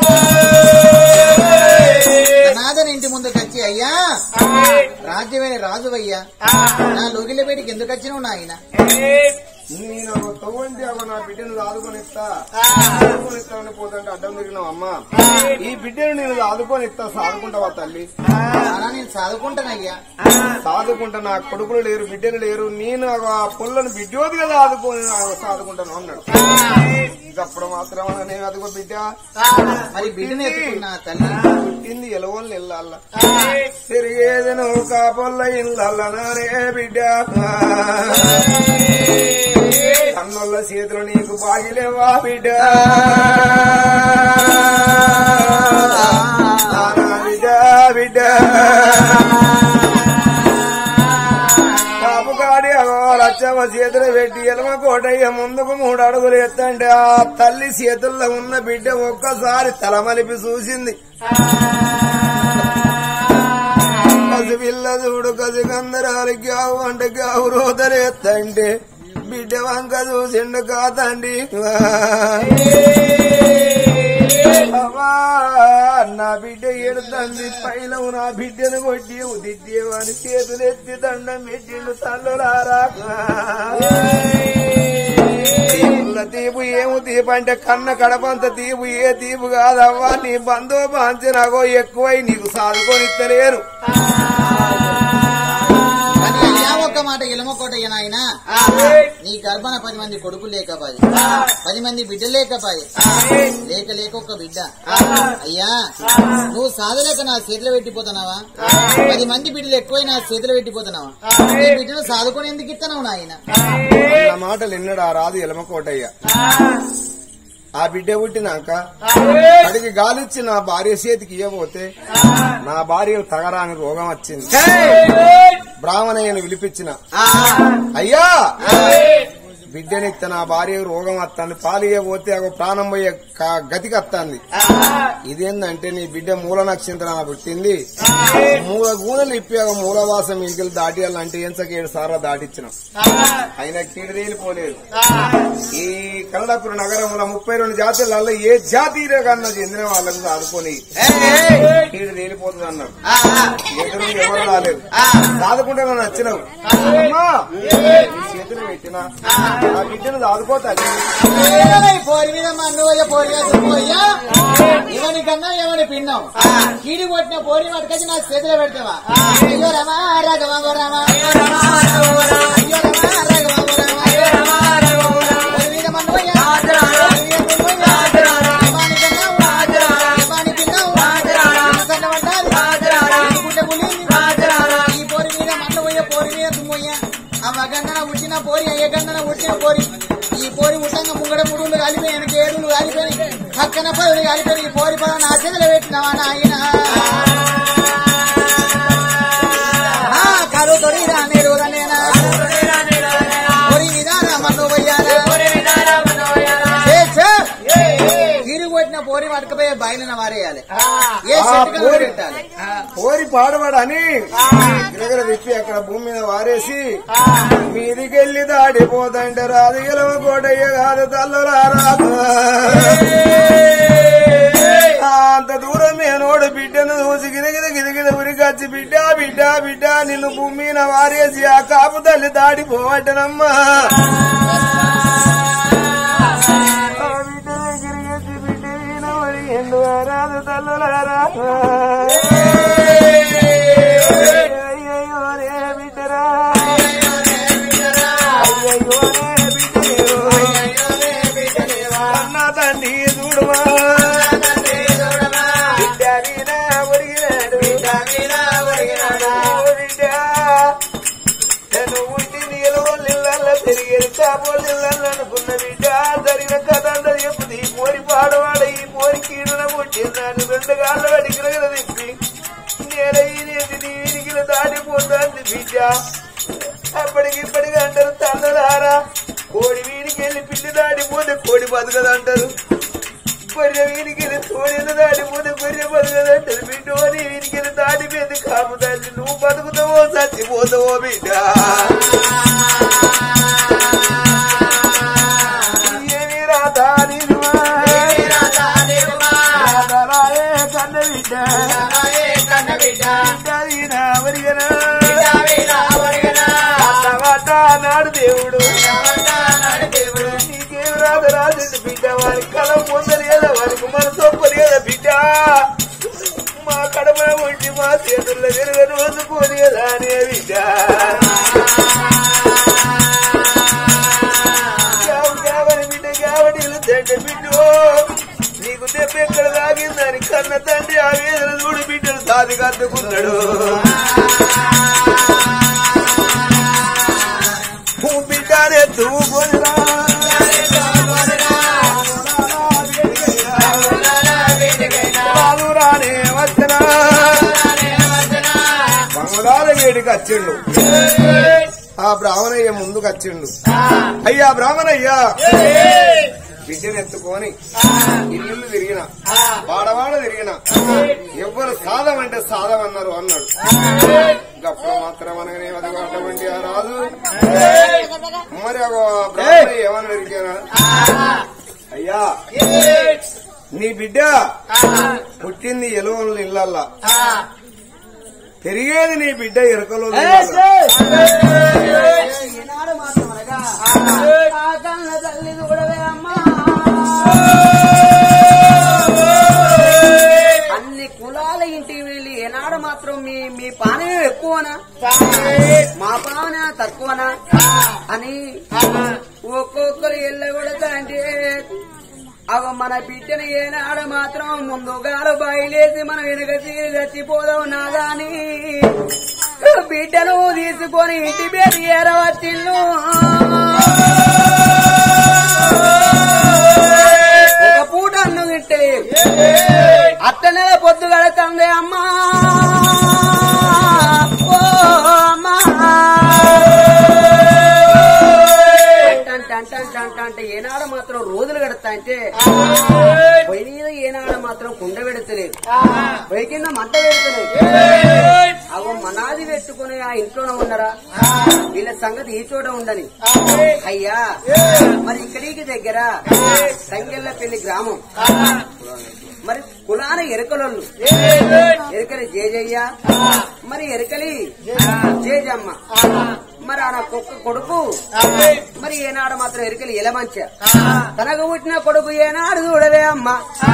నాదని ఇంటి ముందుకు వచ్చి అయ్యా రాజ్యమైన రాజువయ్యా నా లోగిల బయటికి ఎందుకు వచ్చినావు నాయన? నేను తవ్వండి అవ నా బిడ్డను ఆదుకొని ఇస్తా ఆదుకొని ఇస్తామని పోతుంటే అడ్డం తిరిగినావు అమ్మా. ఈ బిడ్డను నేను ఆదుకొని ఇస్తా సాదుకుంటావా తల్లి? నేను చదువుకుంటానయ్యా. సాదుకుంటా నా కొడుకులు లేరు బిడ్డలు లేరు నేను ఆ పుల్లను బిడ్డోది కదా ఆదుకొని సాదుకుంటాను అన్నాడు. అప్పుడు మాత్రం నేను అదుగో బిడ్డ మరి బిడ్డను ఎత్తుకున్నా తల్లి పుట్టింది ఎలవోళ్ళు ఇళ్ళ తిరిగేది నువ్వు కాపొల్ల ఇళ్ళన్నారే బిడ్డ కన్నుల చేతులు నీకు బాగిలేవా బిడ్డ బిడ్డ బిడ్డ కాపు కాడి లచ్చమ్మ చేతులు పెట్టి ఎలమ కోటయ్య ముందుకు మూడు అడుగులు ఎత్తంటే ఆ తల్లి చేతుల్లో ఉన్న బిడ్డ ఒక్కసారి తలమలిపి చూసింది. కసి పిల్ల చూడు కసి కందరాలు గావు అంటే గావు రోదలు ఎత్తంటే బిడ్డ వంక చూసిండు కాదండి. నా బిడ్డ ఏడుతంది పైలవు నా బిడ్డను కొట్టి ఉదిద్దేవాని చేతులెత్తి దండం పెట్టిండు తల్లులారా కన్నుల తీపు ఏము తీపు అంటే కన్న కడపంత తీపు ఏ తీపు కాదవ్వా నీ బంధు బాంచనాగో ఎక్కువై నీకు సాదుకొనిత్తలేరు. ఒక్క మాట ఇలమకోటయ్య నాయన నీ గర్భన పది మంది కొడుకులు లేకపాయి, పది మంది బిడ్డలు లేకపాయి, లేక లేక ఒక్క బిడ్డ. అయ్యా నువ్వు సాధలేక నా చేతిలో పెట్టిపోతున్నావా? పది మంది బిడ్డలు ఎక్కువై నా చేతిలో పెట్టిపోతున్నావా? నీ బిడ్డను సాదుకొని ఎందుకు ఇస్తున్నావు నాయన? నా మాటలు ఎన్నడా రాదు ఎలమకోటయ్య. ఆ బిడ్డ పుట్టినాక అడిగి గాలిచ్చి నా భార్య చేతికి ఇవ్వబోతే నా భార్య తగరాని రోగం వచ్చింది. బ్రాహ్మణయ్యను పిలిపించిన, అయ్యా బిడ్డనిత్త నా భార్య రోగం వస్తుంది, పాలు ఇవ్వబోతే ఒక ప్రాణం పోయే గతికి వస్తుంది. ఇదేందంటే నీ బిడ్డ మూల నక్షత్రం పుట్టింది, మూల గూనెలు ఇప్పి ఒక మూలవాసం ఇంటికి దాటియాలంటే ఎంచకేడు సార్లు దాటిచ్చినాం, అయినా కీడు తేలిపోలేదు. ఈ కన్నడపుర నగరంలో ముప్పై రెండు జాతీయాలలో ఏ జాతీయ కన్నా చెందిన వాళ్ళకు సాదుకొని కీడు తేలిపోతుంది అన్నాడు. ఎదురు ఎవరు రాలేదు, సాదుకుంటే నన్ను నచ్చినావు చేతులు పెట్టినా ఆ బిడ్డను సాదుకోతాను. పోరి మీద మన్ను పోరియా ఎవరి కన్నా ఎవరి పిండం కీడి కొట్టిన పోరి పట్టుకొచ్చి నాకు చేతిలో పెడతావా? అయ్యో రమా రాఘవా రమా అయ్యో రమా రాఘవా పోరి మీద మన్ను ఈ పోరి మీద మన్ను పోయే పోరి మీద తుమ్మయ్యా అమ్మ గంగన ఉట్టిన పోరి అయ్య గంగన ఉట్టిన పోరి ఈ పోరి ముట్టంగా ముంగడ ముడులు కాలిపోయాను, ఏడులు కాలిపోయి పక్కన పదులు కాలిపోయి ఈ పోరి పద నా చేతిలో పెట్టినావా నాయన? కరు తొడిరా నేడు నేనా పోరి మీద మన్ను పోయాలా కీడు కొట్టిన పోరి పట్టుకపోయే బయలున వారేయాలి, ఏ చెట్టు పెట్టాలి. పోరి పాడబడని దగ్గర తిప్పి అక్కడ భూమి మీద వారేసి మీదికెళ్ళి దాడిపోతంటే రాదు గెలవ కోటయ్య కాదు తల్లులా రాదు. అంత దూరం మేనోడు బిడ్డను చూసి గిదగిద గిదగిద ఉరికొచ్చి బిడ్డ బిడ్డ బిడ్డ నిన్ను భూమి మీద వారేసి ఆ కాపు తల్లి దాడిపోవట్టనమ్మా. ఎందు రాదు తల్లులారా అయ్యయ్యో రే బిడ్డరా అయ్యయ్యో రే బిడ్డరా అన్న తండ్రి చూడువా బిడ్డ మీద ఒరిగినాడు బిడ్డ మీద ఒరిగినాడు బిడ్డ నువ్వు ఇంటి నీళ్ళు నీళ్ళ తిరిగి చాపోళ్ళు అనుకున్న బిడ్డ జరిగిన కథ అందరు చెప్పుది. ఈ పోరి పాడవాడ ఈ పోరి కీడున పుట్టిందాన్ని రెండు గాళ్ళు అడిగిన తిప్పి నేలయ్యేది నీడికి దాడిపోతుంది బిడ్డ. అప్పటికి ఇప్పటికి అంటారు తల్లలారా కోడి వీడికి వెళ్ళి పిల్లి దాడిపోతే కోడి బతకదంటారు, గొర్రె వీడికి వెళ్ళి తోడేది దాడిపోతే గొర్రె బతకదంటారు. బిడ్డ నీ వీడికి వెళ్ళి దాడిపోయింది కాపు తల్లి నువ్వు బతుకుతావో చచ్చిపోతావో బిడ్డ. ఏమి రాదా నిరుమా కన్న బిడ్డ కన్న బిడ్డ నాడు దేవుడు నీకేం రాదు రాదు బిడ్డ. వారికి కలం పొందలేదా వారికి మన తొప్పలేదా బిడ్డ. మా కడమ ఉండి మా చేతుల్లో తిరగని వదుకోలేదా అనే బిడ్డ. బిడ్డ గావడీలు తండ్రి బిడ్డ నీకు దెబ్బ ఎక్కడ తాగిందని కన్న తండ్రి ఆ వేదన చూడు బిడ్డను సాది కట్టుకున్నాడు. బిడ్డనే తూకొనిరా రానే వచ్చనా బంగాళ వేడికి వచ్చిండు. ఆ బ్రాహ్మణయ్య ముందుకు వచ్చిండు. అయ్యా బ్రాహ్మణయ్యా బిడ్డను ఎత్తుకొని ఇల్లు తిరిగిన వాడవాడ తిరిగిన ఎవ్వరు సాధం అంటే సాధం అన్నారు అన్నాడు. గప్పుడు మాత్రం అనగానే అటువంటి ఆ రాదు మరి బ్రాహ్మణయ్య ఏమని తిరిగానా అయ్యా నీ బిడ్డ పుట్టింది ఎలువల ఇళ్ళల్లా పెరిగేది నీ బిడ్డ ఎరుకలో ఈనాడు మాత్రం అనగా ఆ కన్న తల్లి చూడవే ఇంటికి వెళ్ళి ఏనాడు మాత్రం మీ మీ పానం ఎక్కువనా మా పాన తక్కువనా అని ఒక్కొక్కరు ఎల్లగొడతా అంటే అవ మన బిడ్డను ఏనాడు మాత్రం ముందుగాలు బయలేసి మనం వెనుక తీరి చచ్చిపోదాం నాదాని బిడ్డను తీసుకొని ఇంటి పేరు ఏరవచ్చిల్లు ఒక పూట అన్ను తింటలేదు అట్టనే పొద్దు గడుతుంది అమ్మా ఓ అమ్మా అంటే ఏనాడు మాత్రం రోజులు గడతా అంటే పొయ్యి మీద ఏనాడు మాత్రం కుండ పెడతలేదు పొయ్యి కింద మంట పెడతలేదు అవ మనాది పెట్టుకుని ఆ ఇంట్లోనే ఉన్నారా వీళ్ళ సంగతి ఈ చోట ఉండని అయ్యా మరి ఇక్కడికి దగ్గర సంగెల్లపల్లి గ్రామం మరి కులాన ఎరకలోళ్ళు ఎరకలి జేజయ్య మరి ఎరకలి జేజమ్మ మరి ఆ కుక్క కొడుకు మరి ఏనాడు మాత్రం ఎరకలి ఎలమంచ తనకు పుట్టిన కొడుకు ఏనాడు చూడవే అమ్మ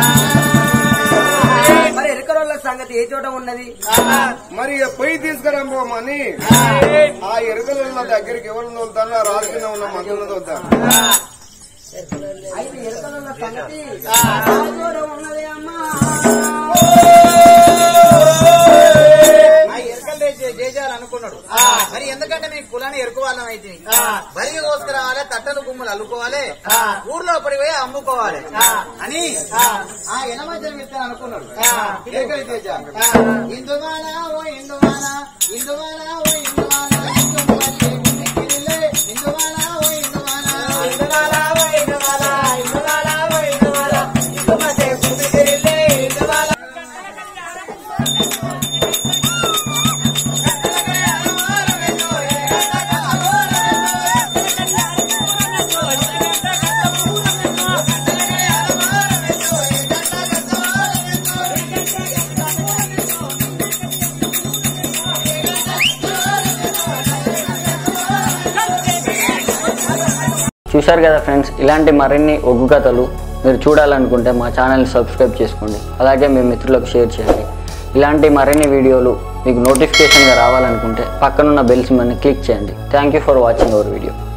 మరి ఎరకలోళ్ళ సంగతి ఏ చోట ఉన్నది మరి పొయ్యి తీసుకురామని ఆ ఎరకల దగ్గరికి ఎవరు తోలుతానో రాజుకునే ఉన్న మందులు తోలుతాను అయితే ఎరకలోళ్ళ సంగతి ఉన్నది అమ్మా అనుకున్నాడు మరి ఎందుకంటే మీ కులాన్ని ఎరుకోవాలని అయితే బరిగి కోసుకురావాలి తట్టలు గుమ్ములు అల్లుకోవాలి ఊర్లో పడి పోయి అమ్ముకోవాలి అని ఆ ఎనమధ్యం ఇస్తాను అనుకున్నాడు ఇందువానా ఓ ఇందువానా ఇందువానా ఓ ఇందువానా ఇందువానా ఓ ఇందువానా ఇందువానా ఓ ఇందువానా ఇందువానా ఓ ఇందువానా ఇందుమతే కుమికిరిలే ఇందువానా చూశారు కదా ఫ్రెండ్స్, ఇలాంటి మరిన్ని ఒగ్గు కథలు మీరు చూడాలనుకుంటే మా ఛానల్ని సబ్స్క్రైబ్ చేసుకోండి. అలాగే మీ మిత్రులకు షేర్ చేయండి. ఇలాంటి మరిన్ని వీడియోలు మీకు నోటిఫికేషన్గా రావాలనుకుంటే పక్కనున్న బెల్ సింబల్ని క్లిక్ చేయండి. Thank you for watching our video.